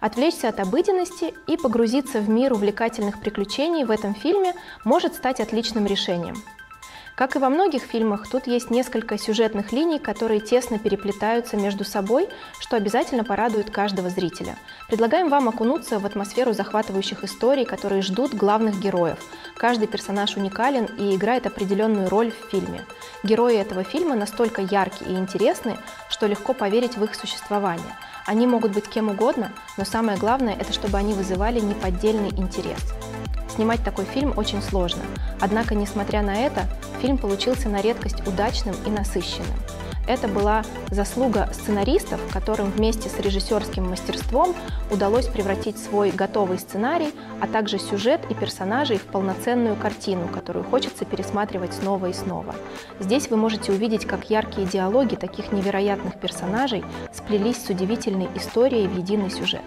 Отвлечься от обыденности и погрузиться в мир увлекательных приключений в этом фильме может стать отличным решением. Как и во многих фильмах, тут есть несколько сюжетных линий, которые тесно переплетаются между собой, что обязательно порадует каждого зрителя. Предлагаем вам окунуться в атмосферу захватывающих историй, которые ждут главных героев. Каждый персонаж уникален и играет определенную роль в фильме. Герои этого фильма настолько яркие и интересны, что легко поверить в их существование. Они могут быть кем угодно, но самое главное – это чтобы они вызывали неподдельный интерес. Снимать такой фильм очень сложно, однако, несмотря на это, фильм получился на редкость удачным и насыщенным. Это была заслуга сценаристов, которым вместе с режиссерским мастерством удалось превратить свой готовый сценарий, а также сюжет и персонажей в полноценную картину, которую хочется пересматривать снова и снова. Здесь вы можете увидеть, как яркие диалоги таких невероятных персонажей сплелись с удивительной историей в единый сюжет.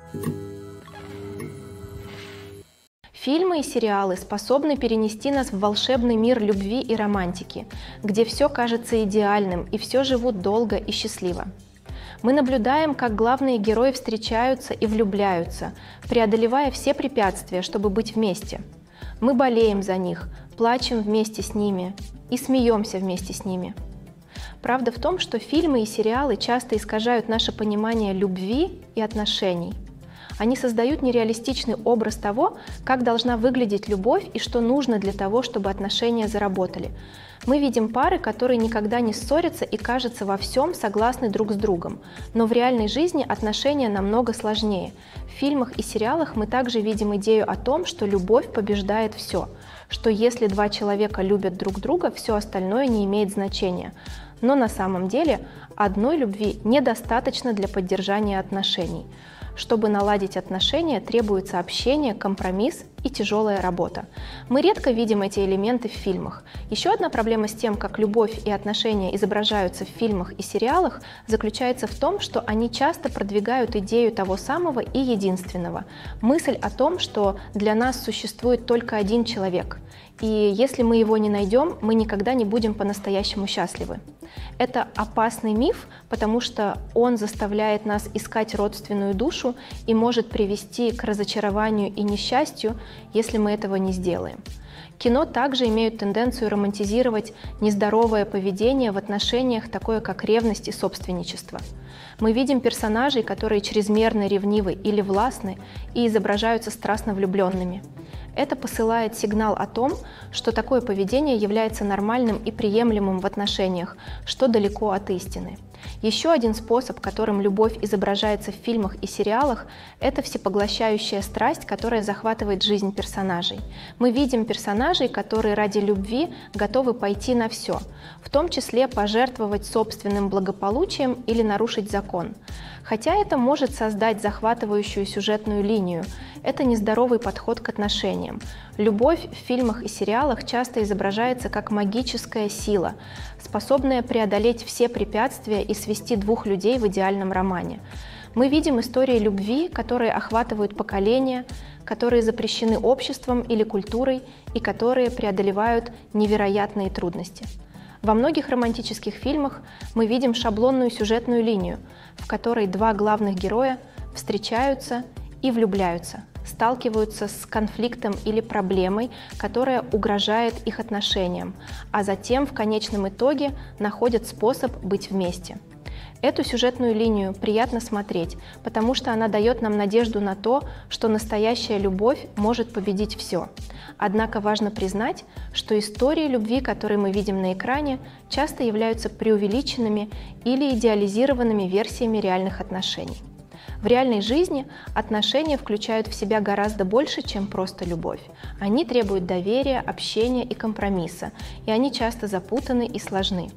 Фильмы и сериалы способны перенести нас в волшебный мир любви и романтики, где все кажется идеальным и все живут долго и счастливо. Мы наблюдаем, как главные герои встречаются и влюбляются, преодолевая все препятствия, чтобы быть вместе. Мы болеем за них, плачем вместе с ними и смеемся вместе с ними. Правда в том, что фильмы и сериалы часто искажают наше понимание любви и отношений. Они создают нереалистичный образ того, как должна выглядеть любовь и что нужно для того, чтобы отношения заработали. Мы видим пары, которые никогда не ссорятся и, кажется, во всем согласны друг с другом. Но в реальной жизни отношения намного сложнее. В фильмах и сериалах мы также видим идею о том, что любовь побеждает все, что если два человека любят друг друга, все остальное не имеет значения. Но на самом деле одной любви недостаточно для поддержания отношений. Чтобы наладить отношения, требуется общение, компромисс и тяжелая работа. Мы редко видим эти элементы в фильмах. Еще одна проблема с тем, как любовь и отношения изображаются в фильмах и сериалах, заключается в том, что они часто продвигают идею того самого и единственного. Мысль о том, что для нас существует только один человек. И если мы его не найдем, мы никогда не будем по-настоящему счастливы. Это опасный миф, потому что он заставляет нас искать родственную душу и может привести к разочарованию и несчастью, если мы этого не сделаем. Кино также имеют тенденцию романтизировать нездоровое поведение в отношениях, такое как ревность и собственничество. Мы видим персонажей, которые чрезмерно ревнивы или властны и изображаются страстно влюбленными. Это посылает сигнал о том, что такое поведение является нормальным и приемлемым в отношениях, что далеко от истины. Еще один способ, которым любовь изображается в фильмах и сериалах, это всепоглощающая страсть, которая захватывает жизнь персонажей. Мы видим персонажей, которые ради любви готовы пойти на все, в том числе пожертвовать собственным благополучием или нарушить закон. Хотя это может создать захватывающую сюжетную линию, это нездоровый подход к отношениям. Любовь в фильмах и сериалах часто изображается как магическая сила, способная преодолеть все препятствия и свести двух людей в идеальном романе. Мы видим истории любви, которые охватывают поколения, которые запрещены обществом или культурой и которые преодолевают невероятные трудности. Во многих романтических фильмах мы видим шаблонную сюжетную линию, в которой два главных героя встречаются и влюбляются, сталкиваются с конфликтом или проблемой, которая угрожает их отношениям, а затем в конечном итоге находят способ быть вместе. Эту сюжетную линию приятно смотреть, потому что она дает нам надежду на то, что настоящая любовь может победить все. Однако важно признать, что истории любви, которые мы видим на экране, часто являются преувеличенными или идеализированными версиями реальных отношений. В реальной жизни отношения включают в себя гораздо больше, чем просто любовь. Они требуют доверия, общения и компромисса, и они часто запутаны и сложны.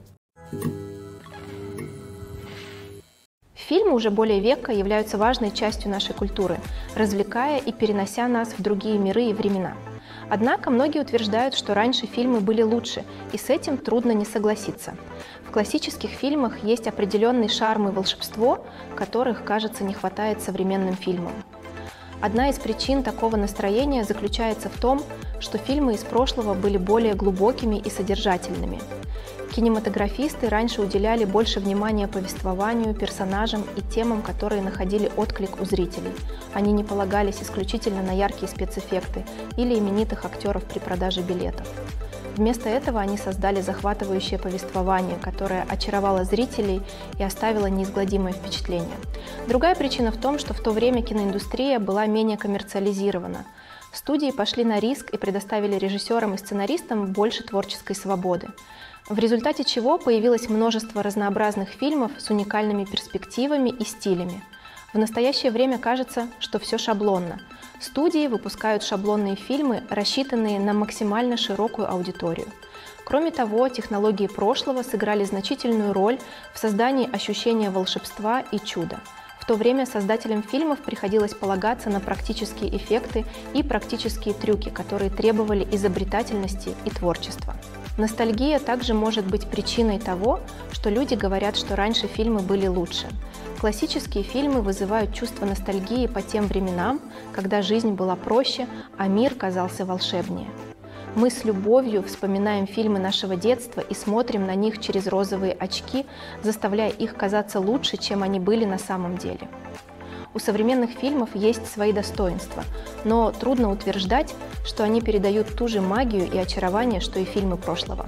Фильмы уже более века являются важной частью нашей культуры, развлекая и перенося нас в другие миры и времена. Однако многие утверждают, что раньше фильмы были лучше, и с этим трудно не согласиться. В классических фильмах есть определенный шарм и волшебство, которых, кажется, не хватает современным фильмам. Одна из причин такого настроения заключается в том, что фильмы из прошлого были более глубокими и содержательными. Кинематографисты раньше уделяли больше внимания повествованию, персонажам и темам, которые находили отклик у зрителей. Они не полагались исключительно на яркие спецэффекты или именитых актеров при продаже билетов. Вместо этого они создали захватывающее повествование, которое очаровало зрителей и оставило неизгладимое впечатление. Другая причина в том, что в то время киноиндустрия была менее коммерциализирована. Студии пошли на риск и предоставили режиссерам и сценаристам больше творческой свободы, в результате чего появилось множество разнообразных фильмов с уникальными перспективами и стилями. В настоящее время кажется, что все шаблонно. Студии выпускают шаблонные фильмы, рассчитанные на максимально широкую аудиторию. Кроме того, технологии прошлого сыграли значительную роль в создании ощущения волшебства и чуда. В то время создателям фильмов приходилось полагаться на практические эффекты и практические трюки, которые требовали изобретательности и творчества. Ностальгия также может быть причиной того, что люди говорят, что раньше фильмы были лучше. Классические фильмы вызывают чувство ностальгии по тем временам, когда жизнь была проще, а мир казался волшебнее. Мы с любовью вспоминаем фильмы нашего детства и смотрим на них через розовые очки, заставляя их казаться лучше, чем они были на самом деле. У современных фильмов есть свои достоинства, но трудно утверждать, что они передают ту же магию и очарование, что и фильмы прошлого.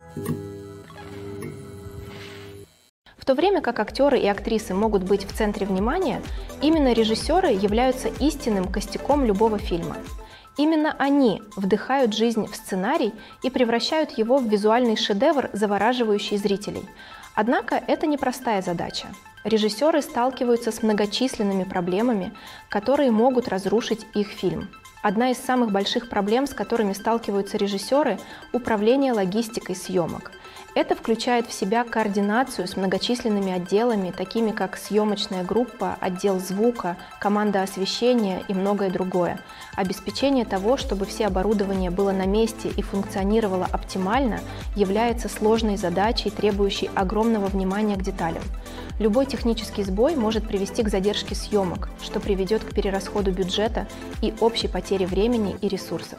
В то время как актеры и актрисы могут быть в центре внимания, именно режиссеры являются истинным костяком любого фильма. Именно они вдыхают жизнь в сценарий и превращают его в визуальный шедевр, завораживающий зрителей. Однако это непростая задача. Режиссеры сталкиваются с многочисленными проблемами, которые могут разрушить их фильм. Одна из самых больших проблем, с которыми сталкиваются режиссеры – управление логистикой съемок. Это включает в себя координацию с многочисленными отделами, такими как съемочная группа, отдел звука, команда освещения и многое другое. Обеспечение того, чтобы все оборудование было на месте и функционировало оптимально, является сложной задачей, требующей огромного внимания к деталям. Любой технический сбой может привести к задержке съемок, что приведет к перерасходу бюджета и общей потере времени и ресурсов.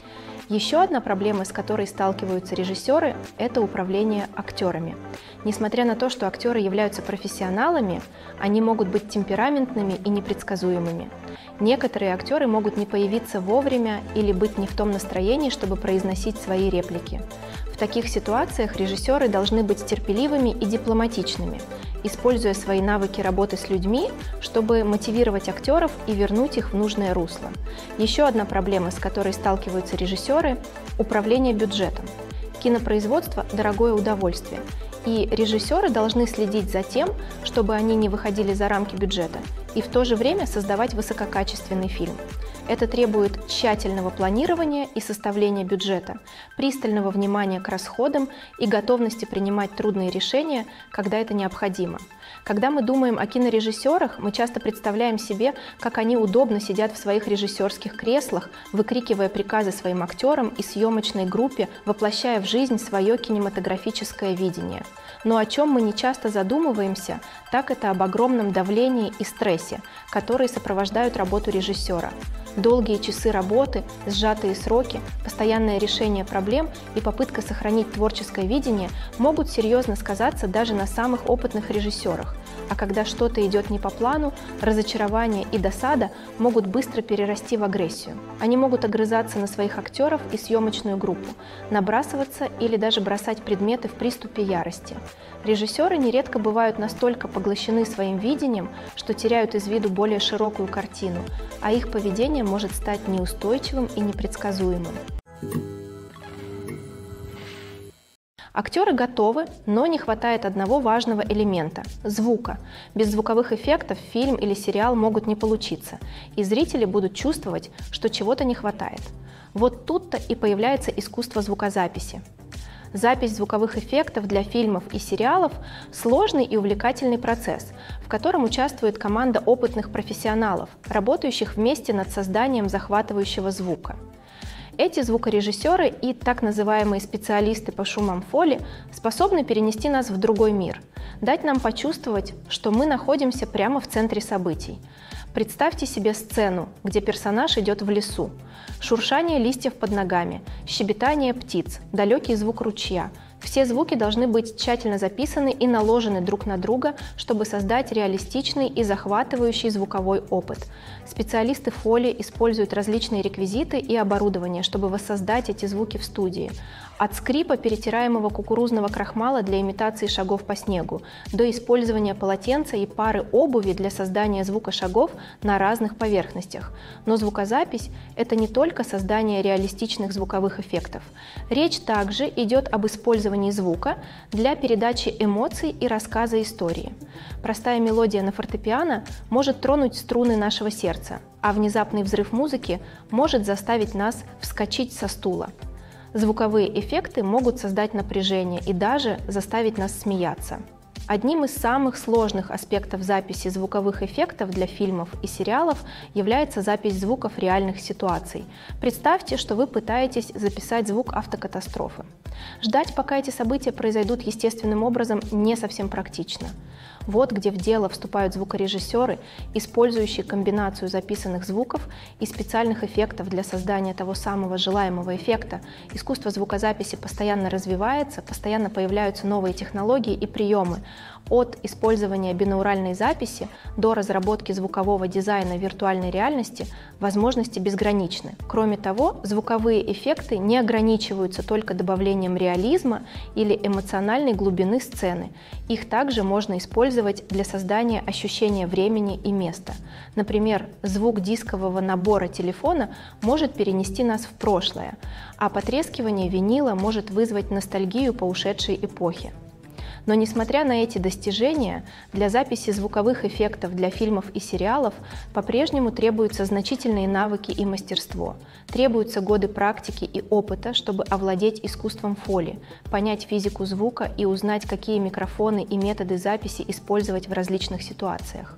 Еще одна проблема, с которой сталкиваются режиссеры, это управление актерами. Несмотря на то, что актеры являются профессионалами, они могут быть темпераментными и непредсказуемыми. Некоторые актеры могут не появиться вовремя или быть не в том настроении, чтобы произносить свои реплики. В таких ситуациях режиссеры должны быть терпеливыми и дипломатичными, используя свои навыки работы с людьми, чтобы мотивировать актеров и вернуть их в нужное русло. Еще одна проблема, с которой сталкиваются режиссеры – управление бюджетом. Кинопроизводство – дорогое удовольствие, и режиссеры должны следить за тем, чтобы они не выходили за рамки бюджета, и в то же время создавать высококачественный фильм. Это требует тщательного планирования и составления бюджета, пристального внимания к расходам и готовности принимать трудные решения, когда это необходимо. Когда мы думаем о кинорежиссерах, мы часто представляем себе, как они удобно сидят в своих режиссерских креслах, выкрикивая приказы своим актерам и съемочной группе, воплощая в жизнь свое кинематографическое видение. Но о чем мы не часто задумываемся, так это об огромном давлении и стрессе, которые сопровождают работу режиссера. Долгие часы работы, сжатые сроки, постоянное решение проблем и попытка сохранить творческое видение могут серьезно сказаться даже на самых опытных режиссерах. А когда что-то идет не по плану, разочарование и досада могут быстро перерасти в агрессию. Они могут огрызаться на своих актеров и съемочную группу, набрасываться или даже бросать предметы в приступе ярости. Режиссеры нередко бывают настолько поглощены своим видением, что теряют из виду более широкую картину, а их поведение может стать неустойчивым и непредсказуемым. Актеры готовы, но не хватает одного важного элемента – звука. Без звуковых эффектов фильм или сериал могут не получиться, и зрители будут чувствовать, что чего-то не хватает. Вот тут-то и появляется искусство звукозаписи. Запись звуковых эффектов для фильмов и сериалов – сложный и увлекательный процесс, в котором участвует команда опытных профессионалов, работающих вместе над созданием захватывающего звука. Эти звукорежиссеры и так называемые специалисты по шумам фоли способны перенести нас в другой мир, дать нам почувствовать, что мы находимся прямо в центре событий. Представьте себе сцену, где персонаж идет в лесу. Шуршание листьев под ногами, щебетание птиц, далекий звук ручья. Все звуки должны быть тщательно записаны и наложены друг на друга, чтобы создать реалистичный и захватывающий звуковой опыт. Специалисты фоли используют различные реквизиты и оборудование, чтобы воссоздать эти звуки в студии. От скрипа перетираемого кукурузного крахмала для имитации шагов по снегу до использования полотенца и пары обуви для создания звука шагов на разных поверхностях. Но звукозапись – это не только создание реалистичных звуковых эффектов. Речь также идет об использовании звука для передачи эмоций и рассказа истории. Простая мелодия на фортепиано может тронуть струны нашего сердца, а внезапный взрыв музыки может заставить нас вскочить со стула. Звуковые эффекты могут создать напряжение и даже заставить нас смеяться. Одним из самых сложных аспектов записи звуковых эффектов для фильмов и сериалов является запись звуков реальных ситуаций. Представьте, что вы пытаетесь записать звук автокатастрофы. Ждать, пока эти события произойдут естественным образом, не совсем практично. Вот где в дело вступают звукорежиссеры, использующие комбинацию записанных звуков и специальных эффектов для создания того самого желаемого эффекта. Искусство звукозаписи постоянно развивается, постоянно появляются новые технологии и приемы. От использования бинауральной записи до разработки звукового дизайна виртуальной реальности возможности безграничны. Кроме того, звуковые эффекты не ограничиваются только добавлением реализма или эмоциональной глубины сцены. Их также можно использовать для создания ощущения времени и места. Например, звук дискового набора телефона может перенести нас в прошлое, а потрескивание винила может вызвать ностальгию по ушедшей эпохе. Но несмотря на эти достижения, для записи звуковых эффектов для фильмов и сериалов по-прежнему требуются значительные навыки и мастерство. Требуются годы практики и опыта, чтобы овладеть искусством фоли, понять физику звука и узнать, какие микрофоны и методы записи использовать в различных ситуациях.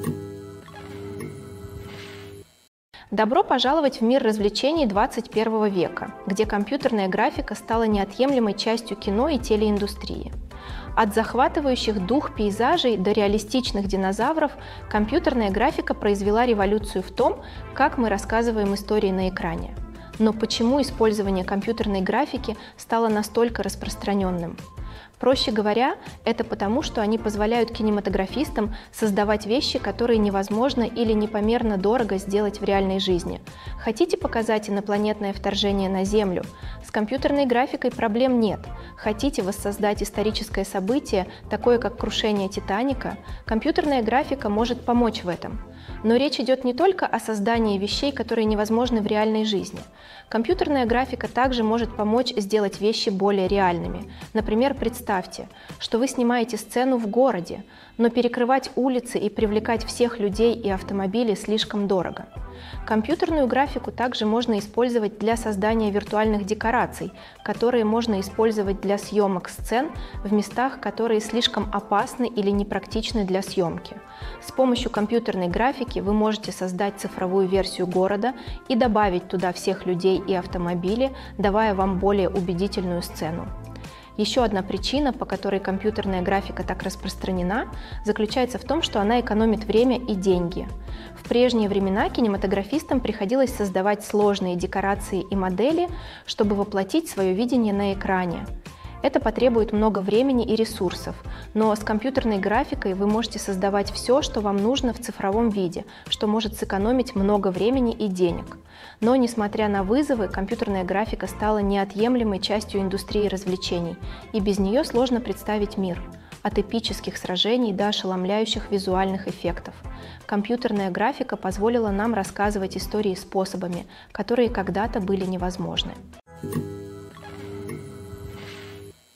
Добро пожаловать в мир развлечений 21 века, где компьютерная графика стала неотъемлемой частью кино и телеиндустрии. От захватывающих дух пейзажей до реалистичных динозавров компьютерная графика произвела революцию в том, как мы рассказываем истории на экране. Но почему использование компьютерной графики стало настолько распространенным? Проще говоря, это потому, что они позволяют кинематографистам создавать вещи, которые невозможно или непомерно дорого сделать в реальной жизни. Хотите показать инопланетное вторжение на Землю? С компьютерной графикой проблем нет. Хотите воссоздать историческое событие, такое как крушение Титаника? Компьютерная графика может помочь в этом. Но речь идет не только о создании вещей, которые невозможны в реальной жизни. Компьютерная графика также может помочь сделать вещи более реальными. Например, представьте, что вы снимаете сцену в городе, но перекрывать улицы и привлекать всех людей и автомобили слишком дорого. Компьютерную графику также можно использовать для создания виртуальных декораций, которые можно использовать для съемок сцен в местах, которые слишком опасны или непрактичны для съемки. С помощью компьютерной графики вы можете создать цифровую версию города и добавить туда всех людей и автомобили, давая вам более убедительную сцену. Еще одна причина, по которой компьютерная графика так распространена, заключается в том, что она экономит время и деньги. В прежние времена кинематографистам приходилось создавать сложные декорации и модели, чтобы воплотить свое видение на экране. Это потребует много времени и ресурсов, но с компьютерной графикой вы можете создавать все, что вам нужно в цифровом виде, что может сэкономить много времени и денег. Но, несмотря на вызовы, компьютерная графика стала неотъемлемой частью индустрии развлечений, и без нее сложно представить мир. От эпических сражений до ошеломляющих визуальных эффектов. Компьютерная графика позволила нам рассказывать истории способами, которые когда-то были невозможны.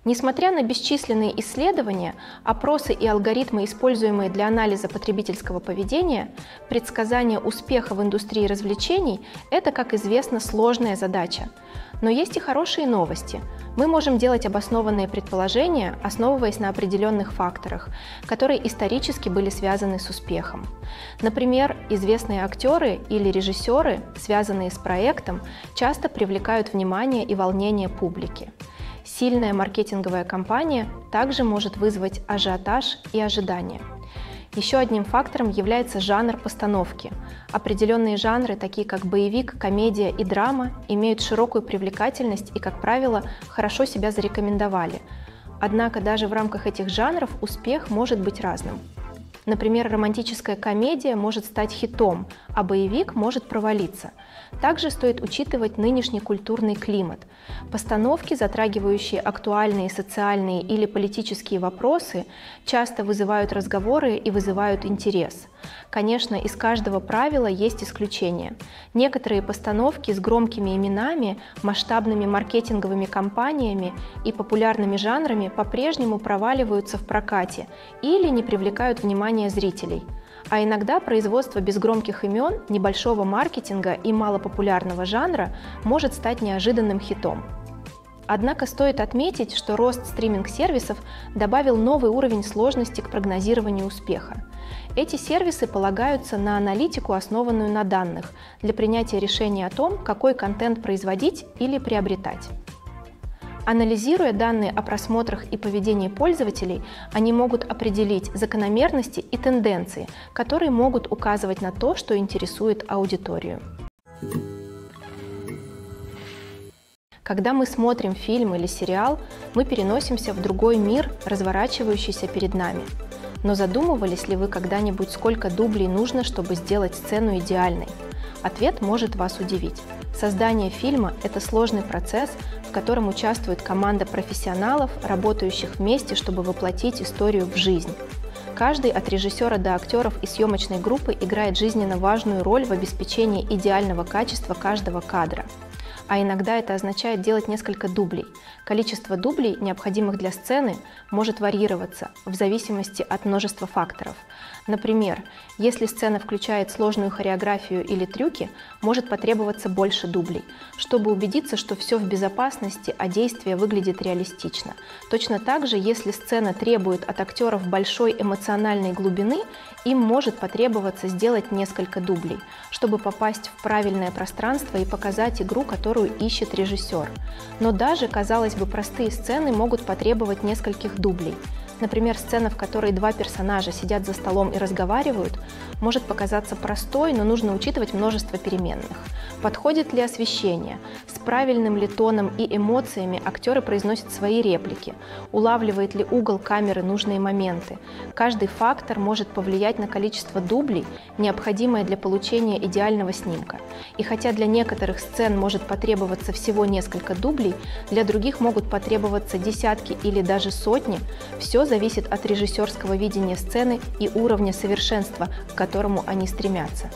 Несмотря на бесчисленные исследования, опросы и алгоритмы, используемые для анализа потребительского поведения, предсказание успеха в индустрии развлечений – это, как известно, сложная задача. Но есть и хорошие новости. Мы можем делать обоснованные предположения, основываясь на определенных факторах, которые исторически были связаны с успехом. Например, известные актеры или режиссеры, связанные с проектом, часто привлекают внимание и волнение публики. Сильная маркетинговая кампания также может вызвать ажиотаж и ожидания. Еще одним фактором является жанр постановки. Определенные жанры, такие как боевик, комедия и драма, имеют широкую привлекательность и, как правило, хорошо себя зарекомендовали. Однако даже в рамках этих жанров успех может быть разным. Например, романтическая комедия может стать хитом, а боевик может провалиться. Также стоит учитывать нынешний культурный климат. Постановки, затрагивающие актуальные социальные или политические вопросы, часто вызывают разговоры и вызывают интерес. Конечно, из каждого правила есть исключения. Некоторые постановки с громкими именами, масштабными маркетинговыми кампаниями и популярными жанрами по-прежнему проваливаются в прокате или не привлекают внимания зрителей. А иногда производство без громких имен, небольшого маркетинга и малопопулярного жанра может стать неожиданным хитом. Однако стоит отметить, что рост стриминг-сервисов добавил новый уровень сложности к прогнозированию успеха. Эти сервисы полагаются на аналитику, основанную на данных, для принятия решения о том, какой контент производить или приобретать. Анализируя данные о просмотрах и поведении пользователей, они могут определить закономерности и тенденции, которые могут указывать на то, что интересует аудиторию. Когда мы смотрим фильм или сериал, мы переносимся в другой мир, разворачивающийся перед нами. Но задумывались ли вы когда-нибудь, сколько дублей нужно, чтобы сделать сцену идеальной? Ответ может вас удивить. Создание фильма – это сложный процесс, в котором участвует команда профессионалов, работающих вместе, чтобы воплотить историю в жизнь. Каждый от режиссера до актеров и съемочной группы играет жизненно важную роль в обеспечении идеального качества каждого кадра. А иногда это означает делать несколько дублей. Количество дублей, необходимых для сцены, может варьироваться в зависимости от множества факторов. Например, если сцена включает сложную хореографию или трюки, может потребоваться больше дублей, чтобы убедиться, что все в безопасности, а действие выглядит реалистично. Точно так же, если сцена требует от актеров большой эмоциональной глубины, им может потребоваться сделать несколько дублей, чтобы попасть в правильное пространство и показать игру, которую ищет режиссер. Но даже, казалось бы, простые сцены могут потребовать нескольких дублей. Например, сцена, в которой два персонажа сидят за столом и разговаривают, может показаться простой, но нужно учитывать множество переменных. Подходит ли освещение? С правильным ли тоном и эмоциями актеры произносят свои реплики? Улавливает ли угол камеры нужные моменты? Каждый фактор может повлиять на количество дублей, необходимое для получения идеального снимка. И хотя для некоторых сцен может потребоваться всего несколько дублей, для других могут потребоваться десятки или даже сотни, все зависит от режиссерского видения сцены и уровня совершенства, к которому они стремятся.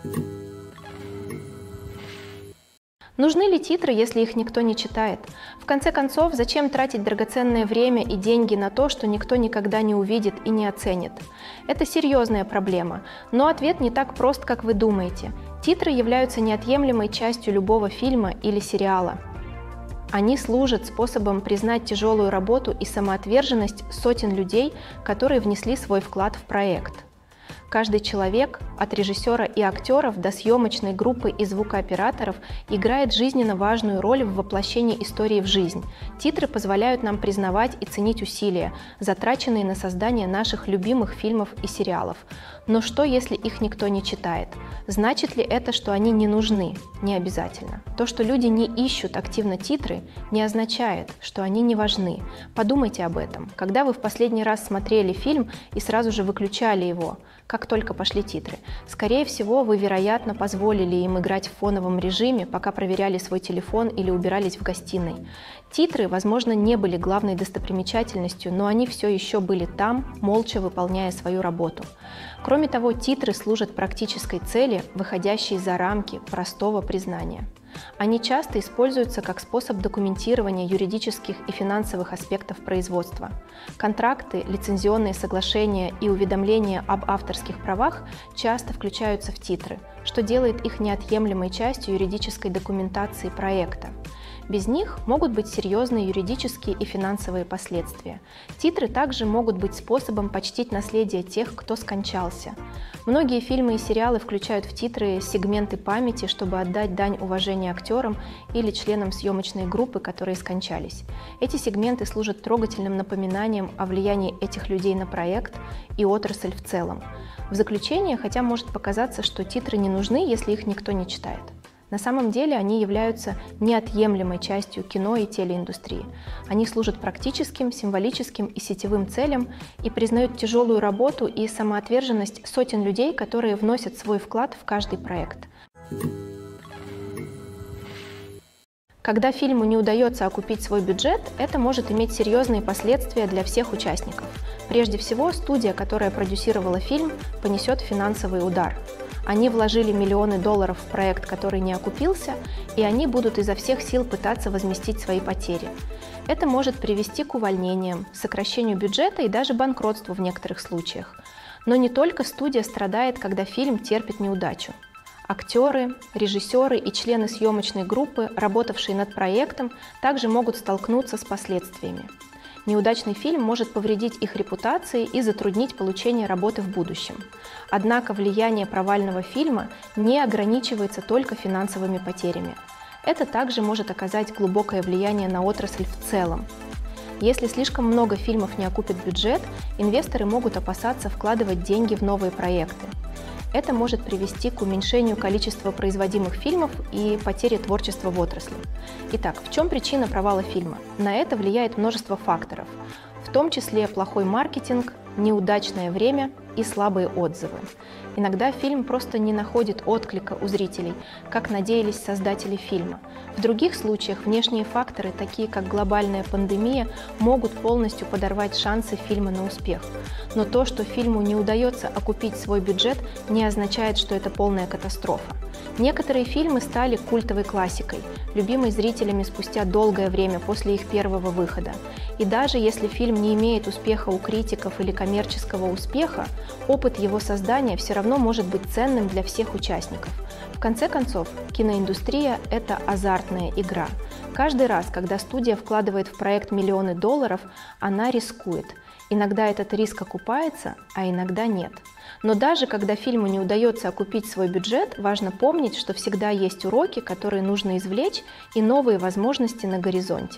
Нужны ли титры, если их никто не читает? В конце концов, зачем тратить драгоценное время и деньги на то, что никто никогда не увидит и не оценит? Это серьезная проблема, но ответ не так прост, как вы думаете. Титры являются неотъемлемой частью любого фильма или сериала. Они служат способом признать тяжелую работу и самоотверженность сотен людей, которые внесли свой вклад в проект. Каждый человек, от режиссера и актеров до съемочной группы и звукооператоров, играет жизненно важную роль в воплощении истории в жизнь. Титры позволяют нам признавать и ценить усилия, затраченные на создание наших любимых фильмов и сериалов. Но что, если их никто не читает? Значит ли это, что они не нужны? Не обязательно. То, что люди не ищут активно титры, не означает, что они не важны. Подумайте об этом. Когда вы в последний раз смотрели фильм и сразу же выключали его, как только пошли титры? Скорее всего, вы, вероятно, позволили им играть в фоновом режиме, пока проверяли свой телефон или убирались в гостиной. Титры, возможно, не были главной достопримечательностью, но они все еще были там, молча выполняя свою работу. Кроме того, титры служат практической цели, выходящей за рамки простого признания. Они часто используются как способ документирования юридических и финансовых аспектов производства. Контракты, лицензионные соглашения и уведомления об авторских правах часто включаются в титры, что делает их неотъемлемой частью юридической документации проекта. Без них могут быть серьезные юридические и финансовые последствия. Титры также могут быть способом почтить наследие тех, кто скончался. Многие фильмы и сериалы включают в титры сегменты памяти, чтобы отдать дань уважения актерам или членам съемочной группы, которые скончались. Эти сегменты служат трогательным напоминанием о влиянии этих людей на проект и отрасль в целом. В заключение, хотя может показаться, что титры не нужны, если их никто не читает. На самом деле они являются неотъемлемой частью кино и телеиндустрии. Они служат практическим, символическим и сетевым целям и признают тяжелую работу и самоотверженность сотен людей, которые вносят свой вклад в каждый проект. Когда фильму не удается окупить свой бюджет, это может иметь серьезные последствия для всех участников. Прежде всего, студия, которая продюсировала фильм, понесет финансовый удар. Они вложили миллионы долларов в проект, который не окупился, и они будут изо всех сил пытаться возместить свои потери. Это может привести к увольнениям, сокращению бюджета и даже банкротству в некоторых случаях. Но не только студия страдает, когда фильм терпит неудачу. Актеры, режиссеры и члены съемочной группы, работавшие над проектом, также могут столкнуться с последствиями. Неудачный фильм может повредить их репутации и затруднить получение работы в будущем. Однако влияние провального фильма не ограничивается только финансовыми потерями. Это также может оказать глубокое влияние на отрасль в целом. Если слишком много фильмов не окупит бюджет, инвесторы могут опасаться вкладывать деньги в новые проекты. Это может привести к уменьшению количества производимых фильмов и потере творчества в отрасли. Итак, в чем причина провала фильма? На это влияет множество факторов, в том числе плохой маркетинг, неудачное время и слабые отзывы. Иногда фильм просто не находит отклика у зрителей, как надеялись создатели фильма. В других случаях внешние факторы, такие как глобальная пандемия, могут полностью подорвать шансы фильма на успех. Но то, что фильму не удается окупить свой бюджет, не означает, что это полная катастрофа. Некоторые фильмы стали культовой классикой, любимой зрителями спустя долгое время после их первого выхода. И даже если фильм не имеет успеха у критиков или коммерческого успеха, опыт его создания все равно может быть ценным для всех участников. В конце концов, киноиндустрия – это азартная игра. Каждый раз, когда студия вкладывает в проект миллионы долларов, она рискует. Иногда этот риск окупается, а иногда нет. Но даже когда фильму не удается окупить свой бюджет, важно помнить, что всегда есть уроки, которые нужно извлечь, и новые возможности на горизонте.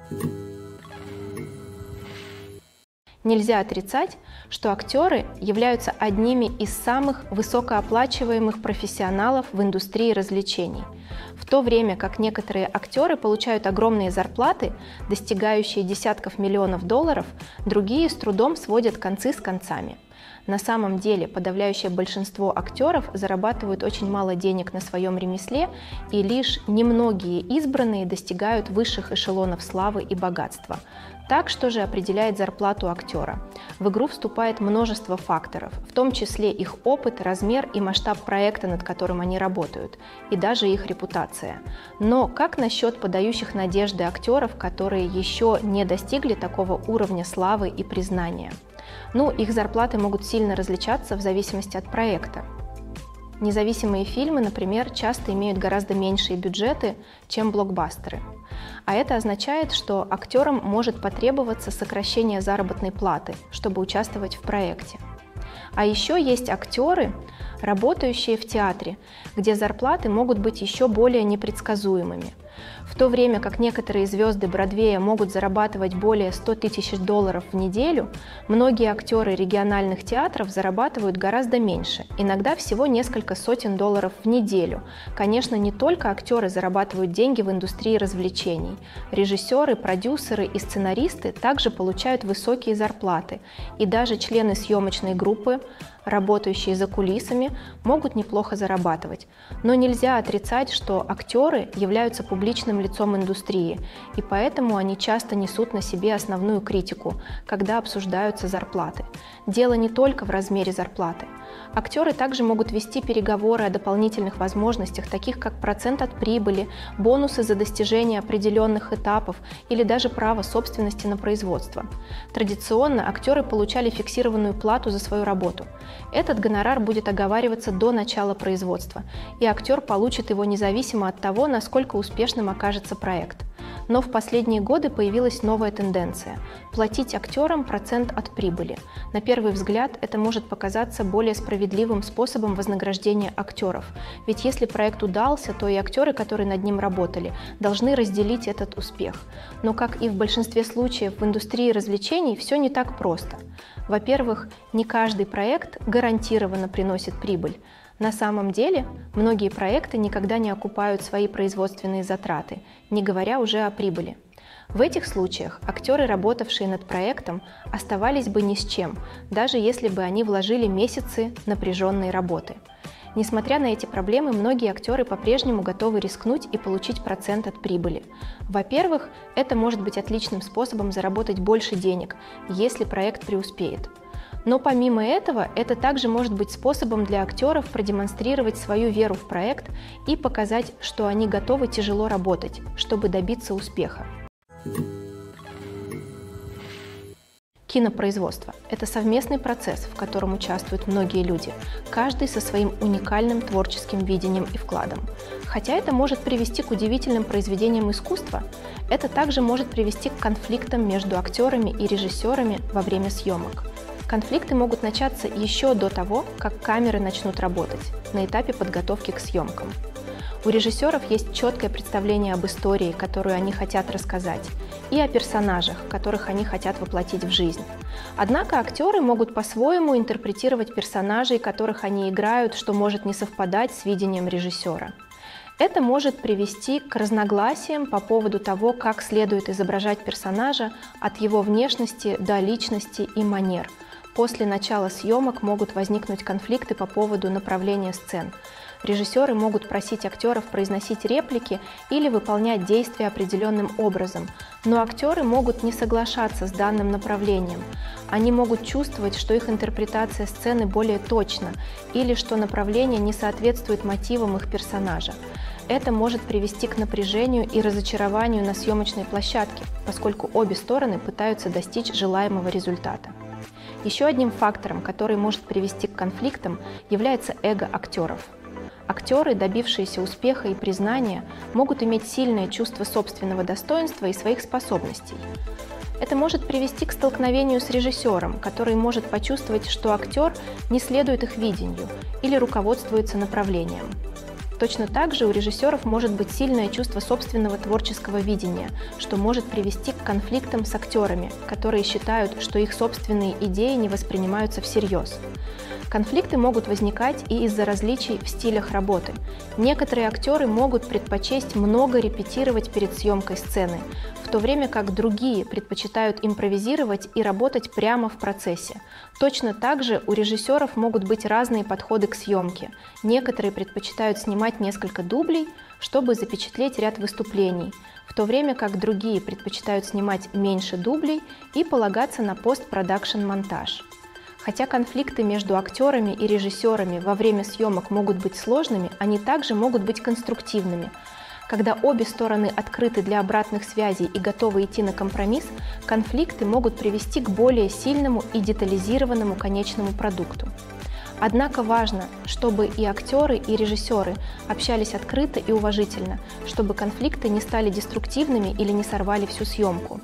Нельзя отрицать, что актеры являются одними из самых высокооплачиваемых профессионалов в индустрии развлечений. В то время как некоторые актеры получают огромные зарплаты, достигающие десятков миллионов долларов, другие с трудом сводят концы с концами. На самом деле подавляющее большинство актеров зарабатывают очень мало денег на своем ремесле, и лишь немногие избранные достигают высших эшелонов славы и богатства. Так, что же определяет зарплату актера? В игру вступает множество факторов, в том числе их опыт, размер и масштаб проекта, над которым они работают, и даже их репутация. Но как насчет подающих надежды актеров, которые еще не достигли такого уровня славы и признания? Их зарплаты могут сильно различаться в зависимости от проекта. Независимые фильмы, например, часто имеют гораздо меньшие бюджеты, чем блокбастеры. А это означает, что актерам может потребоваться сокращение заработной платы, чтобы участвовать в проекте. А еще есть актеры, работающие в театре, где зарплаты могут быть еще более непредсказуемыми. В то время как некоторые звезды Бродвея могут зарабатывать более 100 тысяч долларов в неделю, многие актеры региональных театров зарабатывают гораздо меньше, иногда всего несколько сотен долларов в неделю. Конечно, не только актеры зарабатывают деньги в индустрии развлечений. Режиссеры, продюсеры и сценаристы также получают высокие зарплаты, и даже члены съемочной группы работающие за кулисами, могут неплохо зарабатывать. Но нельзя отрицать, что актеры являются публичным лицом индустрии, и поэтому они часто несут на себе основную критику, когда обсуждаются зарплаты. Дело не только в размере зарплаты. Актеры также могут вести переговоры о дополнительных возможностях, таких как процент от прибыли, бонусы за достижение определенных этапов или даже право собственности на производство. Традиционно актеры получали фиксированную плату за свою работу. Этот гонорар будет оговариваться до начала производства, и актер получит его независимо от того, насколько успешным окажется проект. Но в последние годы появилась новая тенденция – платить актерам процент от прибыли. На первый взгляд это может показаться более справедливым способом вознаграждения актеров, ведь если проект удался, то и актеры, которые над ним работали, должны разделить этот успех. Но, как и в большинстве случаев в индустрии развлечений, все не так просто. Во-первых, не каждый проект гарантированно приносит прибыль. На самом деле, многие проекты никогда не окупают свои производственные затраты, не говоря уже о прибыли. В этих случаях актеры, работавшие над проектом, оставались бы ни с чем, даже если бы они вложили месяцы напряженной работы. Несмотря на эти проблемы, многие актеры по-прежнему готовы рискнуть и получить процент от прибыли. Во-первых, это может быть отличным способом заработать больше денег, если проект преуспеет. Но помимо этого, это также может быть способом для актеров продемонстрировать свою веру в проект и показать, что они готовы тяжело работать, чтобы добиться успеха. Кинопроизводство – это совместный процесс, в котором участвуют многие люди, каждый со своим уникальным творческим видением и вкладом. Хотя это может привести к удивительным произведениям искусства, это также может привести к конфликтам между актерами и режиссерами во время съемок. Конфликты могут начаться еще до того, как камеры начнут работать, на этапе подготовки к съемкам. У режиссеров есть четкое представление об истории, которую они хотят рассказать, и о персонажах, которых они хотят воплотить в жизнь. Однако актеры могут по-своему интерпретировать персонажей, которых они играют, что может не совпадать с видением режиссера. Это может привести к разногласиям по поводу того, как следует изображать персонажа от его внешности до личности и манер. После начала съемок могут возникнуть конфликты по поводу направления сцен. Режиссеры могут просить актеров произносить реплики или выполнять действия определенным образом, но актеры могут не соглашаться с данным направлением. Они могут чувствовать, что их интерпретация сцены более точна или что направление не соответствует мотивам их персонажа. Это может привести к напряжению и разочарованию на съемочной площадке, поскольку обе стороны пытаются достичь желаемого результата. Еще одним фактором, который может привести к конфликтам, является эго актеров. Актеры, добившиеся успеха и признания, могут иметь сильное чувство собственного достоинства и своих способностей. Это может привести к столкновению с режиссером, который может почувствовать, что актер не следует их видению или руководствуется направлением. Точно так же у режиссеров может быть сильное чувство собственного творческого видения, что может привести к конфликтам с актерами, которые считают, что их собственные идеи не воспринимаются всерьез. Конфликты могут возникать и из-за различий в стилях работы. Некоторые актеры могут предпочесть много репетировать перед съемкой сцены, в то время как другие предпочитают импровизировать и работать прямо в процессе. Точно так же у режиссеров могут быть разные подходы к съемке. Некоторые предпочитают снимать несколько дублей, чтобы запечатлеть ряд выступлений, в то время как другие предпочитают снимать меньше дублей и полагаться на постпродакшн-монтаж. Хотя конфликты между актерами и режиссерами во время съемок могут быть сложными, они также могут быть конструктивными. Когда обе стороны открыты для обратных связей и готовы идти на компромисс, конфликты могут привести к более сильному и детализированному конечному продукту. Однако важно, чтобы и актеры, и режиссеры общались открыто и уважительно, чтобы конфликты не стали деструктивными или не сорвали всю съемку.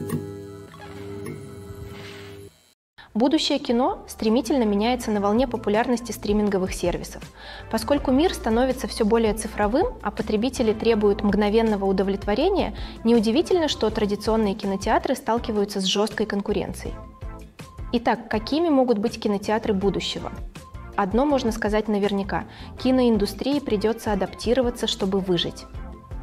Будущее кино стремительно меняется на волне популярности стриминговых сервисов. Поскольку мир становится все более цифровым, а потребители требуют мгновенного удовлетворения, неудивительно, что традиционные кинотеатры сталкиваются с жесткой конкуренцией. Итак, какими могут быть кинотеатры будущего? Одно можно сказать наверняка – киноиндустрии придется адаптироваться, чтобы выжить.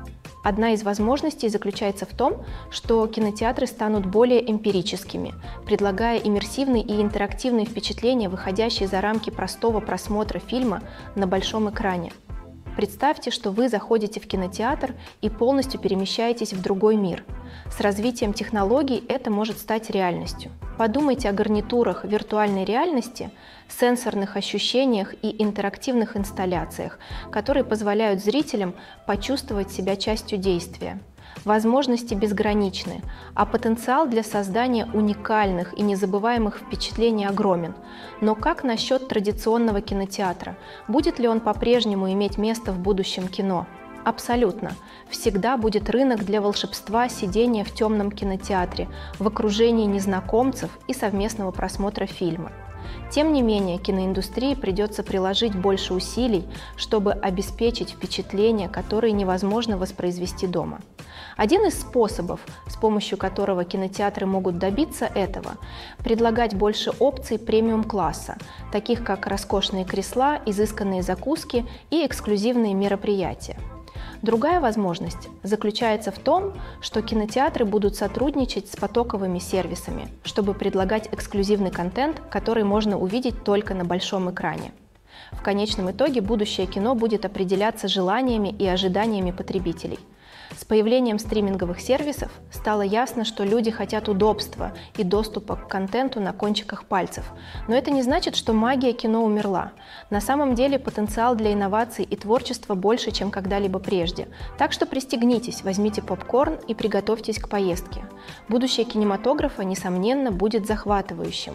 Одна из возможностей заключается в том, что кинотеатры станут более эмпирическими, предлагая иммерсивные и интерактивные впечатления, выходящие за рамки простого просмотра фильма на большом экране. Представьте, что вы заходите в кинотеатр и полностью перемещаетесь в другой мир. С развитием технологий это может стать реальностью. Подумайте о гарнитурах виртуальной реальности, сенсорных ощущениях и интерактивных инсталляциях, которые позволяют зрителям почувствовать себя частью действия. Возможности безграничны, а потенциал для создания уникальных и незабываемых впечатлений огромен. Но как насчет традиционного кинотеатра? Будет ли он по-прежнему иметь место в будущем кино? Абсолютно. Всегда будет рынок для волшебства сидения в темном кинотеатре, в окружении незнакомцев и совместного просмотра фильма. Тем не менее, киноиндустрии придется приложить больше усилий, чтобы обеспечить впечатления, которые невозможно воспроизвести дома. Один из способов, с помощью которого кинотеатры могут добиться этого, предлагать больше опций премиум-класса, таких как роскошные кресла, изысканные закуски и эксклюзивные мероприятия. Другая возможность заключается в том, что кинотеатры будут сотрудничать с потоковыми сервисами, чтобы предлагать эксклюзивный контент, который можно увидеть только на большом экране. В конечном итоге будущее кино будет определяться желаниями и ожиданиями потребителей. С появлением стриминговых сервисов стало ясно, что люди хотят удобства и доступа к контенту на кончиках пальцев. Но это не значит, что магия кино умерла. На самом деле потенциал для инноваций и творчества больше, чем когда-либо прежде. Так что пристегнитесь, возьмите попкорн и приготовьтесь к поездке. Будущее кинематографа, несомненно, будет захватывающим.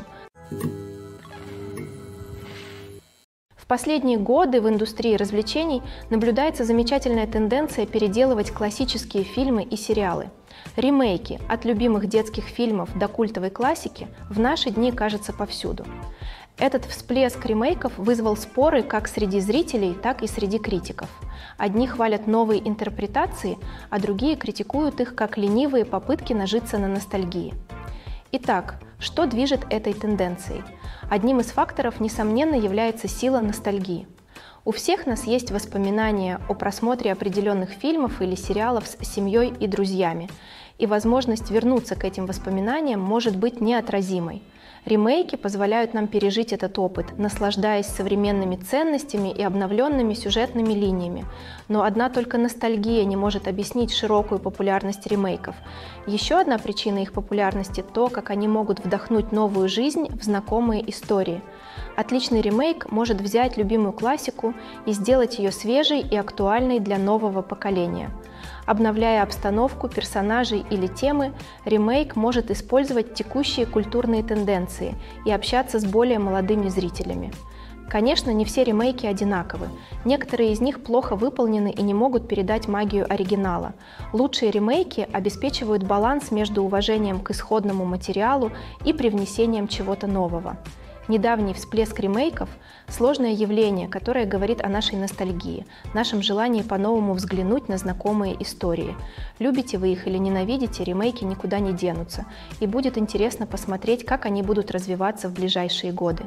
В последние годы в индустрии развлечений наблюдается замечательная тенденция переделывать классические фильмы и сериалы. Ремейки от любимых детских фильмов до культовой классики в наши дни кажется повсюду. Этот всплеск ремейков вызвал споры как среди зрителей, так и среди критиков. Одни хвалят новые интерпретации, а другие критикуют их как ленивые попытки нажиться на ностальгии. Итак, что движет этой тенденцией? Одним из факторов, несомненно, является сила ностальгии. У всех нас есть воспоминания о просмотре определенных фильмов или сериалов с семьей и друзьями, и возможность вернуться к этим воспоминаниям может быть неотразимой. Ремейки позволяют нам пережить этот опыт, наслаждаясь современными ценностями и обновленными сюжетными линиями. Но одна только ностальгия не может объяснить широкую популярность ремейков. Еще одна причина их популярности – то, как они могут вдохнуть новую жизнь в знакомые истории. Отличный ремейк может взять любимую классику и сделать ее свежей и актуальной для нового поколения. Обновляя обстановку, персонажей или темы, ремейк может использовать текущие культурные тенденции и общаться с более молодыми зрителями. Конечно, не все ремейки одинаковы. Некоторые из них плохо выполнены и не могут передать магию оригинала. Лучшие ремейки обеспечивают баланс между уважением к исходному материалу и привнесением чего-то нового. Недавний всплеск ремейков – сложное явление, которое говорит о нашей ностальгии, нашем желании по-новому взглянуть на знакомые истории. Любите вы их или ненавидите, ремейки никуда не денутся, и будет интересно посмотреть, как они будут развиваться в ближайшие годы.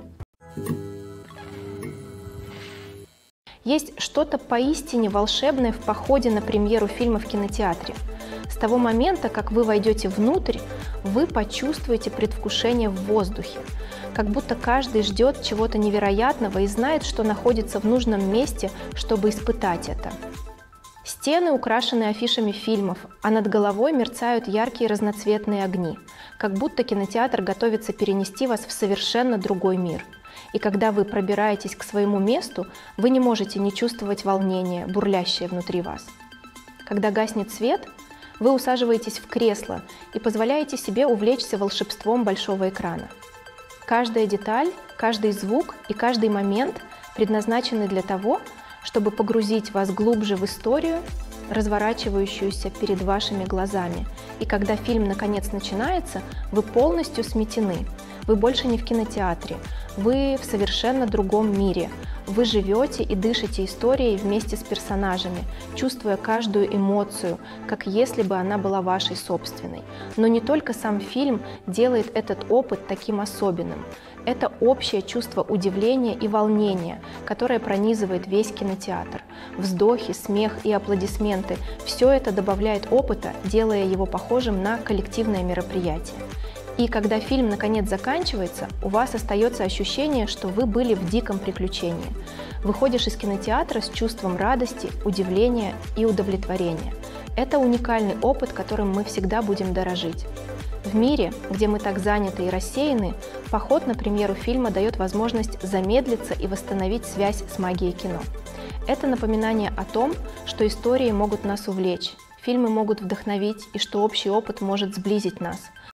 Есть что-то поистине волшебное в походе на премьеру фильма в кинотеатре. С того момента, как вы войдете внутрь, вы почувствуете предвкушение в воздухе. Как будто каждый ждет чего-то невероятного и знает, что находится в нужном месте, чтобы испытать это. Стены украшены афишами фильмов, а над головой мерцают яркие разноцветные огни, как будто кинотеатр готовится перенести вас в совершенно другой мир. И когда вы пробираетесь к своему месту, вы не можете не чувствовать волнения, бурлящее внутри вас. Когда гаснет свет, вы усаживаетесь в кресло и позволяете себе увлечься волшебством большого экрана. Каждая деталь, каждый звук и каждый момент предназначены для того, чтобы погрузить вас глубже в историю, разворачивающуюся перед вашими глазами. И когда фильм наконец начинается, вы полностью сметены. Вы больше не в кинотеатре, вы в совершенно другом мире. вы живете и дышите историей вместе с персонажами, чувствуя каждую эмоцию, как если бы она была вашей собственной. Но не только сам фильм делает этот опыт таким особенным. Это общее чувство удивления и волнения, которое пронизывает весь кинотеатр. Вздохи, смех и аплодисменты – все это добавляет опыта, делая его похожим на коллективное мероприятие. И когда фильм наконец заканчивается, у вас остается ощущение, что вы были в диком приключении. Выходишь из кинотеатра с чувством радости, удивления и удовлетворения. Это уникальный опыт, которым мы всегда будем дорожить. В мире, где мы так заняты и рассеяны, поход на премьеру фильма дает возможность замедлиться и восстановить связь с магией кино. Это напоминание о том, что истории могут нас увлечь, фильмы могут вдохновить и что общий опыт может сблизить нас.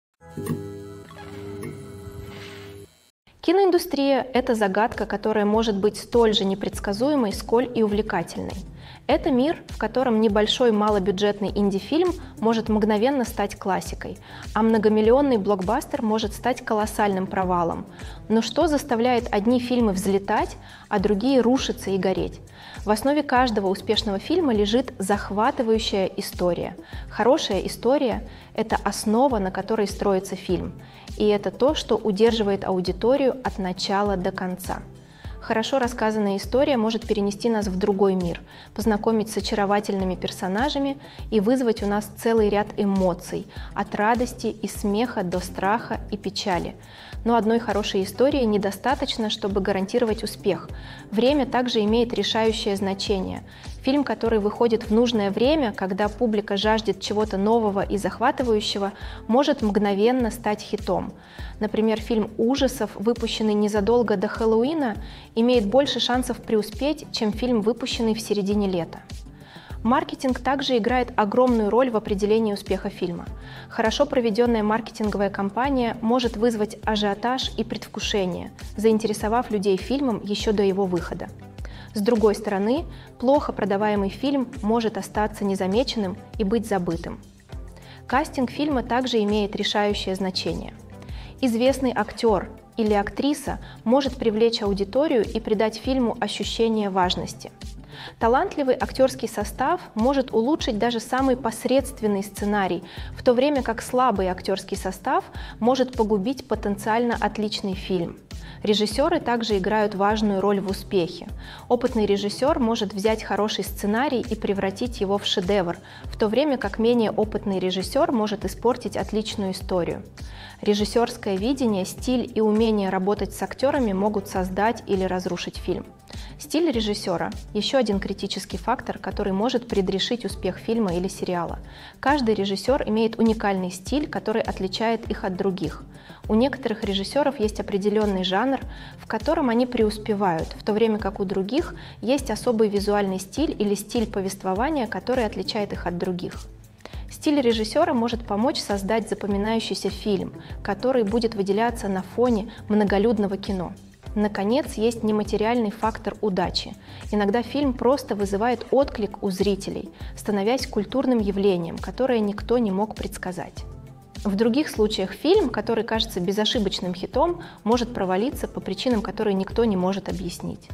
Киноиндустрия – это загадка, которая может быть столь же непредсказуемой, сколь и увлекательной. Это мир, в котором небольшой малобюджетный инди-фильм может мгновенно стать классикой, а многомиллионный блокбастер может стать колоссальным провалом. Но что заставляет одни фильмы взлетать, а другие рушиться и гореть? В основе каждого успешного фильма лежит захватывающая история. Хорошая история – это основа, на которой строится фильм. И это то, что удерживает аудиторию от начала до конца. Хорошо рассказанная история может перенести нас в другой мир, познакомить с очаровательными персонажами и вызвать у нас целый ряд эмоций, от радости и смеха до страха и печали. Но одной хорошей истории недостаточно, чтобы гарантировать успех. Время также имеет решающее значение. Фильм, который выходит в нужное время, когда публика жаждет чего-то нового и захватывающего, может мгновенно стать хитом. Например, фильм ужасов, выпущенный незадолго до Хэллоуина, имеет больше шансов преуспеть, чем фильм, выпущенный в середине лета. Маркетинг также играет огромную роль в определении успеха фильма. Хорошо проведенная маркетинговая кампания может вызвать ажиотаж и предвкушение, заинтересовав людей фильмом еще до его выхода. С другой стороны, плохо продаваемый фильм может остаться незамеченным и быть забытым. Кастинг фильма также имеет решающее значение. Известный актер или актриса может привлечь аудиторию и придать фильму ощущение важности. Талантливый актерский состав может улучшить даже самый посредственный сценарий, в то время как слабый актерский состав может погубить потенциально отличный фильм. Режиссеры также играют важную роль в успехе. Опытный режиссер может взять хороший сценарий и превратить его в шедевр, в то время как менее опытный режиссер может испортить отличную историю. Режиссерское видение, стиль и умение работать с актерами могут создать или разрушить фильм. Стиль режиссера – еще один критический фактор, который может предрешить успех фильма или сериала. Каждый режиссер имеет уникальный стиль, который отличает их от других. У некоторых режиссеров есть определенный жанр, в котором они преуспевают, в то время как у других есть особый визуальный стиль или стиль повествования, который отличает их от других. Стиль режиссера может помочь создать запоминающийся фильм, который будет выделяться на фоне многолюдного кино. Наконец, есть нематериальный фактор удачи. Иногда фильм просто вызывает отклик у зрителей, становясь культурным явлением, которое никто не мог предсказать. В других случаях фильм, который кажется безошибочным хитом, может провалиться по причинам, которые никто не может объяснить.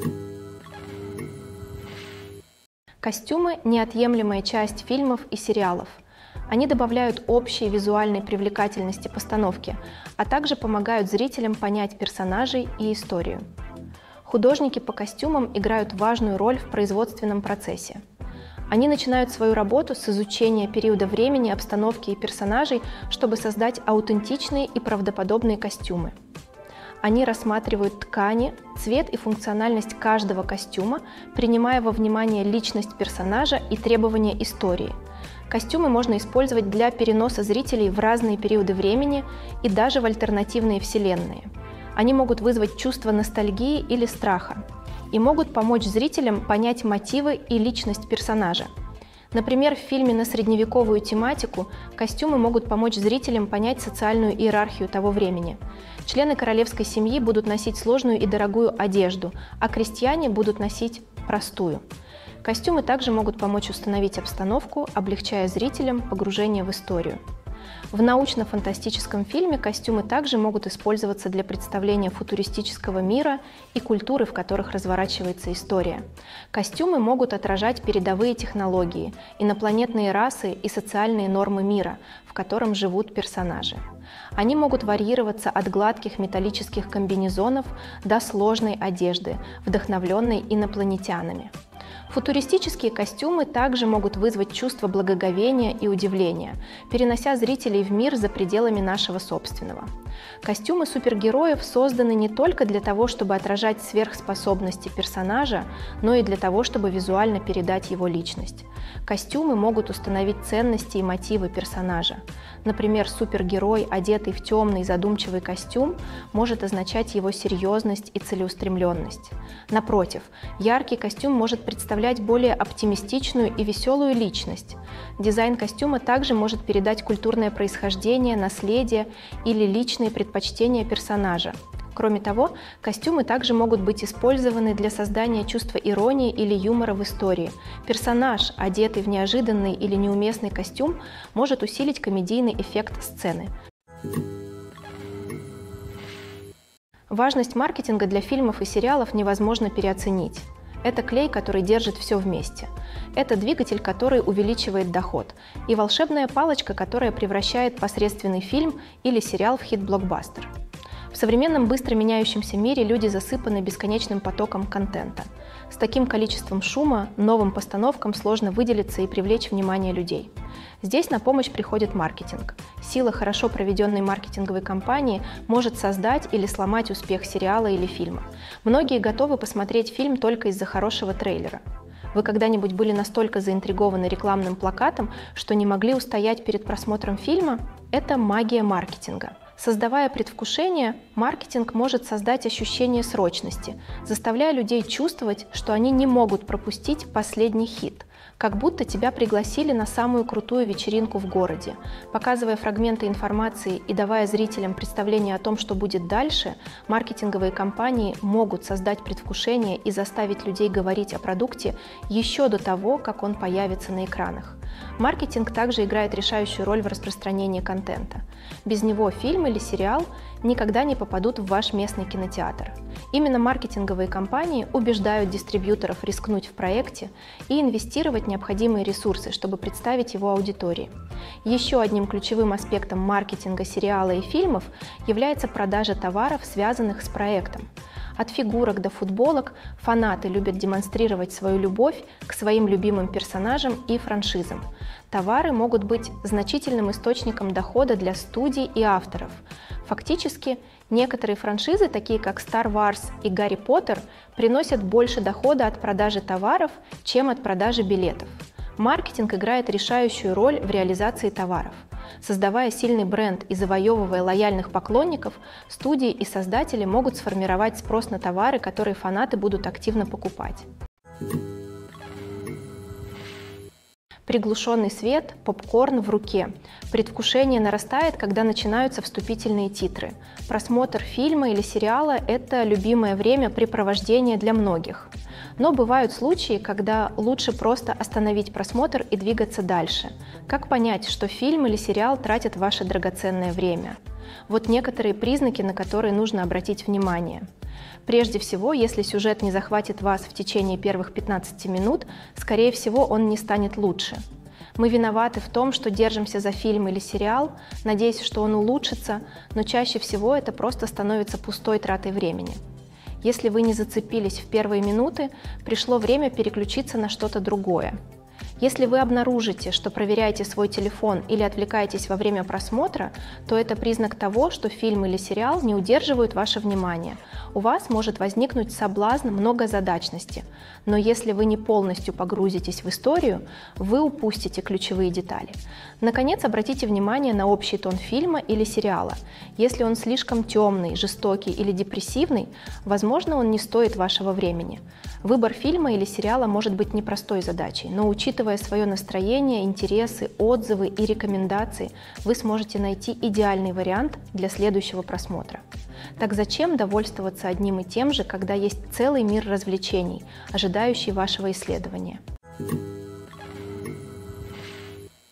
Костюмы – неотъемлемая часть фильмов и сериалов. Они добавляют общей визуальной привлекательности постановки, а также помогают зрителям понять персонажей и историю. Художники по костюмам играют важную роль в производственном процессе. Они начинают свою работу с изучения периода времени, обстановки и персонажей, чтобы создать аутентичные и правдоподобные костюмы. Они рассматривают ткани, цвет и функциональность каждого костюма, принимая во внимание личность персонажа и требования истории. Костюмы можно использовать для переноса зрителей в разные периоды времени и даже в альтернативные вселенные. Они могут вызвать чувство ностальгии или страха и могут помочь зрителям понять мотивы и личность персонажа. Например, в фильме на средневековую тематику костюмы могут помочь зрителям понять социальную иерархию того времени. Члены королевской семьи будут носить сложную и дорогую одежду, а крестьяне будут носить простую. Костюмы также могут помочь установить обстановку, облегчая зрителям погружение в историю. В научно-фантастическом фильме костюмы также могут использоваться для представления футуристического мира и культуры, в которых разворачивается история. Костюмы могут отражать передовые технологии, инопланетные расы и социальные нормы мира, в котором живут персонажи. Они могут варьироваться от гладких металлических комбинезонов до сложной одежды, вдохновленной инопланетянами. Футуристические костюмы также могут вызвать чувство благоговения и удивления, перенося зрителей в мир за пределами нашего собственного. Костюмы супергероев созданы не только для того, чтобы отражать сверхспособности персонажа, но и для того, чтобы визуально передать его личность. Костюмы могут установить ценности и мотивы персонажа. Например, супергерой, одетый в темный задумчивый костюм, может означать его серьезность и целеустремленность. Напротив, яркий костюм может представлять более оптимистичную и веселую личность. Дизайн костюма также может передать культурное происхождение, наследие или личные предпочтения персонажа. Кроме того, костюмы также могут быть использованы для создания чувства иронии или юмора в истории. Персонаж, одетый в неожиданный или неуместный костюм, может усилить комедийный эффект сцены. Важность маркетинга для фильмов и сериалов невозможно переоценить. Это клей, который держит все вместе. Это двигатель, который увеличивает доход. И волшебная палочка, которая превращает посредственный фильм или сериал в хит-блокбастер. В современном быстро меняющемся мире люди засыпаны бесконечным потоком контента. С таким количеством шума новым постановкам сложно выделиться и привлечь внимание людей. Здесь на помощь приходит маркетинг. Сила хорошо проведенной маркетинговой кампании может создать или сломать успех сериала или фильма. Многие готовы посмотреть фильм только из-за хорошего трейлера. Вы когда-нибудь были настолько заинтригованы рекламным плакатом, что не могли устоять перед просмотром фильма? Это магия маркетинга. Создавая предвкушение, маркетинг может создать ощущение срочности, заставляя людей чувствовать, что они не могут пропустить последний хит, как будто тебя пригласили на самую крутую вечеринку в городе. Показывая фрагменты информации и давая зрителям представление о том, что будет дальше, маркетинговые компании могут создать предвкушение и заставить людей говорить о продукте еще до того, как он появится на экранах. Маркетинг также играет решающую роль в распространении контента. Без него фильм или сериал никогда не попадут в ваш местный кинотеатр. Именно маркетинговые компании убеждают дистрибьюторов рискнуть в проекте и инвестировать необходимые ресурсы, чтобы представить его аудитории. Еще одним ключевым аспектом маркетинга сериала и фильмов является продажа товаров, связанных с проектом. От фигурок до футболок фанаты любят демонстрировать свою любовь к своим любимым персонажам и франшизам. Товары могут быть значительным источником дохода для студий и авторов. Фактически, некоторые франшизы, такие как Star Wars и Гарри Поттер, приносят больше дохода от продажи товаров, чем от продажи билетов. Маркетинг играет решающую роль в реализации товаров. Создавая сильный бренд и завоевывая лояльных поклонников, студии и создатели могут сформировать спрос на товары, которые фанаты будут активно покупать. Приглушенный свет, попкорн в руке. Предвкушение нарастает, когда начинаются вступительные титры. Просмотр фильма или сериала – это любимое времяпрепровождение для многих. Но бывают случаи, когда лучше просто остановить просмотр и двигаться дальше. Как понять, что фильм или сериал тратят ваше драгоценное время? Вот некоторые признаки, на которые нужно обратить внимание. Прежде всего, если сюжет не захватит вас в течение первых 15 минут, скорее всего, он не станет лучше. Мы виноваты в том, что держимся за фильм или сериал, надеясь, что он улучшится, но чаще всего это просто становится пустой тратой времени. Если вы не зацепились в первые минуты, пришло время переключиться на что-то другое. Если вы обнаружите, что проверяете свой телефон или отвлекаетесь во время просмотра, то это признак того, что фильм или сериал не удерживают ваше внимание. У вас может возникнуть соблазн многозадачности, но если вы не полностью погрузитесь в историю, вы упустите ключевые детали. Наконец, обратите внимание на общий тон фильма или сериала. Если он слишком темный, жестокий или депрессивный, возможно, он не стоит вашего времени. Выбор фильма или сериала может быть непростой задачей, но учитывая свое настроение, интересы, отзывы и рекомендации, вы сможете найти идеальный вариант для следующего просмотра. Так зачем довольствоваться одним и тем же, когда есть целый мир развлечений, ожидающий вашего исследования?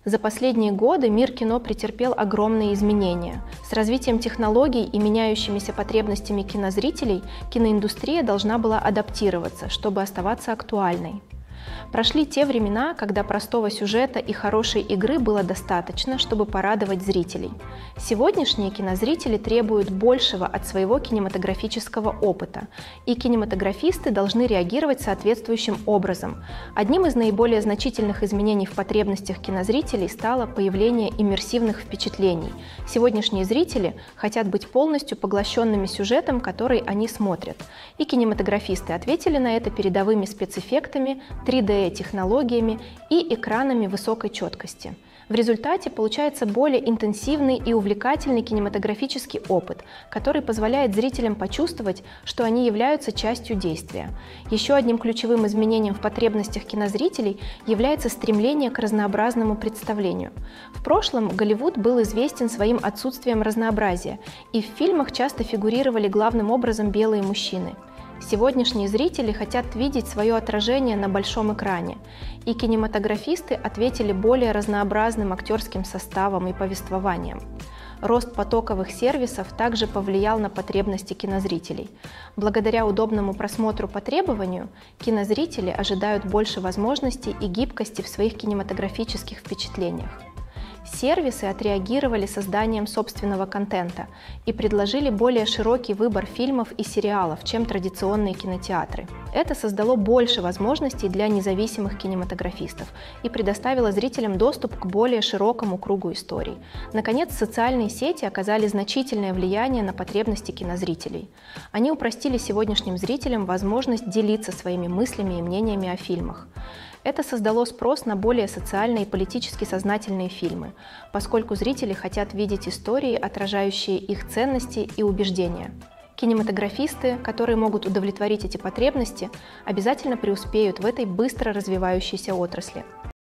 За последние годы мир кино претерпел огромные изменения. С развитием технологий и меняющимися потребностями кинозрителей киноиндустрия должна была адаптироваться, чтобы оставаться актуальной. Прошли те времена, когда простого сюжета и хорошей игры было достаточно, чтобы порадовать зрителей. Сегодняшние кинозрители требуют большего от своего кинематографического опыта, и кинематографисты должны реагировать соответствующим образом. Одним из наиболее значительных изменений в потребностях кинозрителей стало появление иммерсивных впечатлений. Сегодняшние зрители хотят быть полностью поглощенными сюжетом, который они смотрят. И кинематографисты ответили на это передовыми спецэффектами, 3D-технологиями и экранами высокой четкости. В результате получается более интенсивный и увлекательный кинематографический опыт, который позволяет зрителям почувствовать, что они являются частью действия. Еще одним ключевым изменением в потребностях кинозрителей является стремление к разнообразному представлению. В прошлом Голливуд был известен своим отсутствием разнообразия, и в фильмах часто фигурировали главным образом белые мужчины. Сегодняшние зрители хотят видеть свое отражение на большом экране, и кинематографисты ответили более разнообразным актерским составом и повествованием. Рост потоковых сервисов также повлиял на потребности кинозрителей. Благодаря удобному просмотру по требованию, кинозрители ожидают больше возможностей и гибкости в своих кинематографических впечатлениях. Сервисы отреагировали созданием собственного контента и предложили более широкий выбор фильмов и сериалов, чем традиционные кинотеатры. Это создало больше возможностей для независимых кинематографистов и предоставило зрителям доступ к более широкому кругу историй. Наконец, социальные сети оказали значительное влияние на потребности кинозрителей. Они упростили сегодняшним зрителям возможность делиться своими мыслями и мнениями о фильмах. Это создало спрос на более социально и политически сознательные фильмы, поскольку зрители хотят видеть истории, отражающие их ценности и убеждения. Кинематографисты, которые могут удовлетворить эти потребности, обязательно преуспеют в этой быстро развивающейся отрасли.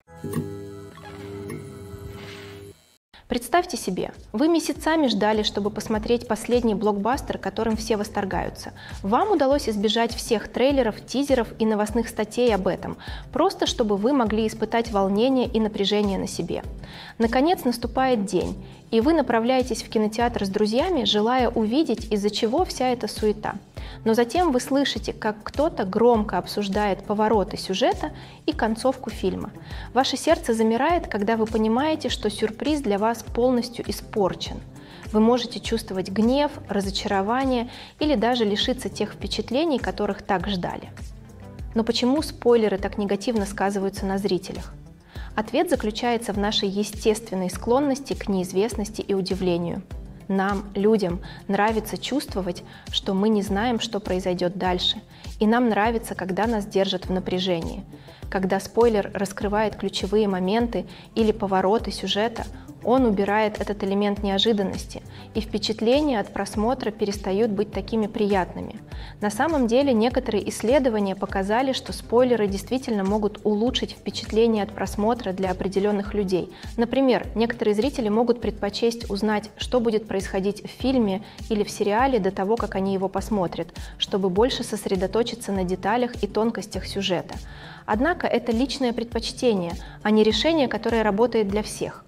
Представьте себе, вы месяцами ждали, чтобы посмотреть последний блокбастер, которым все восторгаются. Вам удалось избежать всех трейлеров, тизеров и новостных статей об этом, просто чтобы вы могли испытать волнение и напряжение на себе. Наконец наступает день, и вы направляетесь в кинотеатр с друзьями, желая увидеть, из-за чего вся эта суета. Но затем вы слышите, как кто-то громко обсуждает повороты сюжета и концовку фильма. Ваше сердце замирает, когда вы понимаете, что сюрприз для вас полностью испорчен. Вы можете чувствовать гнев, разочарование или даже лишиться тех впечатлений, которых так ждали. Но почему спойлеры так негативно сказываются на зрителях? Ответ заключается в нашей естественной склонности к неизвестности и удивлению. Нам, людям, нравится чувствовать, что мы не знаем, что произойдет дальше, и нам нравится, когда нас держат в напряжении. Когда спойлер раскрывает ключевые моменты или повороты сюжета, он убирает этот элемент неожиданности, и впечатления от просмотра перестают быть такими приятными. На самом деле, некоторые исследования показали, что спойлеры действительно могут улучшить впечатление от просмотра для определенных людей. Например, некоторые зрители могут предпочесть узнать, что будет происходить в фильме или в сериале до того, как они его посмотрят, чтобы больше сосредоточиться на деталях и тонкостях сюжета. Однако это личное предпочтение, а не решение, которое работает для всех.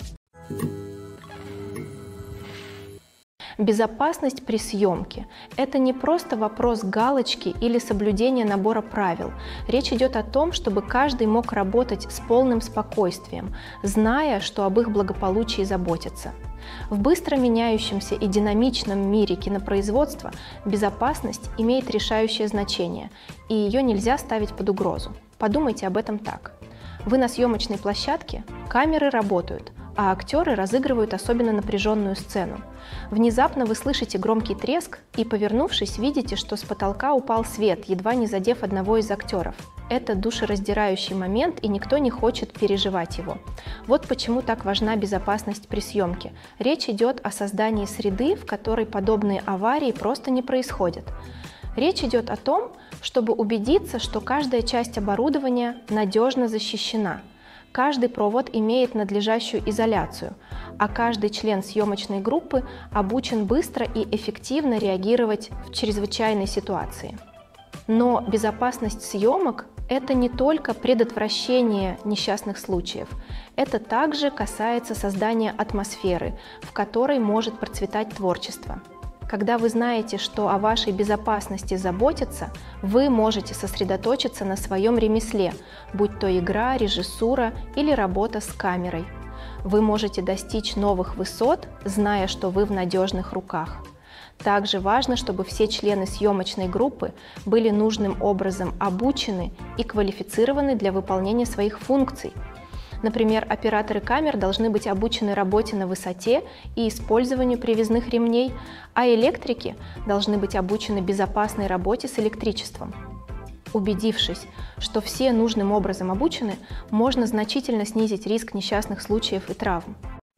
Безопасность при съемке – это не просто вопрос галочки или соблюдения набора правил. Речь идет о том, чтобы каждый мог работать с полным спокойствием, зная, что об их благополучии заботятся. В быстро меняющемся и динамичном мире кинопроизводства безопасность имеет решающее значение, и ее нельзя ставить под угрозу. Подумайте об этом так. Вы на съемочной площадке, камеры работают, а актеры разыгрывают особенно напряженную сцену. Внезапно вы слышите громкий треск и, повернувшись, видите, что с потолка упал свет, едва не задев одного из актеров. Это душераздирающий момент, и никто не хочет переживать его. Вот почему так важна безопасность при съемке. Речь идет о создании среды, в которой подобные аварии просто не происходят. Речь идет о том, чтобы убедиться, что каждая часть оборудования надежно защищена. Каждый провод имеет надлежащую изоляцию, а каждый член съемочной группы обучен быстро и эффективно реагировать в чрезвычайной ситуации. Но безопасность съемок Это не только предотвращение несчастных случаев, это также касается создания атмосферы, в которой может процветать творчество. Когда вы знаете, что о вашей безопасности заботятся, вы можете сосредоточиться на своем ремесле, будь то игра, режиссура или работа с камерой. Вы можете достичь новых высот, зная, что вы в надежных руках. Также важно, чтобы все члены съемочной группы были нужным образом обучены и квалифицированы для выполнения своих функций. Например, операторы камер должны быть обучены работе на высоте и использованию привязных ремней, а электрики должны быть обучены безопасной работе с электричеством. Убедившись, что все нужным образом обучены, можно значительно снизить риск несчастных случаев и травм.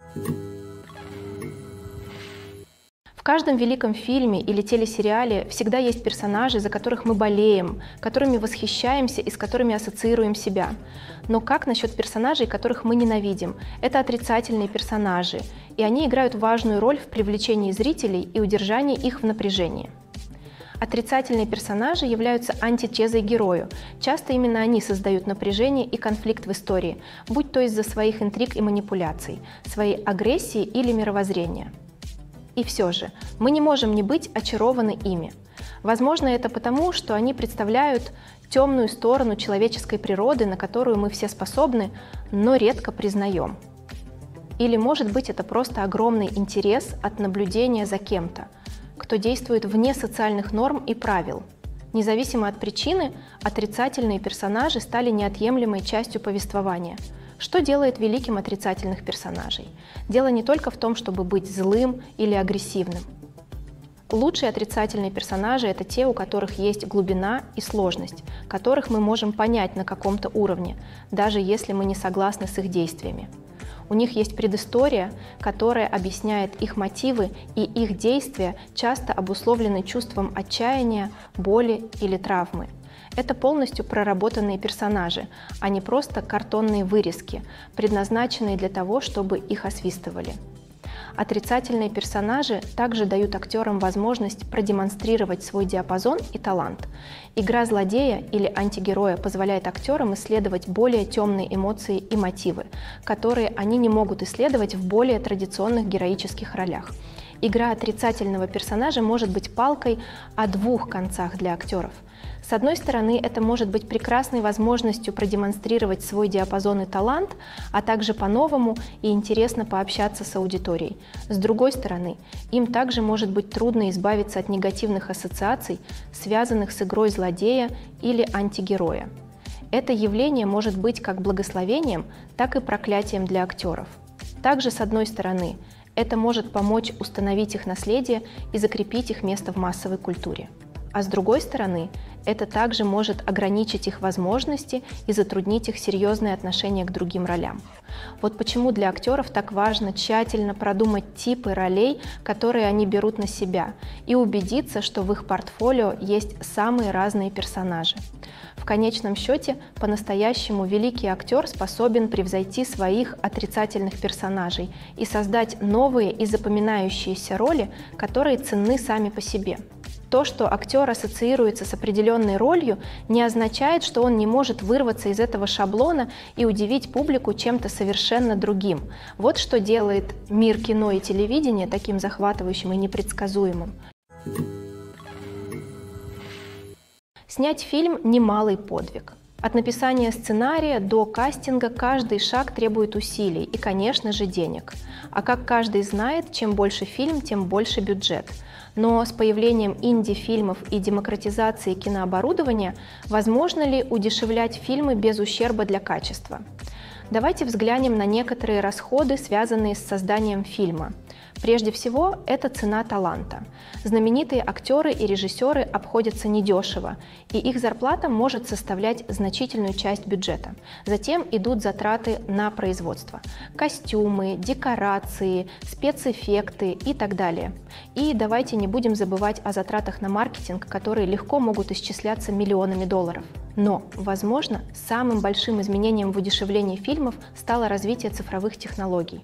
В каждом великом фильме или телесериале всегда есть персонажи, за которых мы болеем, которыми восхищаемся и с которыми ассоциируем себя. Но как насчет персонажей, которых мы ненавидим? Это отрицательные персонажи, и они играют важную роль в привлечении зрителей и удержании их в напряжении. Отрицательные персонажи являются антитезой герою. Часто именно они создают напряжение и конфликт в истории, будь то из-за своих интриг и манипуляций, своей агрессии или мировоззрения. И все же, мы не можем не быть очарованы ими. Возможно, это потому, что они представляют темную сторону человеческой природы, на которую мы все способны, но редко признаем. Или, может быть, это просто огромный интерес от наблюдения за кем-то, кто действует вне социальных норм и правил. Независимо от причины, отрицательные персонажи стали неотъемлемой частью повествования. Что делает великим отрицательных персонажей? Дело не только в том, чтобы быть злым или агрессивным. Лучшие отрицательные персонажи – это те, у которых есть глубина и сложность, которых мы можем понять на каком-то уровне, даже если мы не согласны с их действиями. У них есть предыстория, которая объясняет их мотивы, и их действия часто обусловлены чувством отчаяния, боли или травмы. Это полностью проработанные персонажи, а не просто картонные вырезки, предназначенные для того, чтобы их освистывали. Отрицательные персонажи также дают актерам возможность продемонстрировать свой диапазон и талант. Игра злодея или антигероя позволяет актерам исследовать более темные эмоции и мотивы, которые они не могут исследовать в более традиционных героических ролях. Игра отрицательного персонажа может быть палкой о двух концах для актеров. С одной стороны, это может быть прекрасной возможностью продемонстрировать свой диапазон и талант, а также по-новому и интересно пообщаться с аудиторией. С другой стороны, им также может быть трудно избавиться от негативных ассоциаций, связанных с игрой злодея или антигероя. Это явление может быть как благословением, так и проклятием для актеров. Также, с одной стороны, это может помочь установить их наследие и закрепить их место в массовой культуре. А с другой стороны, это также может ограничить их возможности и затруднить их серьезное отношение к другим ролям. Вот почему для актеров так важно тщательно продумать типы ролей, которые они берут на себя, и убедиться, что в их портфолио есть самые разные персонажи. В конечном счете, по-настоящему великий актер способен превзойти своих отрицательных персонажей и создать новые и запоминающиеся роли, которые ценны сами по себе. То, что актер ассоциируется с определенной ролью, не означает, что он не может вырваться из этого шаблона и удивить публику чем-то совершенно другим. Вот что делает мир кино и телевидения таким захватывающим и непредсказуемым. Снять фильм – немалый подвиг. От написания сценария до кастинга каждый шаг требует усилий и, конечно же, денег. А как каждый знает, чем больше фильм, тем больше бюджет. Но с появлением инди-фильмов и демократизацией кинооборудования возможно ли удешевлять фильмы без ущерба для качества? Давайте взглянем на некоторые расходы, связанные с созданием фильма. Прежде всего, это цена таланта. Знаменитые актеры и режиссеры обходятся недешево, и их зарплата может составлять значительную часть бюджета. Затем идут затраты на производство. Костюмы, декорации, спецэффекты и так далее. И давайте не будем забывать о затратах на маркетинг, которые легко могут исчисляться миллионами долларов. Но, возможно, самым большим изменением в удешевлении фильмов стало развитие цифровых технологий.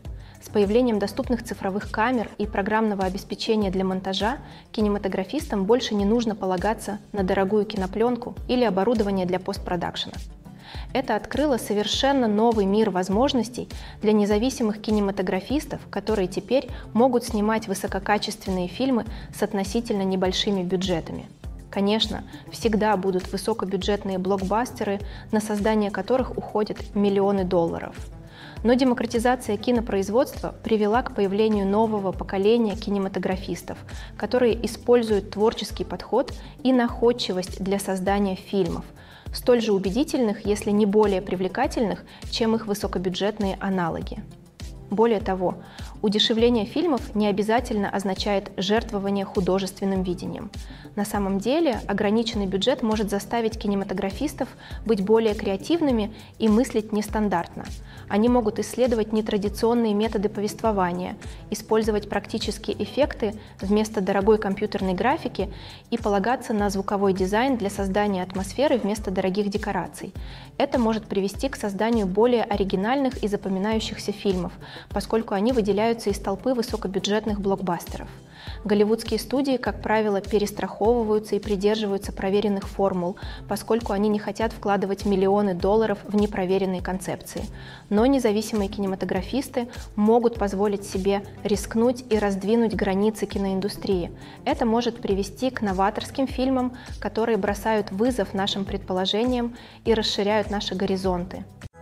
С появлением доступных цифровых камер и программного обеспечения для монтажа кинематографистам больше не нужно полагаться на дорогую кинопленку или оборудование для постпродакшена. Это открыло совершенно новый мир возможностей для независимых кинематографистов, которые теперь могут снимать высококачественные фильмы с относительно небольшими бюджетами. Конечно, всегда будут высокобюджетные блокбастеры, на создание которых уходят миллионы долларов. Но демократизация кинопроизводства привела к появлению нового поколения кинематографистов, которые используют творческий подход и находчивость для создания фильмов, столь же убедительных, если не более привлекательных, чем их высокобюджетные аналоги. Более того, удешевление фильмов не обязательно означает жертвование художественным видением. На самом деле, ограниченный бюджет может заставить кинематографистов быть более креативными и мыслить нестандартно. Они могут исследовать нетрадиционные методы повествования, использовать практические эффекты вместо дорогой компьютерной графики и полагаться на звуковой дизайн для создания атмосферы вместо дорогих декораций. Это может привести к созданию более оригинальных и запоминающихся фильмов, поскольку они выделяются из толпы высокобюджетных блокбастеров. Голливудские студии, как правило, перестраховываются и придерживаются проверенных формул, поскольку они не хотят вкладывать миллионы долларов в непроверенные концепции. Но независимые кинематографисты могут позволить себе рискнуть и раздвинуть границы киноиндустрии. Это может привести к новаторским фильмам, которые бросают вызов нашим предположениям и расширяют наши горизонты.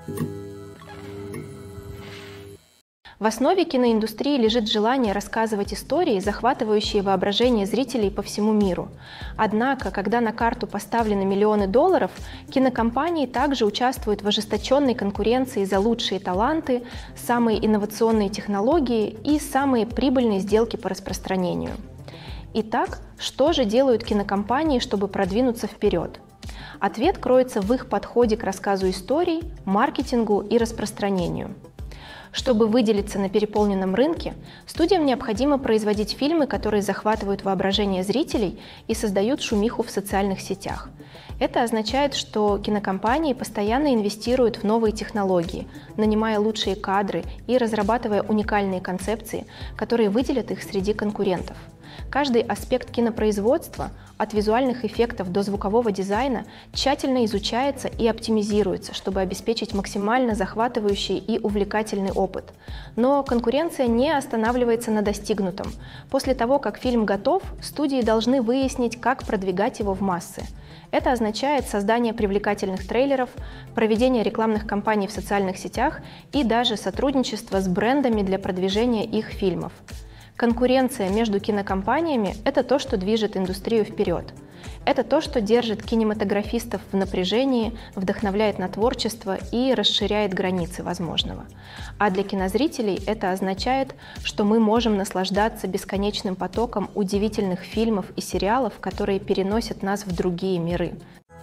В основе киноиндустрии лежит желание рассказывать истории, захватывающие воображение зрителей по всему миру. Однако, когда на карту поставлены миллионы долларов, кинокомпании также участвуют в ожесточенной конкуренции за лучшие таланты, самые инновационные технологии и самые прибыльные сделки по распространению. Итак, что же делают кинокомпании, чтобы продвинуться вперед? Ответ кроется в их подходе к рассказу историй, маркетингу и распространению. Чтобы выделиться на переполненном рынке, студиям необходимо производить фильмы, которые захватывают воображение зрителей и создают шумиху в социальных сетях. Это означает, что кинокомпании постоянно инвестируют в новые технологии, нанимая лучшие кадры и разрабатывая уникальные концепции, которые выделят их среди конкурентов. Каждый аспект кинопроизводства, от визуальных эффектов до звукового дизайна, тщательно изучается и оптимизируется, чтобы обеспечить максимально захватывающий и увлекательный опыт. Но конкуренция не останавливается на достигнутом. После того, как фильм готов, студии должны выяснить, как продвигать его в массы. Это означает создание привлекательных трейлеров, проведение рекламных кампаний в социальных сетях и даже сотрудничество с брендами для продвижения их фильмов. Конкуренция между кинокомпаниями – это то, что движет индустрию вперед. Это то, что держит кинематографистов в напряжении, вдохновляет на творчество и расширяет границы возможного. А для кинозрителей это означает, что мы можем наслаждаться бесконечным потоком удивительных фильмов и сериалов, которые переносят нас в другие миры.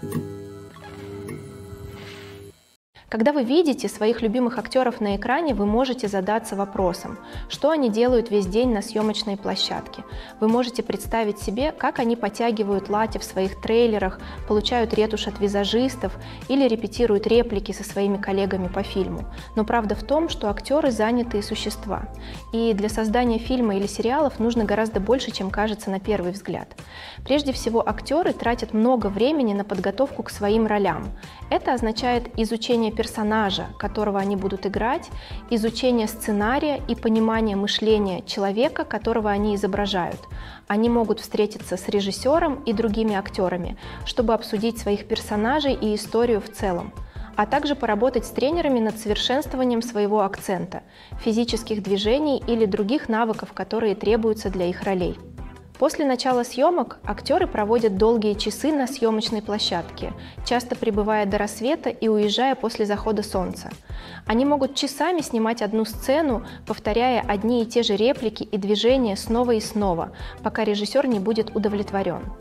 Когда вы видите своих любимых актеров на экране, вы можете задаться вопросом, что они делают весь день на съемочной площадке. Вы можете представить себе, как они подтягивают лати в своих трейлерах, получают ретушь от визажистов или репетируют реплики со своими коллегами по фильму. Но правда в том, что актеры занятые существа. И для создания фильма или сериалов нужно гораздо больше, чем кажется на первый взгляд. Прежде всего, актеры тратят много времени на подготовку к своим ролям. Это означает изучение персонажа, которого они будут играть, изучение сценария и понимание мышления человека, которого они изображают. Они могут встретиться с режиссером и другими актерами, чтобы обсудить своих персонажей и историю в целом, а также поработать с тренерами над совершенствованием своего акцента, физических движений или других навыков, которые требуются для их ролей. После начала съемок актеры проводят долгие часы на съемочной площадке, часто пребывая до рассвета и уезжая после захода солнца. Они могут часами снимать одну сцену, повторяя одни и те же реплики и движения снова и снова, пока режиссер не будет удовлетворен. В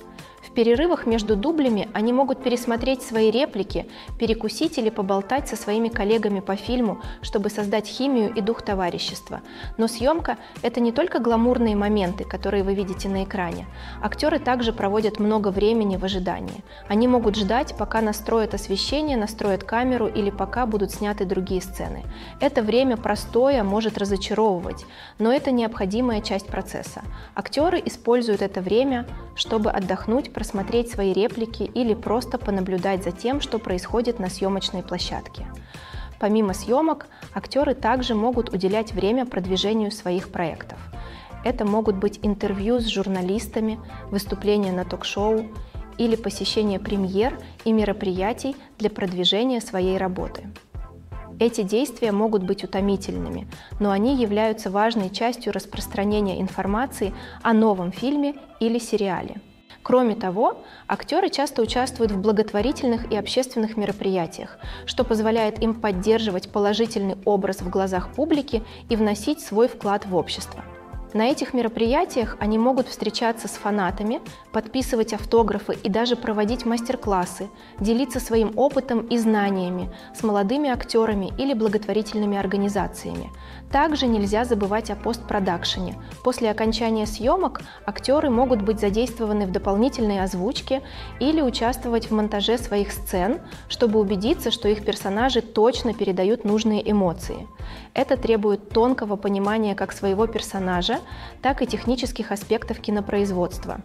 В перерывах между дублями они могут пересмотреть свои реплики, перекусить или поболтать со своими коллегами по фильму, чтобы создать химию и дух товарищества. Но съемка – это не только гламурные моменты, которые вы видите на экране. Актеры также проводят много времени в ожидании. Они могут ждать, пока настроят освещение, настроят камеру или пока будут сняты другие сцены. Это время простоя может разочаровывать, но это необходимая часть процесса. Актеры используют это время, чтобы отдохнуть, просмотреть свои реплики или просто понаблюдать за тем, что происходит на съемочной площадке. Помимо съемок, актеры также могут уделять время продвижению своих проектов. Это могут быть интервью с журналистами, выступления на ток-шоу или посещение премьер и мероприятий для продвижения своей работы. Эти действия могут быть утомительными, но они являются важной частью распространения информации о новом фильме или сериале. Кроме того, актеры часто участвуют в благотворительных и общественных мероприятиях, что позволяет им поддерживать положительный образ в глазах публики и вносить свой вклад в общество. На этих мероприятиях они могут встречаться с фанатами, подписывать автографы и даже проводить мастер-классы, делиться своим опытом и знаниями с молодыми актерами или благотворительными организациями. Также нельзя забывать о постпродакшене. После окончания съемок актеры могут быть задействованы в дополнительной озвучке или участвовать в монтаже своих сцен, чтобы убедиться, что их персонажи точно передают нужные эмоции. Это требует тонкого понимания как своего персонажа, так и технических аспектов кинопроизводства.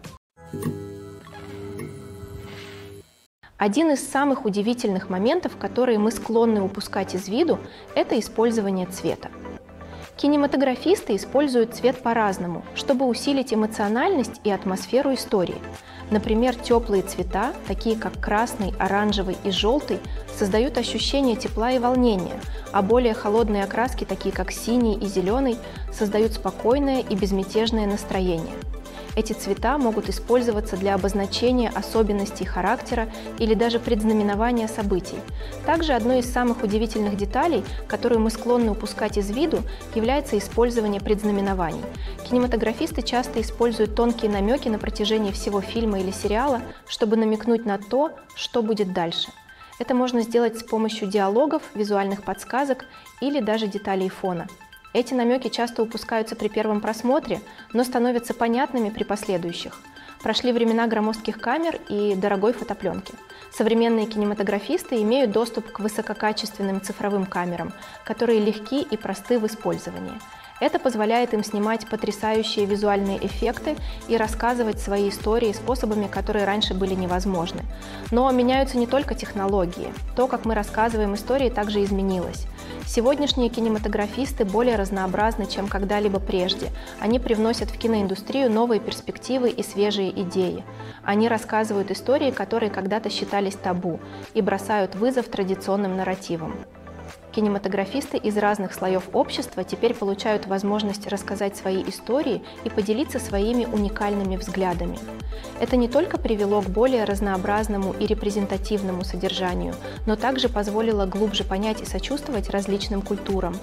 Один из самых удивительных моментов, которые мы склонны упускать из виду, это использование цвета. Кинематографисты используют цвет по-разному, чтобы усилить эмоциональность и атмосферу истории. Например, теплые цвета, такие как красный, оранжевый и желтый, создают ощущение тепла и волнения, а более холодные окраски, такие как синий и зеленый, создают спокойное и безмятежное настроение. Эти цвета могут использоваться для обозначения особенностей характера или даже предзнаменования событий. Также одной из самых удивительных деталей, которую мы склонны упускать из виду, является использование предзнаменований. Кинематографисты часто используют тонкие намеки на протяжении всего фильма или сериала, чтобы намекнуть на то, что будет дальше. Это можно сделать с помощью диалогов, визуальных подсказок или даже деталей фона. Эти намеки часто упускаются при первом просмотре, но становятся понятными при последующих. Прошли времена громоздких камер и дорогой фотопленки. Современные кинематографисты имеют доступ к высококачественным цифровым камерам, которые легки и просты в использовании. Это позволяет им снимать потрясающие визуальные эффекты и рассказывать свои истории способами, которые раньше были невозможны. Но меняются не только технологии. То, как мы рассказываем истории, также изменилось. Сегодняшние кинематографисты более разнообразны, чем когда-либо прежде. Они привносят в киноиндустрию новые перспективы и свежие идеи. Они рассказывают истории, которые когда-то считались табу, и бросают вызов традиционным нарративам. Кинематографисты из разных слоев общества теперь получают возможность рассказать свои истории и поделиться своими уникальными взглядами. Это не только привело к более разнообразному и репрезентативному содержанию, но также позволило глубже понять и сочувствовать различным культурам.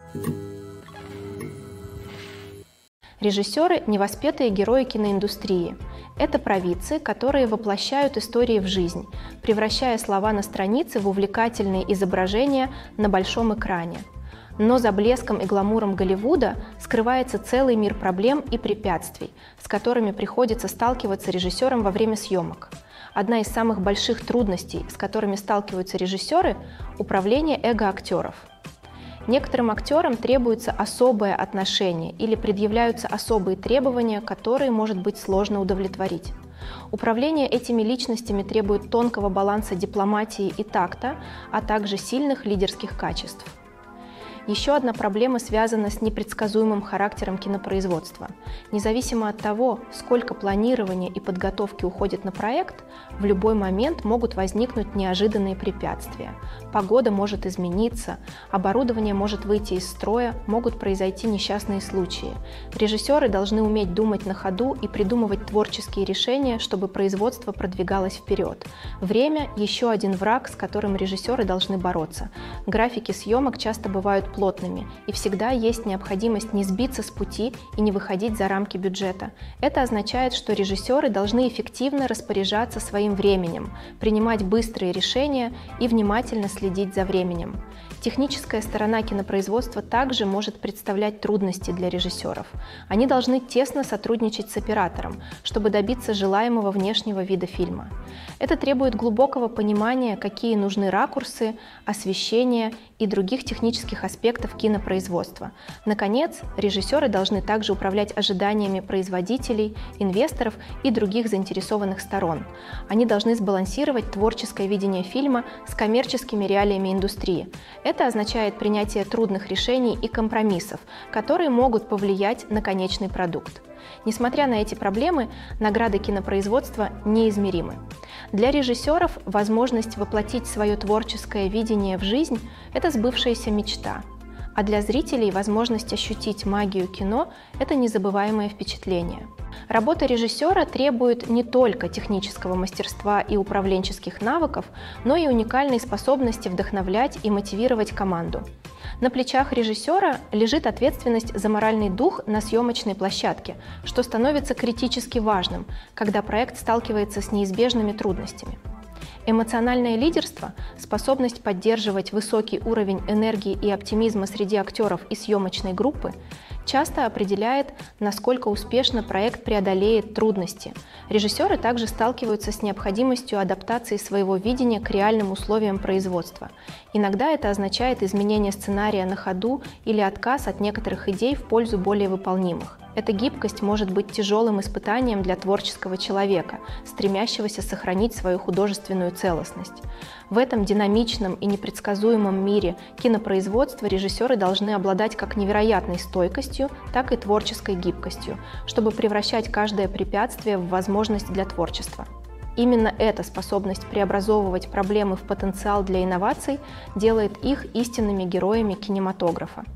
Режиссеры – невоспетые герои киноиндустрии. Это провидцы, которые воплощают истории в жизнь, превращая слова на странице в увлекательные изображения на большом экране. Но за блеском и гламуром Голливуда скрывается целый мир проблем и препятствий, с которыми приходится сталкиваться режиссерам во время съемок. Одна из самых больших трудностей, с которыми сталкиваются режиссеры – управление эго актеров. Некоторым актерам требуется особое отношение или предъявляются особые требования, которые может быть сложно удовлетворить. Управление этими личностями требует тонкого баланса дипломатии и такта, а также сильных лидерских качеств. Еще одна проблема связана с непредсказуемым характером кинопроизводства. Независимо от того, сколько планирования и подготовки уходит на проект, в любой момент могут возникнуть неожиданные препятствия. Погода может измениться, оборудование может выйти из строя, могут произойти несчастные случаи. Режиссеры должны уметь думать на ходу и придумывать творческие решения, чтобы производство продвигалось вперед. Время – еще один враг, с которым режиссеры должны бороться. Графики съемок часто бывают плотными, и всегда есть необходимость не сбиться с пути и не выходить за рамки бюджета. Это означает, что режиссеры должны эффективно распоряжаться своим временем, принимать быстрые решения и внимательно следить за временем. Техническая сторона кинопроизводства также может представлять трудности для режиссеров. Они должны тесно сотрудничать с оператором, чтобы добиться желаемого внешнего вида фильма. Это требует глубокого понимания, какие нужны ракурсы, освещение и других технических аспектов кинопроизводства. Наконец, режиссеры должны также управлять ожиданиями производителей, инвесторов и других заинтересованных сторон. Они должны сбалансировать творческое видение фильма с коммерческими реалиями индустрии. Это означает принятие трудных решений и компромиссов, которые могут повлиять на конечный продукт. Несмотря на эти проблемы, награды кинопроизводства неизмеримы. Для режиссеров возможность воплотить свое творческое видение в жизнь – это сбывшаяся мечта. А для зрителей возможность ощутить магию кино – это незабываемое впечатление. Работа режиссера требует не только технического мастерства и управленческих навыков, но и уникальной способности вдохновлять и мотивировать команду. На плечах режиссера лежит ответственность за моральный дух на съемочной площадке, что становится критически важным, когда проект сталкивается с неизбежными трудностями. Эмоциональное лидерство, способность поддерживать высокий уровень энергии и оптимизма среди актеров и съемочной группы, часто определяет, насколько успешно проект преодолеет трудности. Режиссеры также сталкиваются с необходимостью адаптации своего видения к реальным условиям производства. Иногда это означает изменение сценария на ходу или отказ от некоторых идей в пользу более выполнимых. Эта гибкость может быть тяжелым испытанием для творческого человека, стремящегося сохранить свою художественную целостность. В этом динамичном и непредсказуемом мире кинопроизводства режиссеры должны обладать как невероятной стойкостью, так и творческой гибкостью, чтобы превращать каждое препятствие в возможность для творчества. Именно эта способность преобразовывать проблемы в потенциал для инноваций делает их истинными героями кинематографа.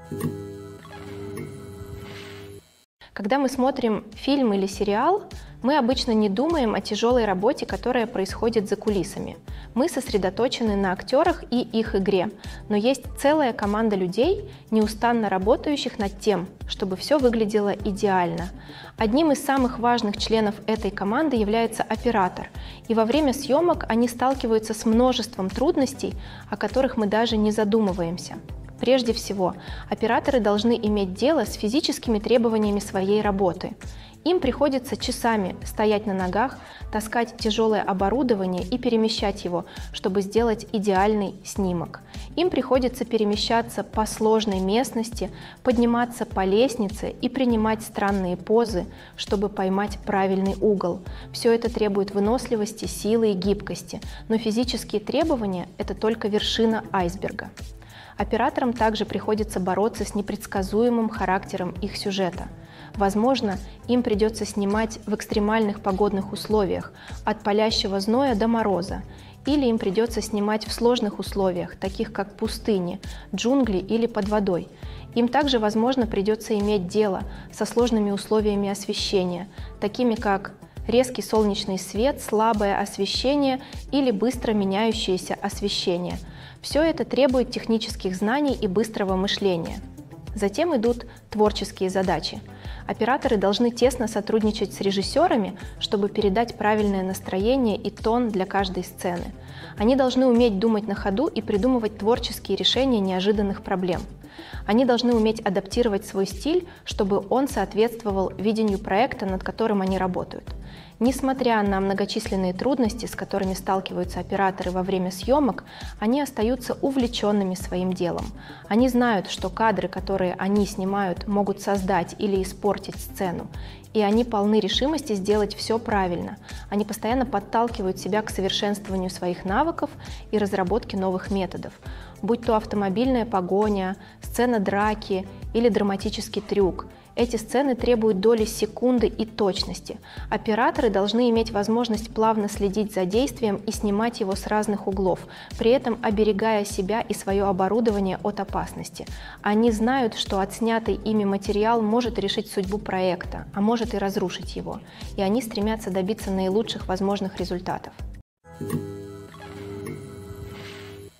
Когда мы смотрим фильм или сериал, мы обычно не думаем о тяжелой работе, которая происходит за кулисами. Мы сосредоточены на актерах и их игре, но есть целая команда людей, неустанно работающих над тем, чтобы все выглядело идеально. Одним из самых важных членов этой команды является оператор, и во время съемок они сталкиваются с множеством трудностей, о которых мы даже не задумываемся. Прежде всего, операторы должны иметь дело с физическими требованиями своей работы. Им приходится часами стоять на ногах, таскать тяжелое оборудование и перемещать его, чтобы сделать идеальный снимок. Им приходится перемещаться по сложной местности, подниматься по лестнице и принимать странные позы, чтобы поймать правильный угол. Все это требует выносливости, силы и гибкости, но физические требования – это только вершина айсберга. Операторам также приходится бороться с непредсказуемым характером их сюжета. Возможно, им придется снимать в экстремальных погодных условиях, от палящего зноя до мороза, или им придется снимать в сложных условиях, таких как пустыни, джунгли или под водой. Им также, возможно, придется иметь дело со сложными условиями освещения, такими как резкий солнечный свет, слабое освещение или быстро меняющееся освещение. Все это требует технических знаний и быстрого мышления. Затем идут творческие задачи. Операторы должны тесно сотрудничать с режиссерами, чтобы передать правильное настроение и тон для каждой сцены. Они должны уметь думать на ходу и придумывать творческие решения неожиданных проблем. Они должны уметь адаптировать свой стиль, чтобы он соответствовал видению проекта, над которым они работают. Несмотря на многочисленные трудности, с которыми сталкиваются операторы во время съемок, они остаются увлеченными своим делом. Они знают, что кадры, которые они снимают, могут создать или испортить сцену, и они полны решимости сделать все правильно. Они постоянно подталкивают себя к совершенствованию своих навыков и разработке новых методов, будь то автомобильная погоня, сцена драки или драматический трюк. Эти сцены требуют доли секунды и точности. Операторы должны иметь возможность плавно следить за действием и снимать его с разных углов, при этом оберегая себя и свое оборудование от опасности. Они знают, что отснятый ими материал может решить судьбу проекта, а может и разрушить его, и они стремятся добиться наилучших возможных результатов.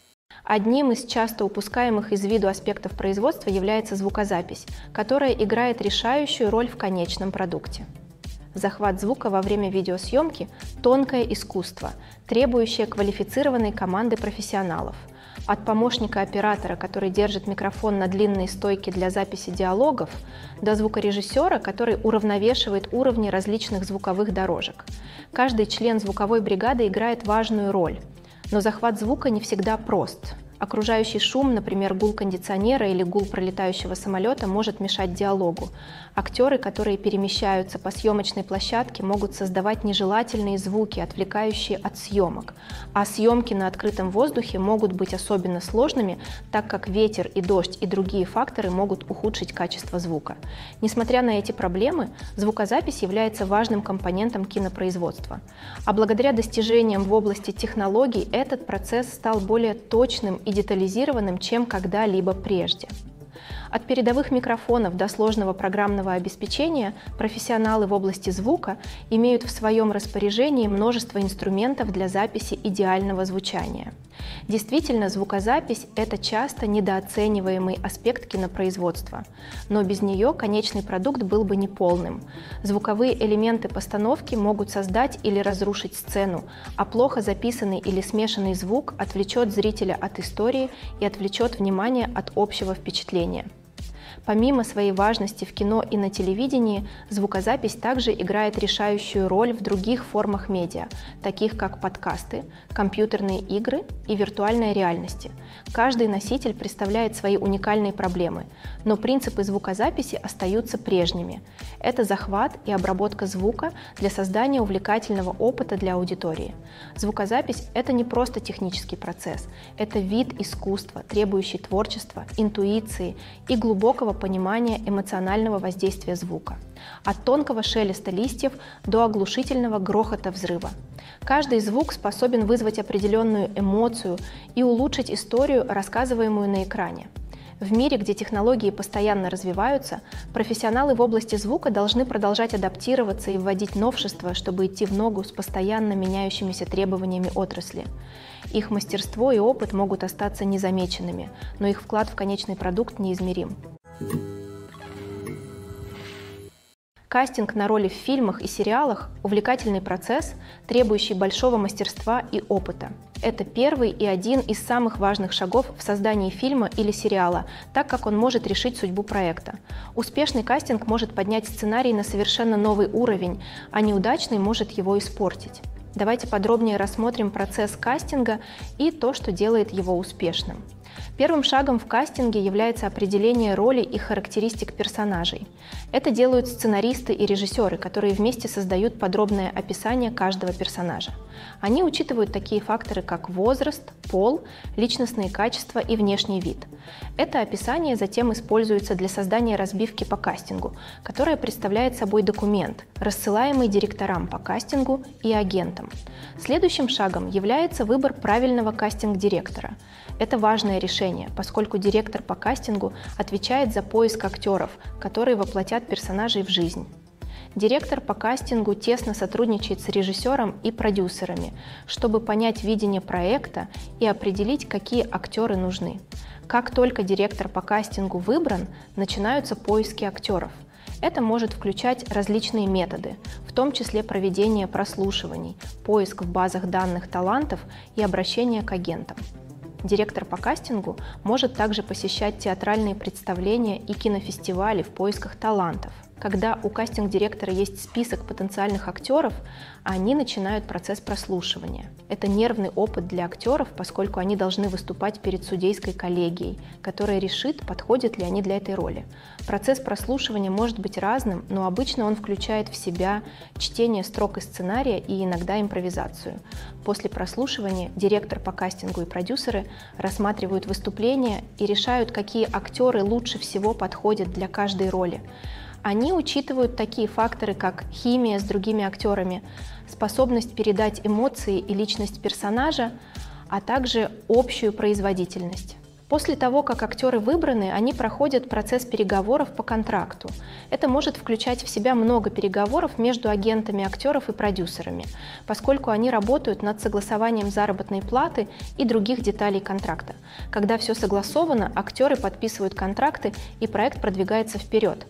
Одним из часто упускаемых из виду аспектов производства является звукозапись, которая играет решающую роль в конечном продукте. Захват звука во время видеосъемки – тонкое искусство, требующее квалифицированной команды профессионалов. От помощника оператора, который держит микрофон на длинной стойке для записи диалогов, до звукорежиссера, который уравновешивает уровни различных звуковых дорожек. Каждый член звуковой бригады играет важную роль, но захват звука не всегда прост. Окружающий шум, например, гул кондиционера или гул пролетающего самолета, может мешать диалогу. Актеры, которые перемещаются по съемочной площадке, могут создавать нежелательные звуки, отвлекающие от съемок. А съемки на открытом воздухе могут быть особенно сложными, так как ветер и дождь и другие факторы могут ухудшить качество звука. Несмотря на эти проблемы, звукозапись является важным компонентом кинопроизводства. А благодаря достижениям в области технологий этот процесс стал более точным и детализированным, чем когда-либо прежде. От передовых микрофонов до сложного программного обеспечения профессионалы в области звука имеют в своем распоряжении множество инструментов для записи идеального звучания. Действительно, звукозапись – это часто недооцениваемый аспект кинопроизводства, но без нее конечный продукт был бы неполным. Звуковые элементы постановки могут создать или разрушить сцену, а плохо записанный или смешанный звук отвлечет зрителя от истории и отвлечет внимание от общего впечатления. Помимо своей важности в кино и на телевидении, звукозапись также играет решающую роль в других формах медиа, таких как подкасты, компьютерные игры и виртуальная реальность. Каждый носитель представляет свои уникальные проблемы, но принципы звукозаписи остаются прежними. Это захват и обработка звука для создания увлекательного опыта для аудитории. Звукозапись – это не просто технический процесс, это вид искусства, требующий творчества, интуиции и глубокого понимания эмоционального воздействия звука. От тонкого шелеста листьев до оглушительного грохота взрыва. Каждый звук способен вызвать определенную эмоцию и улучшить историю, рассказываемую на экране. В мире, где технологии постоянно развиваются, профессионалы в области звука должны продолжать адаптироваться и вводить новшества, чтобы идти в ногу с постоянно меняющимися требованиями отрасли. Их мастерство и опыт могут остаться незамеченными, но их вклад в конечный продукт неизмерим. Кастинг на роли в фильмах и сериалах – увлекательный процесс, требующий большого мастерства и опыта. Это первый и один из самых важных шагов в создании фильма или сериала, так как он может решить судьбу проекта. Успешный кастинг может поднять сценарий на совершенно новый уровень, а неудачный может его испортить. Давайте подробнее рассмотрим процесс кастинга и то, что делает его успешным. Первым шагом в кастинге является определение роли и характеристик персонажей. Это делают сценаристы и режиссеры, которые вместе создают подробное описание каждого персонажа. Они учитывают такие факторы, как возраст, пол, личностные качества и внешний вид. Это описание затем используется для создания разбивки по кастингу, которая представляет собой документ, рассылаемый директорам по кастингу и агентам. Следующим шагом является выбор правильного кастинг-директора. Это важное решение, поскольку директор по кастингу отвечает за поиск актеров, которые воплотят персонажей в жизнь. Директор по кастингу тесно сотрудничает с режиссером и продюсерами, чтобы понять видение проекта и определить, какие актеры нужны. Как только директор по кастингу выбран, начинаются поиски актеров. Это может включать различные методы, в том числе проведение прослушиваний, поиск в базах данных талантов и обращение к агентам. Директор по кастингу может также посещать театральные представления и кинофестивали в поисках талантов. Когда у кастинг-директора есть список потенциальных актеров, они начинают процесс прослушивания. Это нервный опыт для актеров, поскольку они должны выступать перед судейской коллегией, которая решит, подходят ли они для этой роли. Процесс прослушивания может быть разным, но обычно он включает в себя чтение строк из сценария и иногда импровизацию. После прослушивания директор по кастингу и продюсеры рассматривают выступления и решают, какие актеры лучше всего подходят для каждой роли. Они учитывают такие факторы, как химия с другими актерами, способность передать эмоции и личность персонажа, а также общую производительность. После того, как актеры выбраны, они проходят процесс переговоров по контракту. Это может включать в себя много переговоров между агентами актеров и продюсерами, поскольку они работают над согласованием заработной платы и других деталей контракта. Когда все согласовано, актеры подписывают контракты, и проект продвигается вперед.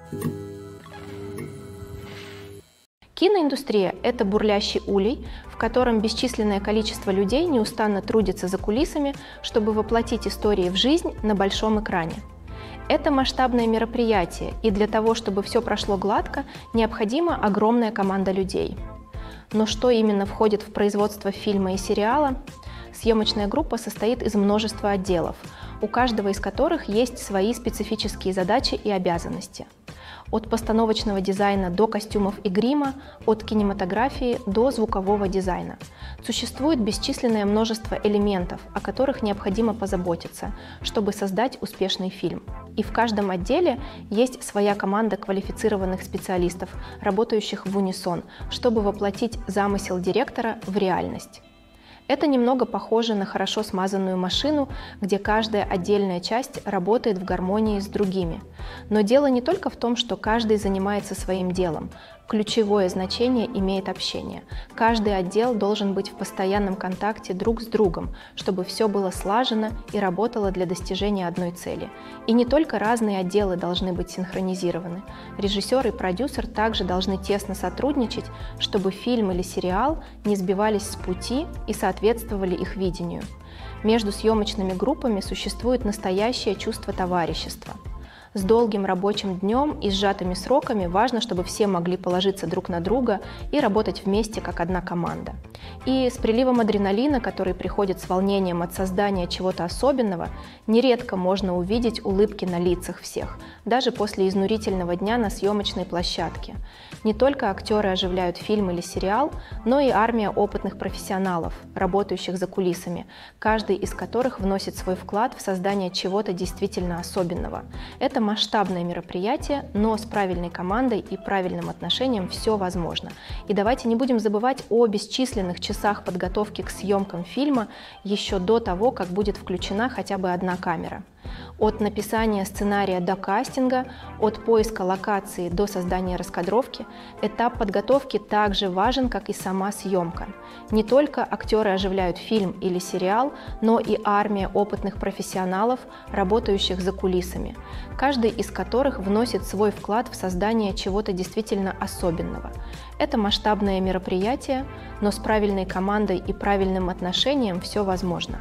Киноиндустрия – это бурлящий улей, в котором бесчисленное количество людей неустанно трудится за кулисами, чтобы воплотить истории в жизнь на большом экране. Это масштабное мероприятие, и для того, чтобы все прошло гладко, необходима огромная команда людей. Но что именно входит в производство фильма и сериала? Съемочная группа состоит из множества отделов, у каждого из которых есть свои специфические задачи и обязанности. От постановочного дизайна до костюмов и грима, от кинематографии до звукового дизайна. Существует бесчисленное множество элементов, о которых необходимо позаботиться, чтобы создать успешный фильм. И в каждом отделе есть своя команда квалифицированных специалистов, работающих в унисон, чтобы воплотить замысел директора в реальность. Это немного похоже на хорошо смазанную машину, где каждая отдельная часть работает в гармонии с другими. Но дело не только в том, что каждый занимается своим делом. Ключевое значение имеет общение. Каждый отдел должен быть в постоянном контакте друг с другом, чтобы все было слажено и работало для достижения одной цели. И не только разные отделы должны быть синхронизированы. Режиссер и продюсер также должны тесно сотрудничать, чтобы фильм или сериал не сбивались с пути и соответствовали их видению. Между съемочными группами существует настоящее чувство товарищества. С долгим рабочим днем и сжатыми сроками важно, чтобы все могли положиться друг на друга и работать вместе как одна команда. И с приливом адреналина, который приходит с волнением от создания чего-то особенного, нередко можно увидеть улыбки на лицах всех, даже после изнурительного дня на съемочной площадке. Не только актеры оживляют фильм или сериал, но и армия опытных профессионалов, работающих за кулисами, каждый из которых вносит свой вклад в создание чего-то действительно особенного. Это масштабное мероприятие, но с правильной командой и правильным отношением все возможно. И давайте не будем забывать о бесчисленных часах подготовки к съемкам фильма еще до того, как будет включена хотя бы одна камера. От написания сценария до кастинга, от поиска локации до создания раскадровки, этап подготовки также важен, как и сама съемка. Не только актеры оживляют фильм или сериал, но и армия опытных профессионалов, работающих за кулисами, каждый из которых вносит свой вклад в создание чего-то действительно особенного. Это масштабное мероприятие, но с правильной командой и правильным отношением все возможно.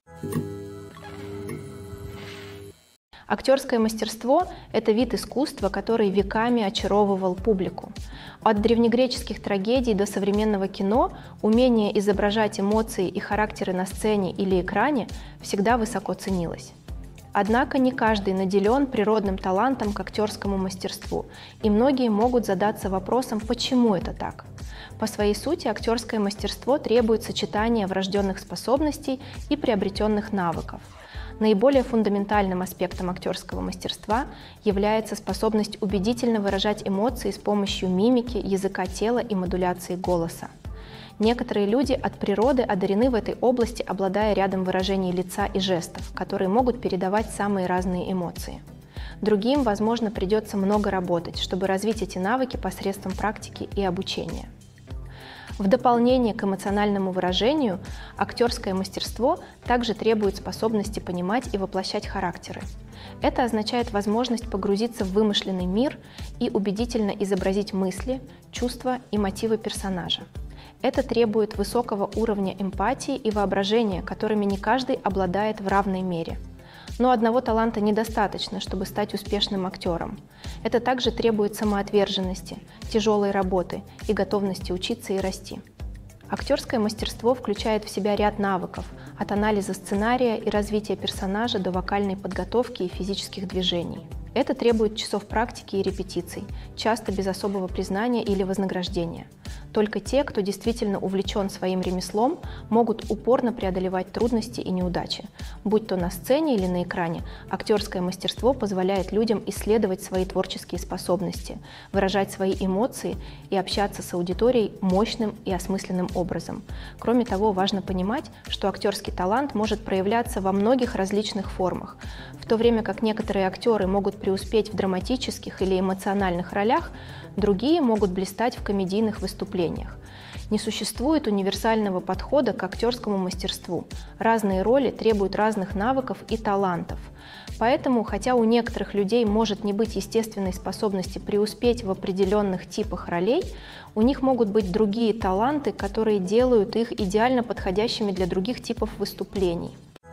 Актерское мастерство – это вид искусства, который веками очаровывал публику. От древнегреческих трагедий до современного кино умение изображать эмоции и характеры на сцене или экране всегда высоко ценилось. Однако не каждый наделен природным талантом к актерскому мастерству, и многие могут задаться вопросом, почему это так. По своей сути, актерское мастерство требует сочетания врожденных способностей и приобретенных навыков. Наиболее фундаментальным аспектом актерского мастерства является способность убедительно выражать эмоции с помощью мимики, языка тела и модуляции голоса. Некоторые люди от природы одарены в этой области, обладая рядом выражений лица и жестов, которые могут передавать самые разные эмоции. Другим, возможно, придется много работать, чтобы развить эти навыки посредством практики и обучения. В дополнение к эмоциональному выражению, актерское мастерство также требует способности понимать и воплощать характеры. Это означает возможность погрузиться в вымышленный мир и убедительно изобразить мысли, чувства и мотивы персонажа. Это требует высокого уровня эмпатии и воображения, которыми не каждый обладает в равной мере. Но одного таланта недостаточно, чтобы стать успешным актером. Это также требует самоотверженности, тяжелой работы и готовности учиться и расти. Актерское мастерство включает в себя ряд навыков, от анализа сценария и развития персонажа до вокальной подготовки и физических движений. Это требует часов практики и репетиций, часто без особого признания или вознаграждения. Только те, кто действительно увлечен своим ремеслом, могут упорно преодолевать трудности и неудачи. Будь то на сцене или на экране, актерское мастерство позволяет людям исследовать свои творческие способности, выражать свои эмоции и общаться с аудиторией мощным и осмысленным образом. Кроме того, важно понимать, что актерский талант может проявляться во многих различных формах. В то время как некоторые актеры могут преуспеть в драматических или эмоциональных ролях, другие могут блистать в комедийных выступлениях. Не существует универсального подхода к актерскому мастерству. Разные роли требуют разных навыков и талантов. Поэтому, хотя у некоторых людей может не быть естественной способности преуспеть в определенных типах ролей, у них могут быть другие таланты, которые делают их идеально подходящими для других типов выступлений.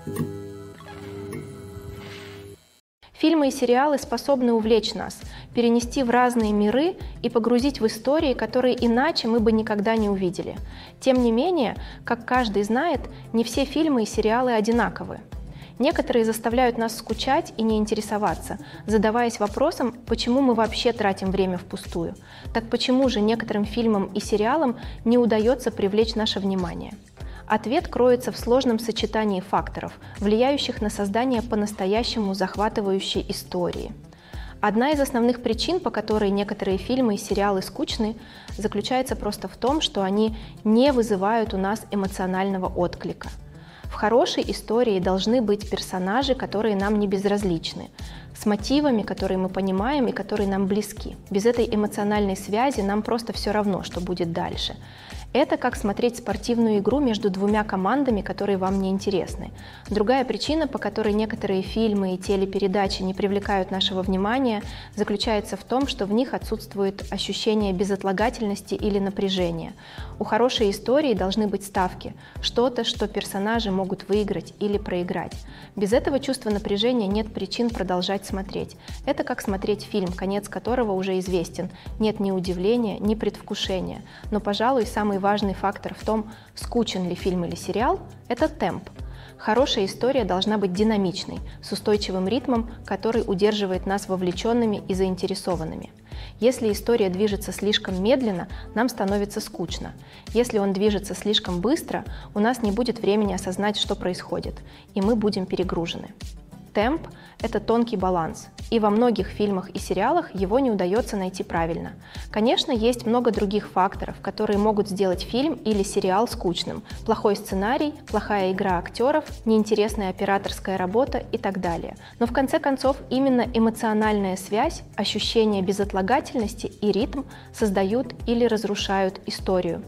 Фильмы и сериалы способны увлечь нас, перенести в разные миры и погрузить в истории, которые иначе мы бы никогда не увидели. Тем не менее, как каждый знает, не все фильмы и сериалы одинаковы. Некоторые заставляют нас скучать и не интересоваться, задаваясь вопросом, почему мы вообще тратим время впустую. Так почему же некоторым фильмам и сериалам не удается привлечь наше внимание? Ответ кроется в сложном сочетании факторов, влияющих на создание по-настоящему захватывающей истории. Одна из основных причин, по которой некоторые фильмы и сериалы скучны, заключается просто в том, что они не вызывают у нас эмоционального отклика. В хорошей истории должны быть персонажи, которые нам не безразличны, с мотивами, которые мы понимаем и которые нам близки. Без этой эмоциональной связи нам просто все равно, что будет дальше. Это как смотреть спортивную игру между двумя командами, которые вам не интересны. Другая причина, по которой некоторые фильмы и телепередачи не привлекают нашего внимания, заключается в том, что в них отсутствует ощущение безотлагательности или напряжения. У хорошей истории должны быть ставки, что-то, что персонажи могут выиграть или проиграть. Без этого чувства напряжения нет причин продолжать смотреть. Это как смотреть фильм, конец которого уже известен. Нет ни удивления, ни предвкушения. Но, пожалуй, самый важный фактор в том, скучен ли фильм или сериал, это темп. Хорошая история должна быть динамичной, с устойчивым ритмом, который удерживает нас вовлеченными и заинтересованными. Если история движется слишком медленно, нам становится скучно. Если он движется слишком быстро, у нас не будет времени осознать, что происходит, и мы будем перегружены. Темп – это тонкий баланс, и во многих фильмах и сериалах его не удается найти правильно. Конечно, есть много других факторов, которые могут сделать фильм или сериал скучным. Плохой сценарий, плохая игра актеров, неинтересная операторская работа и так далее. Но в конце концов именно эмоциональная связь, ощущение безотлагательности и ритм создают или разрушают историю.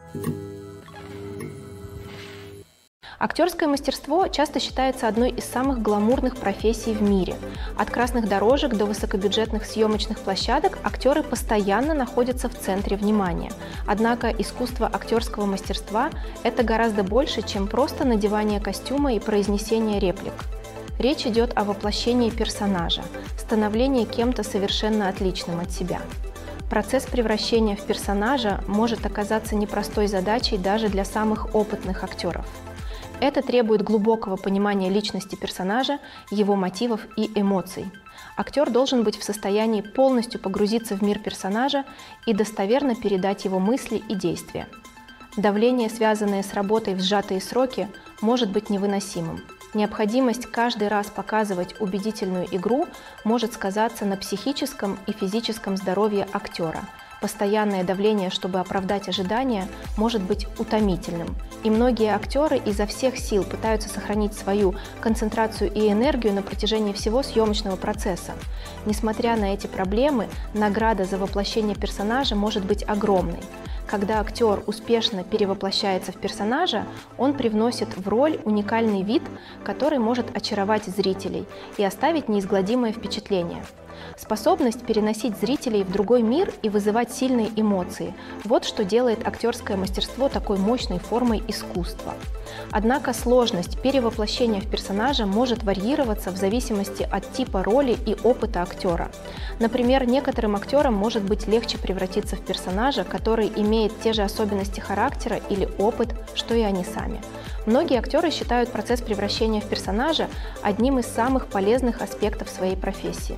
Актерское мастерство часто считается одной из самых гламурных профессий в мире. От красных дорожек до высокобюджетных съемочных площадок актеры постоянно находятся в центре внимания. Однако искусство актерского мастерства – это гораздо больше, чем просто надевание костюма и произнесение реплик. Речь идет о воплощении персонажа, становлении кем-то совершенно отличным от себя. Процесс превращения в персонажа может оказаться непростой задачей даже для самых опытных актеров. Это требует глубокого понимания личности персонажа, его мотивов и эмоций. Актер должен быть в состоянии полностью погрузиться в мир персонажа и достоверно передать его мысли и действия. Давление, связанное с работой в сжатые сроки, может быть невыносимым. Необходимость каждый раз показывать убедительную игру может сказаться на психическом и физическом здоровье актера. Постоянное давление, чтобы оправдать ожидания, может быть утомительным. И многие актеры изо всех сил пытаются сохранить свою концентрацию и энергию на протяжении всего съемочного процесса. Несмотря на эти проблемы, награда за воплощение персонажа может быть огромной. Когда актер успешно перевоплощается в персонажа, он привносит в роль уникальный вид, который может очаровать зрителей и оставить неизгладимое впечатление. Способность переносить зрителей в другой мир и вызывать сильные эмоции – вот что делает актерское мастерство такой мощной формой искусства. Однако сложность перевоплощения в персонажа может варьироваться в зависимости от типа роли и опыта актера. Например, некоторым актерам может быть легче превратиться в персонажа, который имеет те же особенности характера или опыт, что и они сами. Многие актеры считают процесс превращения в персонажа одним из самых полезных аспектов своей профессии.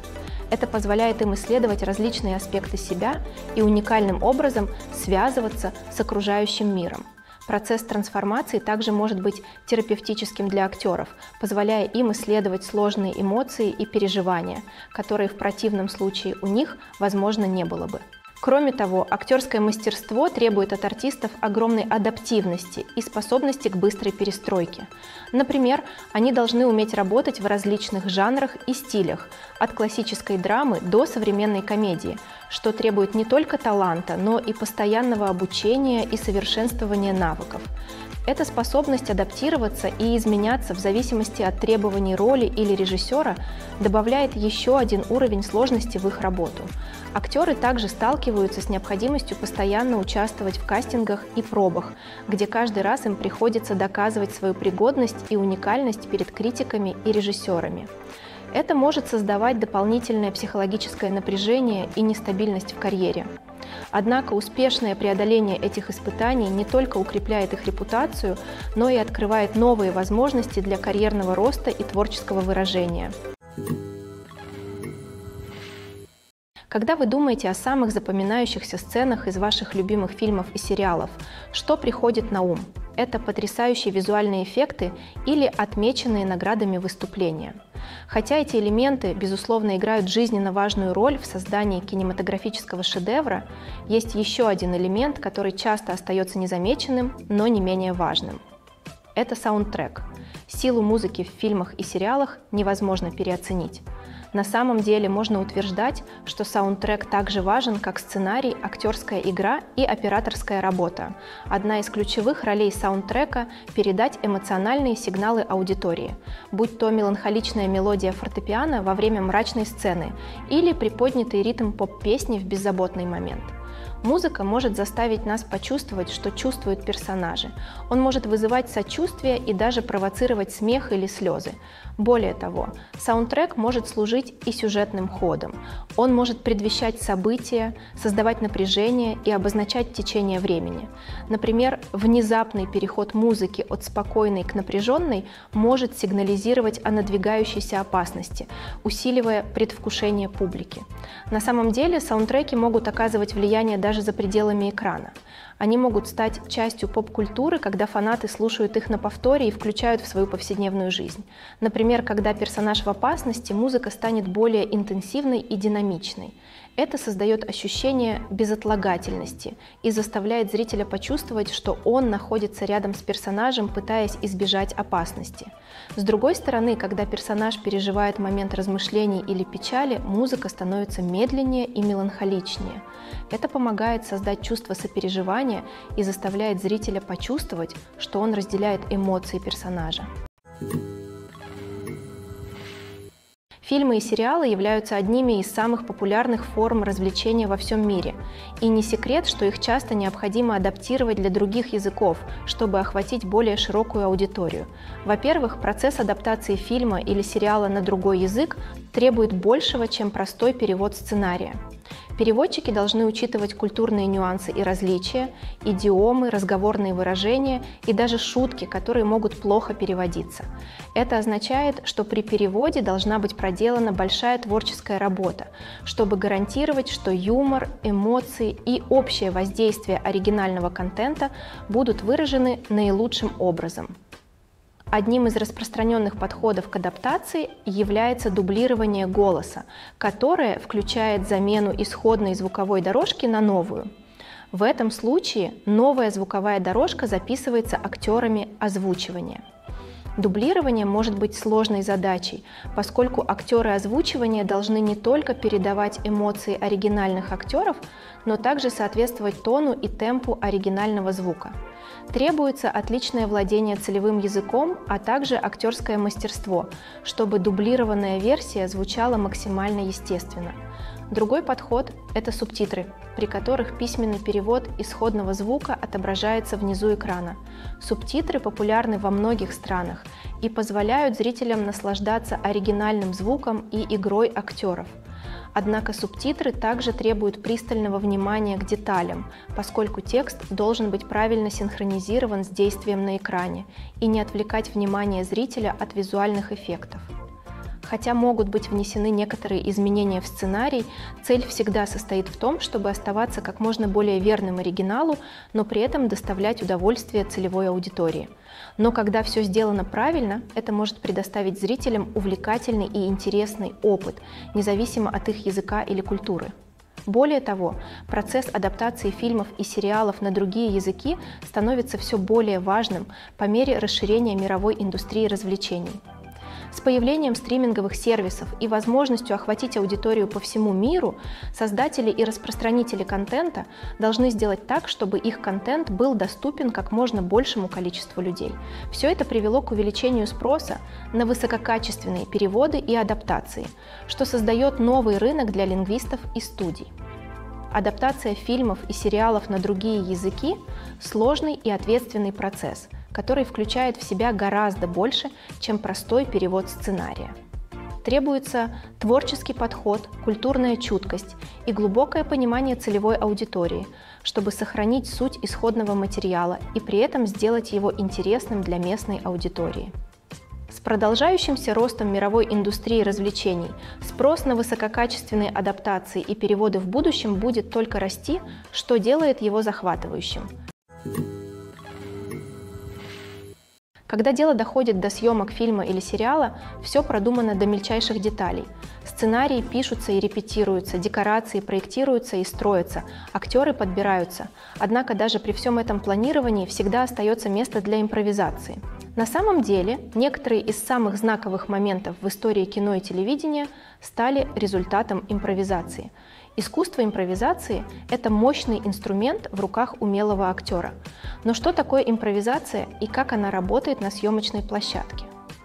Это позволяет им исследовать различные аспекты себя и уникальным образом связываться с окружающим миром. Процесс трансформации также может быть терапевтическим для актеров, позволяя им исследовать сложные эмоции и переживания, которые в противном случае у них, возможно, не было бы. Кроме того, актерское мастерство требует от артистов огромной адаптивности и способности к быстрой перестройке. Например, они должны уметь работать в различных жанрах и стилях, от классической драмы до современной комедии, что требует не только таланта, но и постоянного обучения и совершенствования навыков. Эта способность адаптироваться и изменяться в зависимости от требований роли или режиссера добавляет еще один уровень сложности в их работу. Актеры также сталкиваются с необходимостью постоянно участвовать в кастингах и пробах, где каждый раз им приходится доказывать свою пригодность и уникальность перед критиками и режиссерами. Это может создавать дополнительное психологическое напряжение и нестабильность в карьере. Однако успешное преодоление этих испытаний не только укрепляет их репутацию, но и открывает новые возможности для карьерного роста и творческого выражения. Когда вы думаете о самых запоминающихся сценах из ваших любимых фильмов и сериалов, что приходит на ум? Это потрясающие визуальные эффекты или отмеченные наградами выступления. Хотя эти элементы, безусловно, играют жизненно важную роль в создании кинематографического шедевра, есть еще один элемент, который часто остается незамеченным, но не менее важным. Это саундтрек. Силу музыки в фильмах и сериалах невозможно переоценить. На самом деле можно утверждать, что саундтрек так же важен, как сценарий, актерская игра и операторская работа. Одна из ключевых ролей саундтрека – передать эмоциональные сигналы аудитории, будь то меланхоличная мелодия фортепиано во время мрачной сцены или приподнятый ритм поп-песни в беззаботный момент. Музыка может заставить нас почувствовать, что чувствуют персонажи. Он может вызывать сочувствие и даже провоцировать смех или слезы. Более того, саундтрек может служить и сюжетным ходом. Он может предвещать события, создавать напряжение и обозначать течение времени. Например, внезапный переход музыки от спокойной к напряженной может сигнализировать о надвигающейся опасности, усиливая предвкушение публики. На самом деле саундтреки могут оказывать влияние даже за пределами экрана. Они могут стать частью поп-культуры, когда фанаты слушают их на повторе и включают в свою повседневную жизнь. Например, когда персонаж в опасности, музыка станет более интенсивной и динамичной. Это создает ощущение безотлагательности и заставляет зрителя почувствовать, что он находится рядом с персонажем, пытаясь избежать опасности. С другой стороны, когда персонаж переживает момент размышлений или печали, музыка становится медленнее и меланхоличнее. Это помогает создать чувство сопереживания и заставляет зрителя почувствовать, что он разделяет эмоции персонажа. Фильмы и сериалы являются одними из самых популярных форм развлечения во всем мире. И не секрет, что их часто необходимо адаптировать для других языков, чтобы охватить более широкую аудиторию. Во-первых, процесс адаптации фильма или сериала на другой язык требует большего, чем простой перевод сценария. Переводчики должны учитывать культурные нюансы и различия, идиомы, разговорные выражения и даже шутки, которые могут плохо переводиться. Это означает, что при переводе должна быть проделана большая творческая работа, чтобы гарантировать, что юмор, эмоции и общее воздействие оригинального контента будут выражены наилучшим образом. Одним из распространенных подходов к адаптации является дублирование голоса, которое включает замену исходной звуковой дорожки на новую. В этом случае новая звуковая дорожка записывается актерами озвучивания. Дублирование может быть сложной задачей, поскольку актеры озвучивания должны не только передавать эмоции оригинальных актеров, но также соответствовать тону и темпу оригинального звука. Требуется отличное владение целевым языком, а также актерское мастерство, чтобы дублированная версия звучала максимально естественно. Другой подход – это субтитры, при которых письменный перевод исходного звука отображается внизу экрана. Субтитры популярны во многих странах и позволяют зрителям наслаждаться оригинальным звуком и игрой актеров. Однако субтитры также требуют пристального внимания к деталям, поскольку текст должен быть правильно синхронизирован с действием на экране и не отвлекать внимание зрителя от визуальных эффектов. Хотя могут быть внесены некоторые изменения в сценарий, цель всегда состоит в том, чтобы оставаться как можно более верным оригиналу, но при этом доставлять удовольствие целевой аудитории. Но когда все сделано правильно, это может предоставить зрителям увлекательный и интересный опыт, независимо от их языка или культуры. Более того, процесс адаптации фильмов и сериалов на другие языки становится все более важным по мере расширения мировой индустрии развлечений. С появлением стриминговых сервисов и возможностью охватить аудиторию по всему миру, создатели и распространители контента должны сделать так, чтобы их контент был доступен как можно большему количеству людей. Все это привело к увеличению спроса на высококачественные переводы и адаптации, что создает новый рынок для лингвистов и студий. Адаптация фильмов и сериалов на другие языки – сложный и ответственный процесс, который включает в себя гораздо больше, чем простой перевод сценария. Требуется творческий подход, культурная чуткость и глубокое понимание целевой аудитории, чтобы сохранить суть исходного материала и при этом сделать его интересным для местной аудитории. С продолжающимся ростом мировой индустрии развлечений спрос на высококачественные адаптации и переводы в будущем будет только расти, что делает его захватывающим. Когда дело доходит до съемок фильма или сериала, все продумано до мельчайших деталей. Сценарии пишутся и репетируются, декорации проектируются и строятся, актеры подбираются. Однако даже при всем этом планировании всегда остается место для импровизации. На самом деле, некоторые из самых знаковых моментов в истории кино и телевидения стали результатом импровизации. Искусство импровизации – это мощный инструмент в руках умелого актера. Но что такое импровизация и как она работает на съемочной площадке?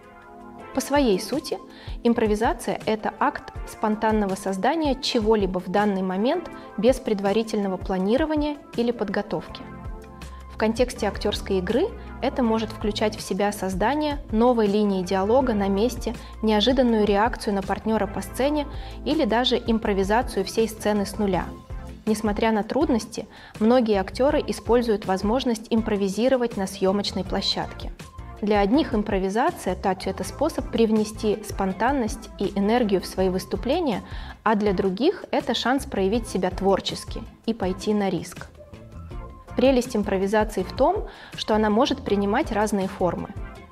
По своей сути, импровизация – это акт спонтанного создания чего-либо в данный момент без предварительного планирования или подготовки. В контексте актерской игры это может включать в себя создание новой линии диалога на месте, неожиданную реакцию на партнера по сцене или даже импровизацию всей сцены с нуля. Несмотря на трудности, многие актеры используют возможность импровизировать на съемочной площадке. Для одних импровизация – это способ привнести спонтанность и энергию в свои выступления, а для других – это шанс проявить себя творчески и пойти на риск. Прелесть импровизации в том, что она может принимать разные формы.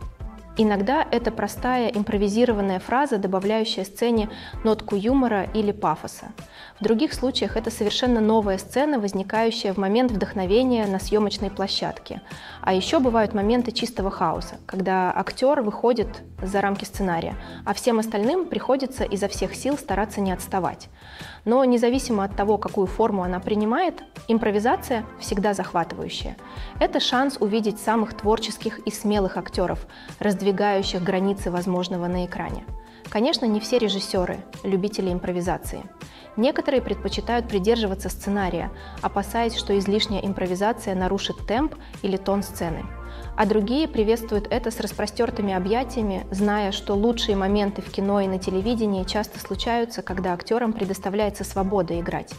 Иногда это простая импровизированная фраза, добавляющая сцене нотку юмора или пафоса. В других случаях это совершенно новая сцена, возникающая в момент вдохновения на съемочной площадке. А еще бывают моменты чистого хаоса, когда актер выходит за рамки сценария, а всем остальным приходится изо всех сил стараться не отставать. Но независимо от того, какую форму она принимает, импровизация всегда захватывающая. Это шанс увидеть самых творческих и смелых актеров, раздвигающих границы возможного на экране. Конечно, не все режиссеры – любители импровизации. Некоторые предпочитают придерживаться сценария, опасаясь, что излишняя импровизация нарушит темп или тон сцены. А другие приветствуют это с распростертыми объятиями, зная, что лучшие моменты в кино и на телевидении часто случаются, когда актерам предоставляется свобода играть.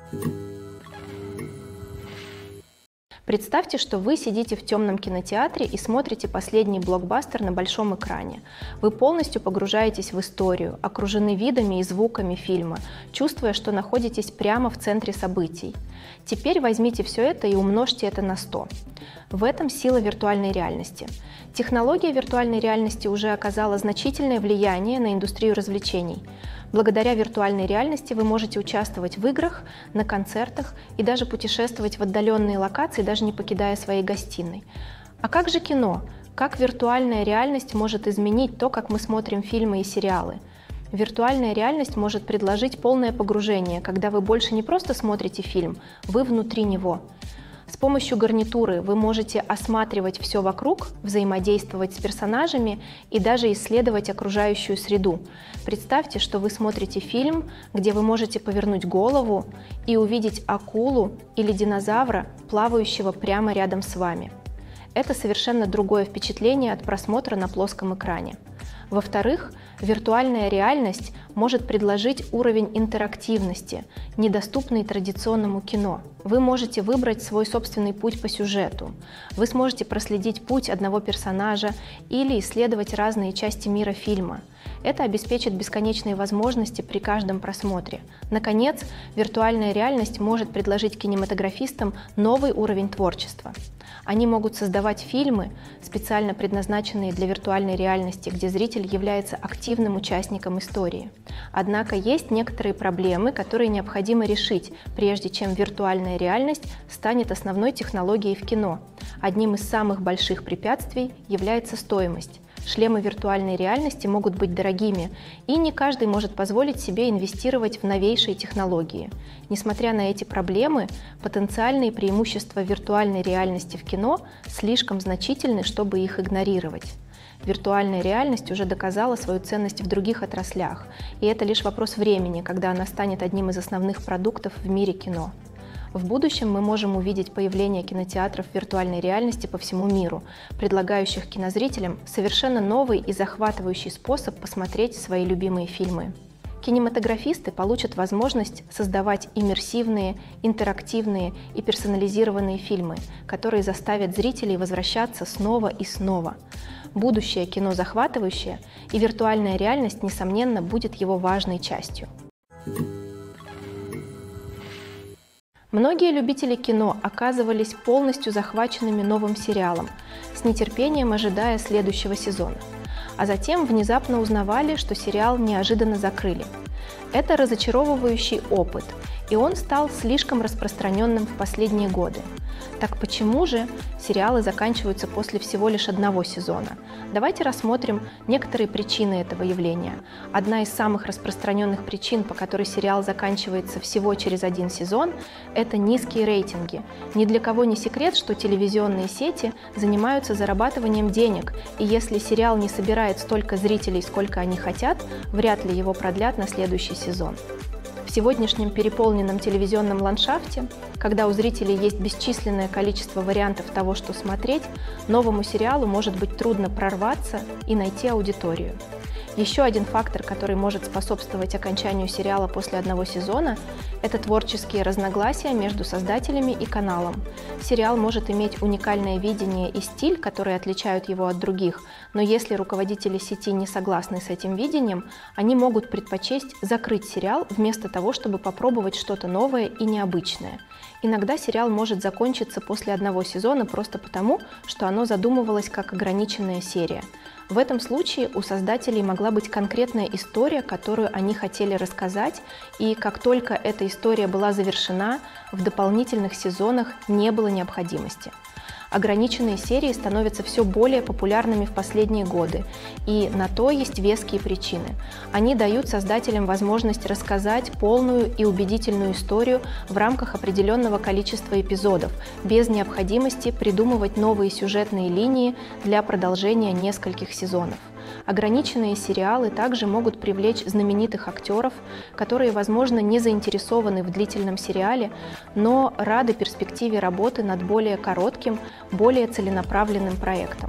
Представьте, что вы сидите в темном кинотеатре и смотрите последний блокбастер на большом экране. Вы полностью погружаетесь в историю, окружены видами и звуками фильма, чувствуя, что находитесь прямо в центре событий. Теперь возьмите все это и умножьте это на 100. В этом сила виртуальной реальности. Технология виртуальной реальности уже оказала значительное влияние на индустрию развлечений. Благодаря виртуальной реальности вы можете участвовать в играх, на концертах и даже путешествовать в отдаленные локации, даже не покидая своей гостиной. А как же кино? Как виртуальная реальность может изменить то, как мы смотрим фильмы и сериалы? Виртуальная реальность может предложить полное погружение, когда вы больше не просто смотрите фильм, вы внутри него. С помощью гарнитуры вы можете осматривать все вокруг, взаимодействовать с персонажами и даже исследовать окружающую среду. Представьте, что вы смотрите фильм, где вы можете повернуть голову и увидеть акулу или динозавра, плавающего прямо рядом с вами. Это совершенно другое впечатление от просмотра на плоском экране. Во-вторых, Виртуальная реальность может предложить уровень интерактивности, недоступный традиционному кино. Вы можете выбрать свой собственный путь по сюжету. Вы сможете проследить путь одного персонажа или исследовать разные части мира фильма. Это обеспечит бесконечные возможности при каждом просмотре. Наконец, виртуальная реальность может предложить кинематографистам новый уровень творчества. Они могут создавать фильмы, специально предназначенные для виртуальной реальности, где зритель является активным участником истории. Однако есть некоторые проблемы, которые необходимо решить, прежде чем виртуальная реальность станет основной технологией в кино. Одним из самых больших препятствий является стоимость. Шлемы виртуальной реальности могут быть дорогими, и не каждый может позволить себе инвестировать в новейшие технологии. Несмотря на эти проблемы, потенциальные преимущества виртуальной реальности в кино слишком значительны, чтобы их игнорировать. Виртуальная реальность уже доказала свою ценность в других отраслях, и это лишь вопрос времени, когда она станет одним из основных продуктов в мире кино. В будущем мы можем увидеть появление кинотеатров виртуальной реальности по всему миру, предлагающих кинозрителям совершенно новый и захватывающий способ посмотреть свои любимые фильмы. Кинематографисты получат возможность создавать иммерсивные, интерактивные и персонализированные фильмы, которые заставят зрителей возвращаться снова и снова. Будущее кино захватывающее, и виртуальная реальность, несомненно, будет его важной частью. Многие любители кино оказывались полностью захваченными новым сериалом, с нетерпением ожидая следующего сезона, а затем внезапно узнавали, что сериал неожиданно закрыли. Это разочаровывающий опыт, и он стал слишком распространенным в последние годы. Так почему же сериалы заканчиваются после всего лишь одного сезона? Давайте рассмотрим некоторые причины этого явления. Одна из самых распространенных причин, по которой сериал заканчивается всего через один сезон, это низкие рейтинги. Ни для кого не секрет, что телевизионные сети занимаются зарабатыванием денег, и если сериал не собирает столько зрителей, сколько они хотят, вряд ли его продлят на следующий сезон. В сегодняшнем переполненном телевизионном ландшафте, когда у зрителей есть бесчисленное количество вариантов того, что смотреть, новому сериалу может быть трудно прорваться и найти аудиторию. Еще один фактор, который может способствовать окончанию сериала после одного сезона, это творческие разногласия между создателями и каналом. Сериал может иметь уникальное видение и стиль, которые отличают его от других, но если руководители сети не согласны с этим видением, они могут предпочесть закрыть сериал вместо того, чтобы попробовать что-то новое и необычное. Иногда сериал может закончиться после одного сезона просто потому, что оно задумывалось как ограниченная серия. В этом случае у создателей могла быть конкретная история, которую они хотели рассказать, и как только эта история была завершена, в дополнительных сезонах не было необходимости. Ограниченные серии становятся все более популярными в последние годы, и на то есть веские причины. Они дают создателям возможность рассказать полную и убедительную историю в рамках определенного количества эпизодов, без необходимости придумывать новые сюжетные линии для продолжения нескольких сезонов. Ограниченные сериалы также могут привлечь знаменитых актеров, которые, возможно, не заинтересованы в длительном сериале, но рады перспективе работы над более коротким, более целенаправленным проектом.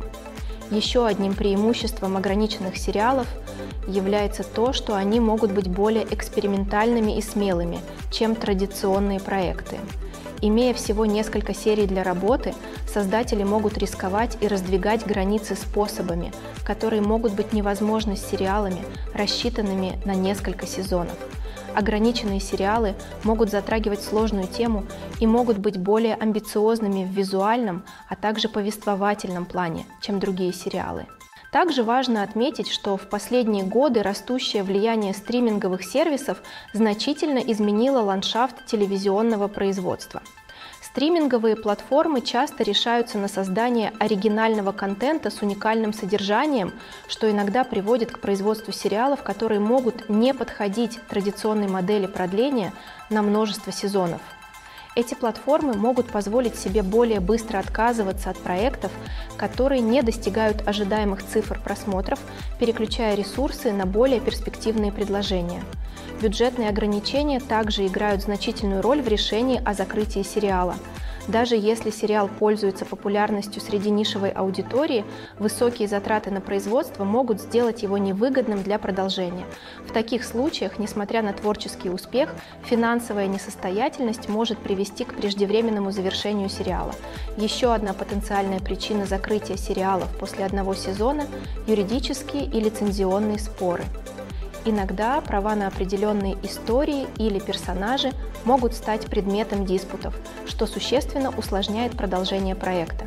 Еще одним преимуществом ограниченных сериалов является то, что они могут быть более экспериментальными и смелыми, чем традиционные проекты. Имея всего несколько серий для работы, создатели могут рисковать и раздвигать границы способами, которые могут быть невозможны с сериалами, рассчитанными на несколько сезонов. Ограниченные сериалы могут затрагивать сложную тему и могут быть более амбициозными в визуальном, а также повествовательном плане, чем другие сериалы. Также важно отметить, что в последние годы растущее влияние стриминговых сервисов значительно изменило ландшафт телевизионного производства. Стриминговые платформы часто решаются на создание оригинального контента с уникальным содержанием, что иногда приводит к производству сериалов, которые могут не подходить традиционной модели продления на множество сезонов. Эти платформы могут позволить себе более быстро отказываться от проектов, которые не достигают ожидаемых цифр просмотров, переключая ресурсы на более перспективные предложения. Бюджетные ограничения также играют значительную роль в решении о закрытии сериала. Даже если сериал пользуется популярностью среди нишевой аудитории, высокие затраты на производство могут сделать его невыгодным для продолжения. В таких случаях, несмотря на творческий успех, финансовая несостоятельность может привести к преждевременному завершению сериала. Еще одна потенциальная причина закрытия сериалов после одного сезона – юридические и лицензионные споры. Иногда права на определенные истории или персонажи могут стать предметом диспутов, что существенно усложняет продолжение проекта.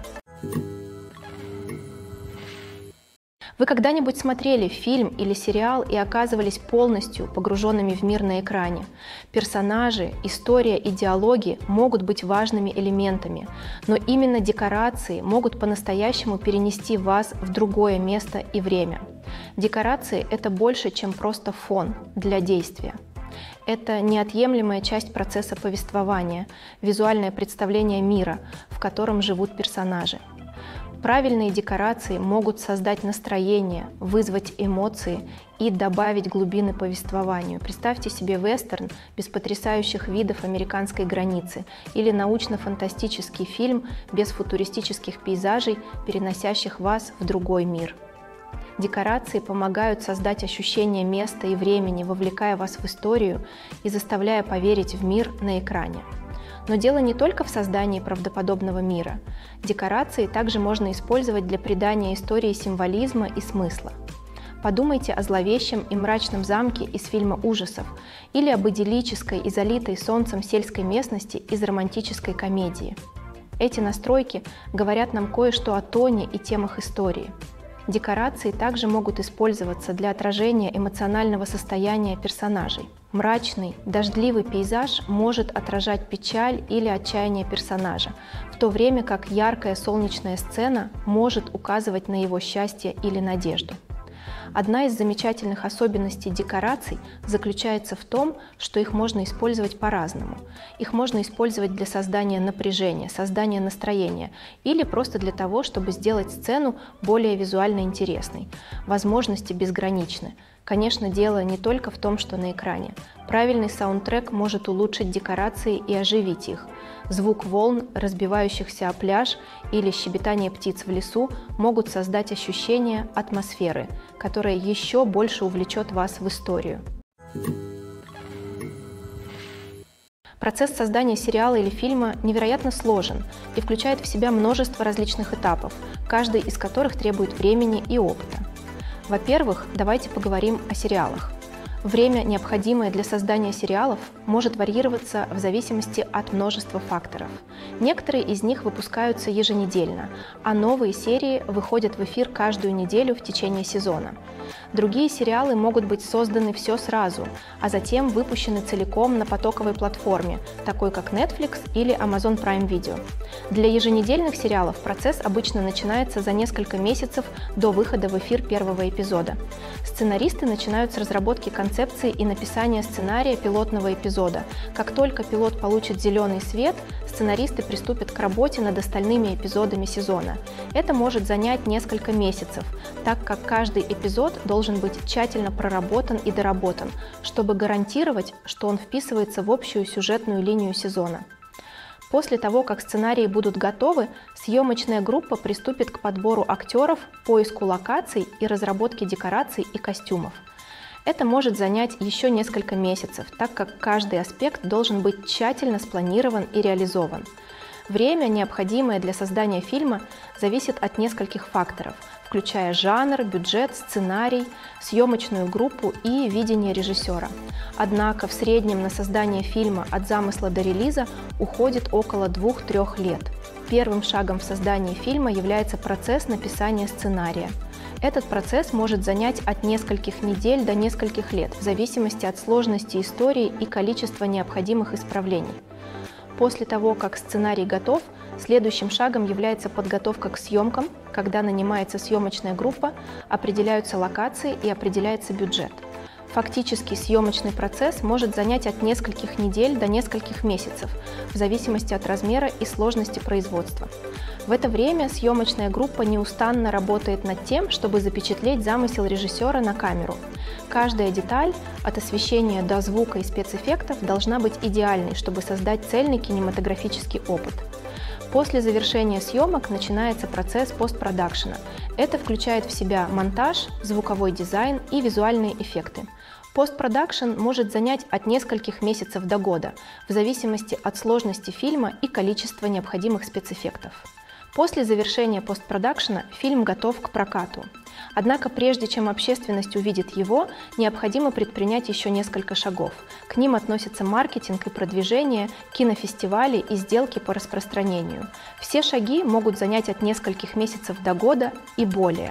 Вы когда-нибудь смотрели фильм или сериал и оказывались полностью погруженными в мир на экране? Персонажи, история и диалоги могут быть важными элементами, но именно декорации могут по-настоящему перенести вас в другое место и время. Декорации – это больше, чем просто фон для действия. Это неотъемлемая часть процесса повествования, визуальное представление мира, в котором живут персонажи. Правильные декорации могут создать настроение, вызвать эмоции и добавить глубины повествованию. Представьте себе вестерн без потрясающих видов американской границы или научно-фантастический фильм без футуристических пейзажей, переносящих вас в другой мир. Декорации помогают создать ощущение места и времени, вовлекая вас в историю и заставляя поверить в мир на экране. Но дело не только в создании правдоподобного мира. Декорации также можно использовать для придания истории символизма и смысла. Подумайте о зловещем и мрачном замке из фильма ужасов или об идиллической и залитой солнцем сельской местности из романтической комедии. Эти настройки говорят нам кое-что о тоне и темах истории. Декорации также могут использоваться для отражения эмоционального состояния персонажей. Мрачный, дождливый пейзаж может отражать печаль или отчаяние персонажа, в то время как яркая солнечная сцена может указывать на его счастье или надежду. Одна из замечательных особенностей декораций заключается в том, что их можно использовать по-разному. Их можно использовать для создания напряжения, создания настроения или просто для того, чтобы сделать сцену более визуально интересной. Возможности безграничны. Конечно, дело не только в том, что на экране. Правильный саундтрек может улучшить декорации и оживить их. Звук волн, разбивающихся о пляж, или щебетание птиц в лесу могут создать ощущение атмосферы, которая еще больше увлечет вас в историю. Процесс создания сериала или фильма невероятно сложен и включает в себя множество различных этапов, каждый из которых требует времени и опыта. Во-первых, давайте поговорим о сериалах. Время, необходимое для создания сериалов, может варьироваться в зависимости от множества факторов. Некоторые из них выпускаются еженедельно, а новые серии выходят в эфир каждую неделю в течение сезона. Другие сериалы могут быть созданы все сразу, а затем выпущены целиком на потоковой платформе, такой как Netflix или Amazon Prime Video. Для еженедельных сериалов процесс обычно начинается за несколько месяцев до выхода в эфир первого эпизода. Сценаристы начинают с разработки концепции и написания сценария пилотного эпизода. Как только пилот получит зеленый свет, сценаристы приступят к работе над остальными эпизодами сезона. Это может занять несколько месяцев, так как каждый эпизод должен быть тщательно проработан и доработан, чтобы гарантировать, что он вписывается в общую сюжетную линию сезона. После того, как сценарии будут готовы, съемочная группа приступит к подбору актеров, поиску локаций и разработке декораций и костюмов. Это может занять еще несколько месяцев, так как каждый аспект должен быть тщательно спланирован и реализован. Время, необходимое для создания фильма, зависит от нескольких факторов, включая жанр, бюджет, сценарий, съемочную группу и видение режиссера. Однако в среднем на создание фильма от замысла до релиза уходит около 2-3 лет. Первым шагом в создании фильма является процесс написания сценария. Этот процесс может занять от нескольких недель до нескольких лет, в зависимости от сложности истории и количества необходимых исправлений. После того, как сценарий готов, следующим шагом является подготовка к съемкам, когда нанимается съемочная группа, определяются локации и определяется бюджет. Фактически съемочный процесс может занять от нескольких недель до нескольких месяцев, в зависимости от размера и сложности производства. В это время съемочная группа неустанно работает над тем, чтобы запечатлеть замысел режиссера на камеру. Каждая деталь, от освещения до звука и спецэффектов, должна быть идеальной, чтобы создать цельный кинематографический опыт. После завершения съемок начинается процесс постпродакшена. Это включает в себя монтаж, звуковой дизайн и визуальные эффекты. Постпродакшн может занять от нескольких месяцев до года, в зависимости от сложности фильма и количества необходимых спецэффектов. После завершения постпродакшена фильм готов к прокату. Однако прежде чем общественность увидит его, необходимо предпринять еще несколько шагов. К ним относятся маркетинг и продвижение, кинофестивали и сделки по распространению. Все шаги могут занять от нескольких месяцев до года и более.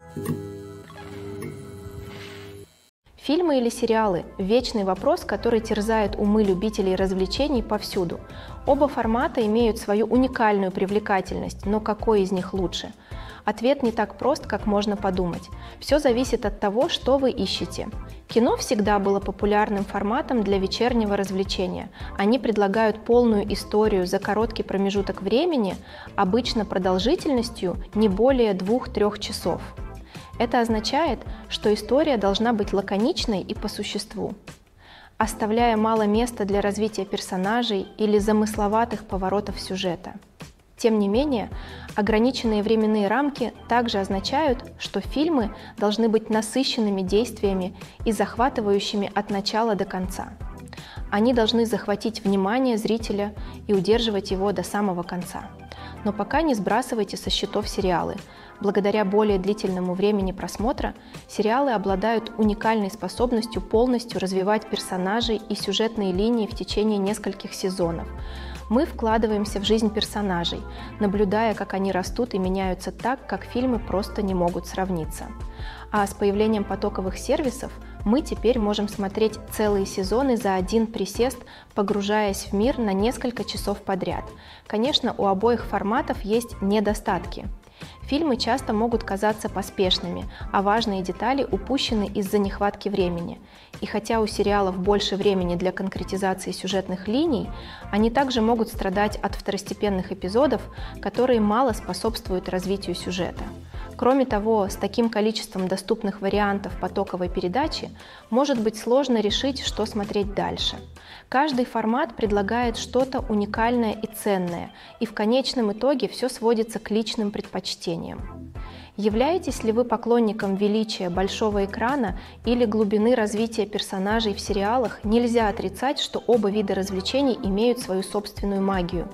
Фильмы или сериалы – вечный вопрос, который терзает умы любителей развлечений повсюду. Оба формата имеют свою уникальную привлекательность, но какой из них лучше? Ответ не так прост, как можно подумать. Все зависит от того, что вы ищете. Кино всегда было популярным форматом для вечернего развлечения. Они предлагают полную историю за короткий промежуток времени, обычно продолжительностью не более 2-3 часов. Это означает, что история должна быть лаконичной и по существу, оставляя мало места для развития персонажей или замысловатых поворотов сюжета. Тем не менее, ограниченные временные рамки также означают, что фильмы должны быть насыщенными действиями и захватывающими от начала до конца. Они должны захватить внимание зрителя и удерживать его до самого конца. Но пока не сбрасывайте со счетов сериалы. Благодаря более длительному времени просмотра, сериалы обладают уникальной способностью полностью развивать персонажей и сюжетные линии в течение нескольких сезонов. Мы вкладываемся в жизнь персонажей, наблюдая, как они растут и меняются так, как фильмы просто не могут сравниться. А с появлением потоковых сервисов мы теперь можем смотреть целые сезоны за один присест, погружаясь в мир на несколько часов подряд. Конечно, у обоих форматов есть недостатки. Фильмы часто могут казаться поспешными, а важные детали упущены из-за нехватки времени. И хотя у сериалов больше времени для конкретизации сюжетных линий, они также могут страдать от второстепенных эпизодов, которые мало способствуют развитию сюжета. Кроме того, с таким количеством доступных вариантов потоковой передачи может быть сложно решить, что смотреть дальше. Каждый формат предлагает что-то уникальное и ценное, и в конечном итоге все сводится к личным предпочтениям. Являетесь ли вы поклонником величия большого экрана или глубины развития персонажей в сериалах, нельзя отрицать, что оба вида развлечений имеют свою собственную магию.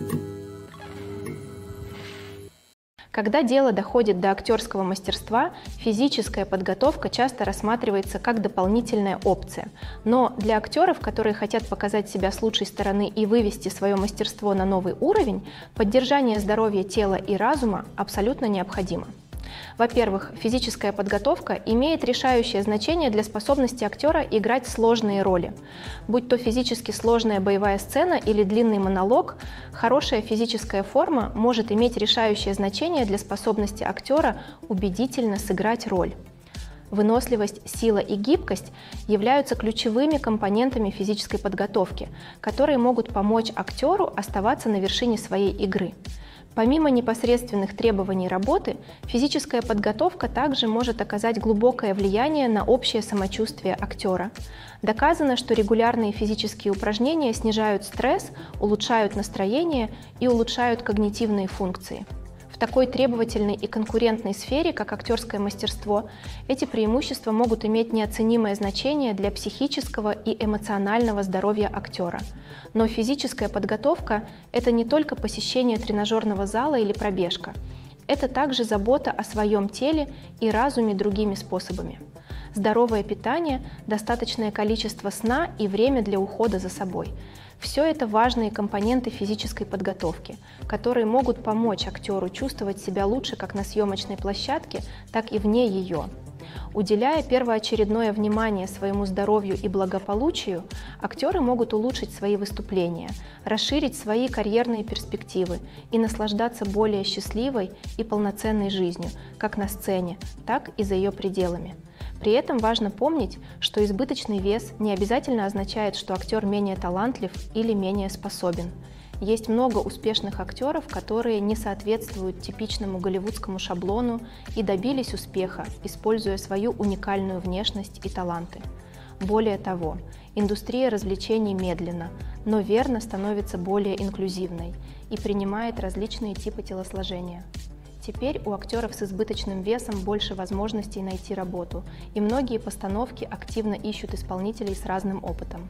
Когда дело доходит до актерского мастерства, физическая подготовка часто рассматривается как дополнительная опция. Но для актеров, которые хотят показать себя с лучшей стороны и вывести свое мастерство на новый уровень, поддержание здоровья тела и разума абсолютно необходимо. Во-первых, физическая подготовка имеет решающее значение для способности актера играть сложные роли. Будь то физически сложная боевая сцена или длинный монолог, хорошая физическая форма может иметь решающее значение для способности актера убедительно сыграть роль. Выносливость, сила и гибкость являются ключевыми компонентами физической подготовки, которые могут помочь актеру оставаться на вершине своей игры. Помимо непосредственных требований работы, физическая подготовка также может оказать глубокое влияние на общее самочувствие актера. Доказано, что регулярные физические упражнения снижают стресс, улучшают настроение и улучшают когнитивные функции. В такой требовательной и конкурентной сфере, как актерское мастерство, эти преимущества могут иметь неоценимое значение для психического и эмоционального здоровья актера. Но физическая подготовка – это не только посещение тренажерного зала или пробежка. Это также забота о своем теле и разуме другими способами. Здоровое питание, достаточное количество сна и время для ухода за собой – все это важные компоненты физической подготовки, которые могут помочь актеру чувствовать себя лучше как на съемочной площадке, так и вне ее. Уделяя первоочередное внимание своему здоровью и благополучию, актеры могут улучшить свои выступления, расширить свои карьерные перспективы и наслаждаться более счастливой и полноценной жизнью, как на сцене, так и за ее пределами. При этом важно помнить, что избыточный вес не обязательно означает, что актер менее талантлив или менее способен. Есть много успешных актеров, которые не соответствуют типичному голливудскому шаблону и добились успеха, используя свою уникальную внешность и таланты. Более того, индустрия развлечений медленно, но верно становится более инклюзивной и принимает различные типы телосложения. Теперь у актеров с избыточным весом больше возможностей найти работу, и многие постановки активно ищут исполнителей с разным опытом.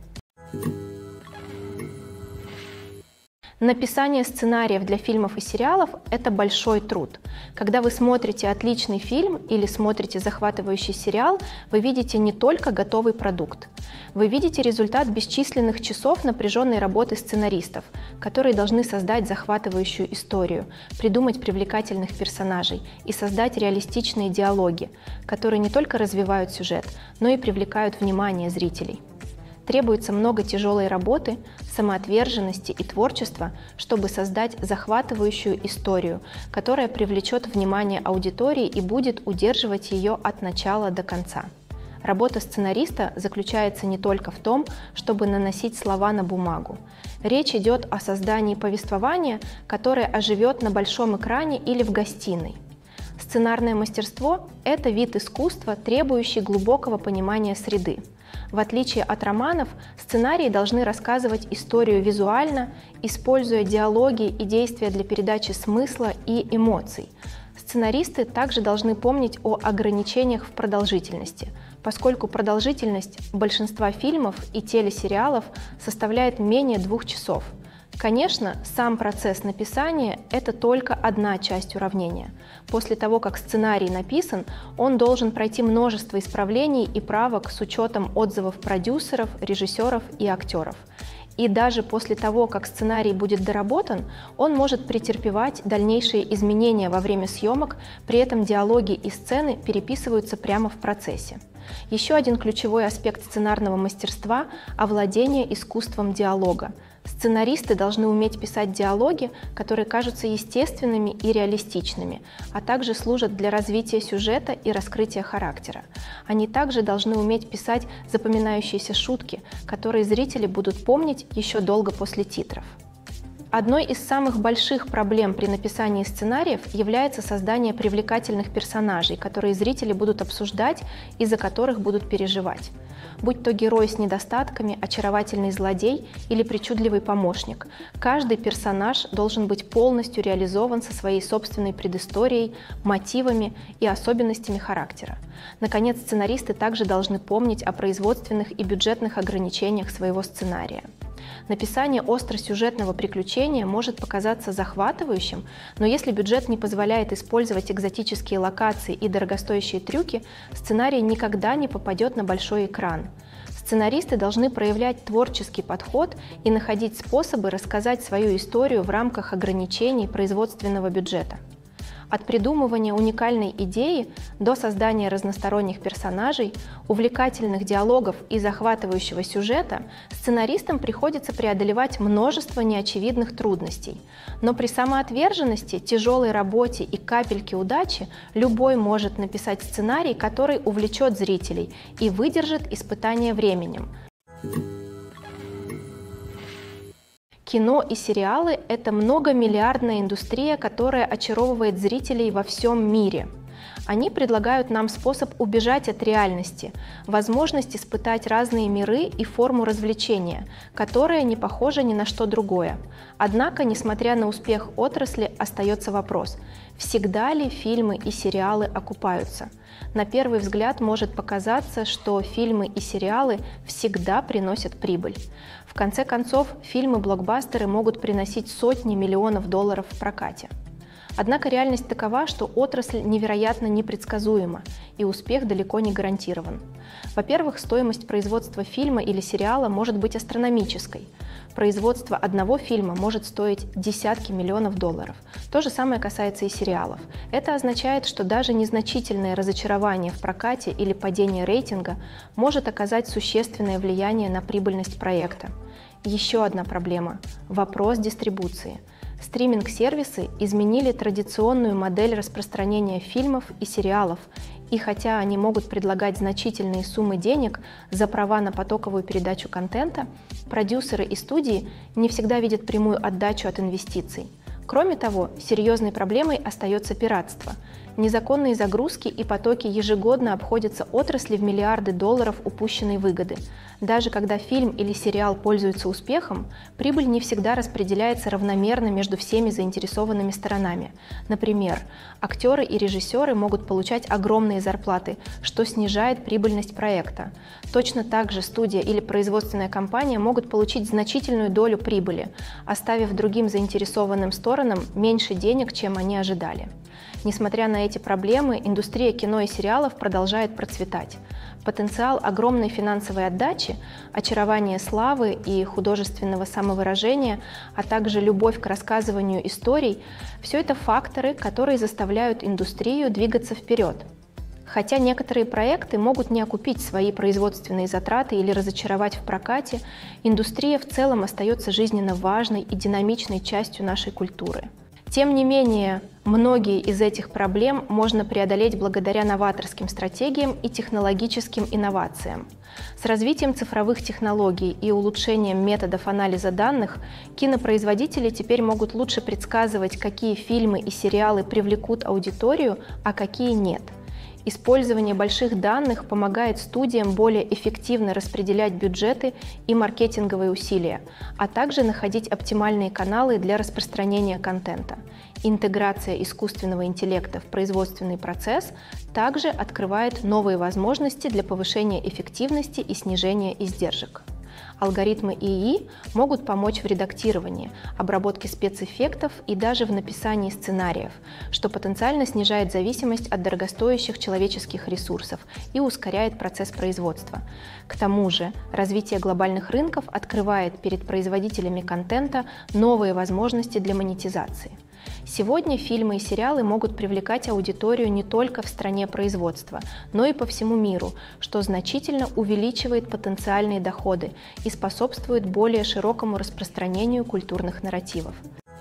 Написание сценариев для фильмов и сериалов – это большой труд. Когда вы смотрите отличный фильм или смотрите захватывающий сериал, вы видите не только готовый продукт. Вы видите результат бесчисленных часов напряженной работы сценаристов, которые должны создать захватывающую историю, придумать привлекательных персонажей и создать реалистичные диалоги, которые не только развивают сюжет, но и привлекают внимание зрителей. Требуется много тяжелой работы, самоотверженности и творчества, чтобы создать захватывающую историю, которая привлечет внимание аудитории и будет удерживать ее от начала до конца. Работа сценариста заключается не только в том, чтобы наносить слова на бумагу. Речь идет о создании повествования, которое оживет на большом экране или в гостиной. Сценарное мастерство – это вид искусства, требующий глубокого понимания среды. В отличие от романов, сценарии должны рассказывать историю визуально, используя диалоги и действия для передачи смысла и эмоций. Сценаристы также должны помнить о ограничениях в продолжительности, поскольку продолжительность большинства фильмов и телесериалов составляет менее 2 часов. Конечно, сам процесс написания – это только одна часть уравнения. После того, как сценарий написан, он должен пройти множество исправлений и правок с учетом отзывов продюсеров, режиссеров и актеров. И даже после того, как сценарий будет доработан, он может претерпевать дальнейшие изменения во время съемок, при этом диалоги и сцены переписываются прямо в процессе. Еще один ключевой аспект сценарного мастерства – овладение искусством диалога. Сценаристы должны уметь писать диалоги, которые кажутся естественными и реалистичными, а также служат для развития сюжета и раскрытия характера. Они также должны уметь писать запоминающиеся шутки, которые зрители будут помнить еще долго после титров. Одной из самых больших проблем при написании сценариев является создание привлекательных персонажей, которые зрители будут обсуждать и за которых будут переживать. Будь то герой с недостатками, очаровательный злодей или причудливый помощник, каждый персонаж должен быть полностью реализован со своей собственной предысторией, мотивами и особенностями характера. Наконец, сценаристы также должны помнить о производственных и бюджетных ограничениях своего сценария. Написание остросюжетного приключения может показаться захватывающим, но если бюджет не позволяет использовать экзотические локации и дорогостоящие трюки, сценарий никогда не попадет на большой экран. Сценаристы должны проявлять творческий подход и находить способы рассказать свою историю в рамках ограничений производственного бюджета. От придумывания уникальной идеи до создания разносторонних персонажей, увлекательных диалогов и захватывающего сюжета сценаристам приходится преодолевать множество неочевидных трудностей. Но при самоотверженности, тяжелой работе и капельке удачи любой может написать сценарий, который увлечет зрителей и выдержит испытание временем. Кино и сериалы – это многомиллиардная индустрия, которая очаровывает зрителей во всем мире. Они предлагают нам способ убежать от реальности, возможность испытать разные миры и форму развлечения, которая не похожа ни на что другое. Однако, несмотря на успех отрасли, остается вопрос – всегда ли фильмы и сериалы окупаются? На первый взгляд может показаться, что фильмы и сериалы всегда приносят прибыль. В конце концов, фильмы-блокбастеры могут приносить сотни миллионов долларов в прокате. Однако реальность такова, что отрасль невероятно непредсказуема, и успех далеко не гарантирован. Во-первых, стоимость производства фильма или сериала может быть астрономической. Производство одного фильма может стоить десятки миллионов долларов. То же самое касается и сериалов. Это означает, что даже незначительное разочарование в прокате или падение рейтинга может оказать существенное влияние на прибыльность проекта. Еще одна проблема – вопрос дистрибуции. Стриминг-сервисы изменили традиционную модель распространения фильмов и сериалов, и хотя они могут предлагать значительные суммы денег за права на потоковую передачу контента, продюсеры и студии не всегда видят прямую отдачу от инвестиций. Кроме того, серьезной проблемой остается пиратство. Незаконные загрузки и потоки ежегодно обходятся отрасли в миллиарды долларов упущенной выгоды. Даже когда фильм или сериал пользуются успехом, прибыль не всегда распределяется равномерно между всеми заинтересованными сторонами. Например, актеры и режиссеры могут получать огромные зарплаты, что снижает прибыльность проекта. Точно так же студия или производственная компания могут получить значительную долю прибыли, оставив другим заинтересованным сторонам меньше денег, чем они ожидали. Несмотря на эти проблемы, индустрия кино и сериалов продолжает процветать. Потенциал огромной финансовой отдачи, очарование славы и художественного самовыражения, а также любовь к рассказыванию историй – все это факторы, которые заставляют индустрию двигаться вперед. Хотя некоторые проекты могут не окупить свои производственные затраты или разочаровать в прокате, индустрия в целом остается жизненно важной и динамичной частью нашей культуры. Тем не менее, многие из этих проблем можно преодолеть благодаря новаторским стратегиям и технологическим инновациям. С развитием цифровых технологий и улучшением методов анализа данных кинопроизводители теперь могут лучше предсказывать, какие фильмы и сериалы привлекут аудиторию, а какие нет. Использование больших данных помогает студиям более эффективно распределять бюджеты и маркетинговые усилия, а также находить оптимальные каналы для распространения контента. Интеграция искусственного интеллекта в производственный процесс также открывает новые возможности для повышения эффективности и снижения издержек. Алгоритмы ИИ могут помочь в редактировании, обработке спецэффектов и даже в написании сценариев, что потенциально снижает зависимость от дорогостоящих человеческих ресурсов и ускоряет процесс производства. К тому же, развитие глобальных рынков открывает перед производителями контента новые возможности для монетизации. Сегодня фильмы и сериалы могут привлекать аудиторию не только в стране производства, но и по всему миру, что значительно увеличивает потенциальные доходы и способствует более широкому распространению культурных нарративов.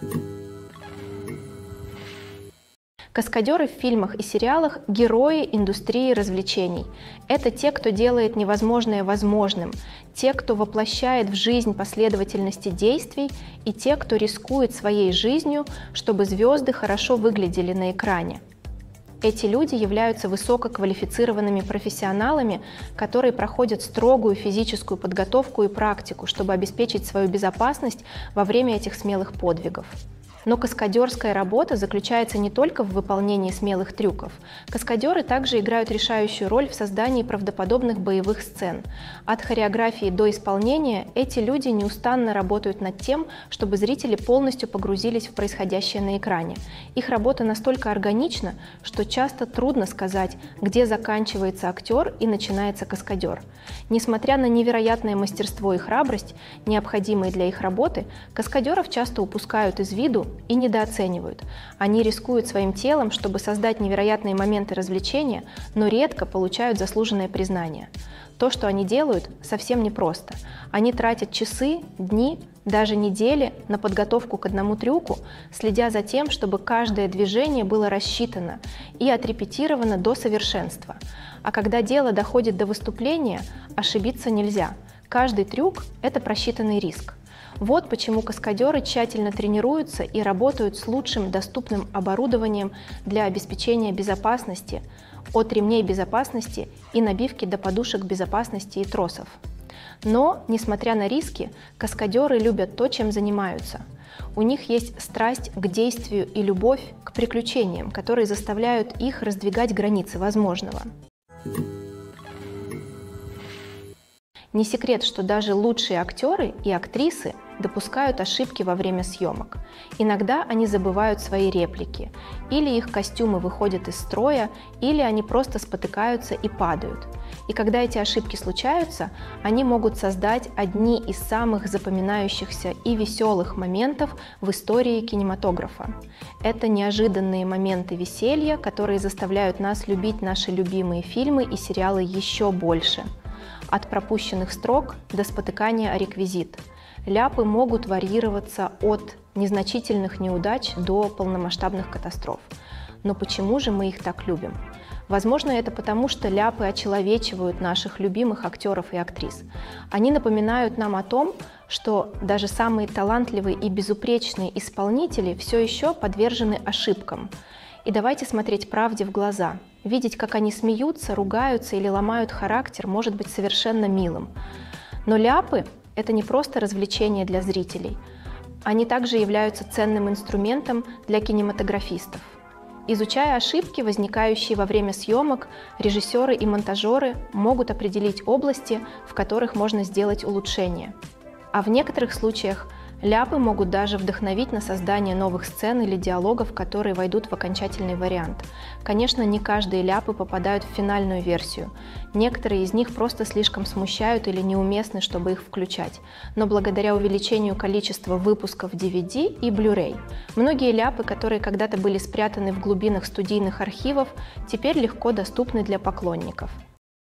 Каскадеры в фильмах и сериалах – герои индустрии развлечений. Это те, кто делает невозможное возможным, те, кто воплощает в жизнь последовательности действий, и те, кто рискует своей жизнью, чтобы звезды хорошо выглядели на экране. Эти люди являются высококвалифицированными профессионалами, которые проходят строгую физическую подготовку и практику, чтобы обеспечить свою безопасность во время этих смелых подвигов. Но каскадерская работа заключается не только в выполнении смелых трюков. Каскадеры также играют решающую роль в создании правдоподобных боевых сцен. От хореографии до исполнения эти люди неустанно работают над тем, чтобы зрители полностью погрузились в происходящее на экране. Их работа настолько органична, что часто трудно сказать, где заканчивается актер и начинается каскадер. Несмотря на невероятное мастерство и храбрость, необходимые для их работы, каскадеров часто упускают из виду и недооценивают. Они рискуют своим телом, чтобы создать невероятные моменты развлечения, но редко получают заслуженное признание. То, что они делают, совсем непросто. Они тратят часы, дни, даже недели на подготовку к одному трюку, следя за тем, чтобы каждое движение было рассчитано и отрепетировано до совершенства. А когда дело доходит до выступления, ошибиться нельзя. Каждый трюк – это просчитанный риск. Вот почему каскадеры тщательно тренируются и работают с лучшим доступным оборудованием для обеспечения безопасности, от ремней безопасности и набивки до подушек безопасности и тросов. Но, несмотря на риски, каскадеры любят то, чем занимаются. У них есть страсть к действию и любовь к приключениям, которые заставляют их раздвигать границы возможного. Не секрет, что даже лучшие актеры и актрисы допускают ошибки во время съемок. Иногда они забывают свои реплики, или их костюмы выходят из строя, или они просто спотыкаются и падают. И когда эти ошибки случаются, они могут создать одни из самых запоминающихся и веселых моментов в истории кинематографа. Это неожиданные моменты веселья, которые заставляют нас любить наши любимые фильмы и сериалы еще больше. От пропущенных строк до спотыкания о реквизит. Ляпы могут варьироваться от незначительных неудач до полномасштабных катастроф. Но почему же мы их так любим? Возможно, это потому, что ляпы очеловечивают наших любимых актеров и актрис. Они напоминают нам о том, что даже самые талантливые и безупречные исполнители все еще подвержены ошибкам. И давайте смотреть правде в глаза. Видеть, как они смеются, ругаются или ломают характер, может быть совершенно милым. Но ляпы – это не просто развлечение для зрителей. Они также являются ценным инструментом для кинематографистов. Изучая ошибки, возникающие во время съемок, режиссеры и монтажеры могут определить области, в которых можно сделать улучшения. А в некоторых случаях ляпы могут даже вдохновить на создание новых сцен или диалогов, которые войдут в окончательный вариант. Конечно, не каждые ляпы попадают в финальную версию. Некоторые из них просто слишком смущают или неуместны, чтобы их включать. Но благодаря увеличению количества выпусков DVD и Blu-ray, многие ляпы, которые когда-то были спрятаны в глубинах студийных архивов, теперь легко доступны для поклонников.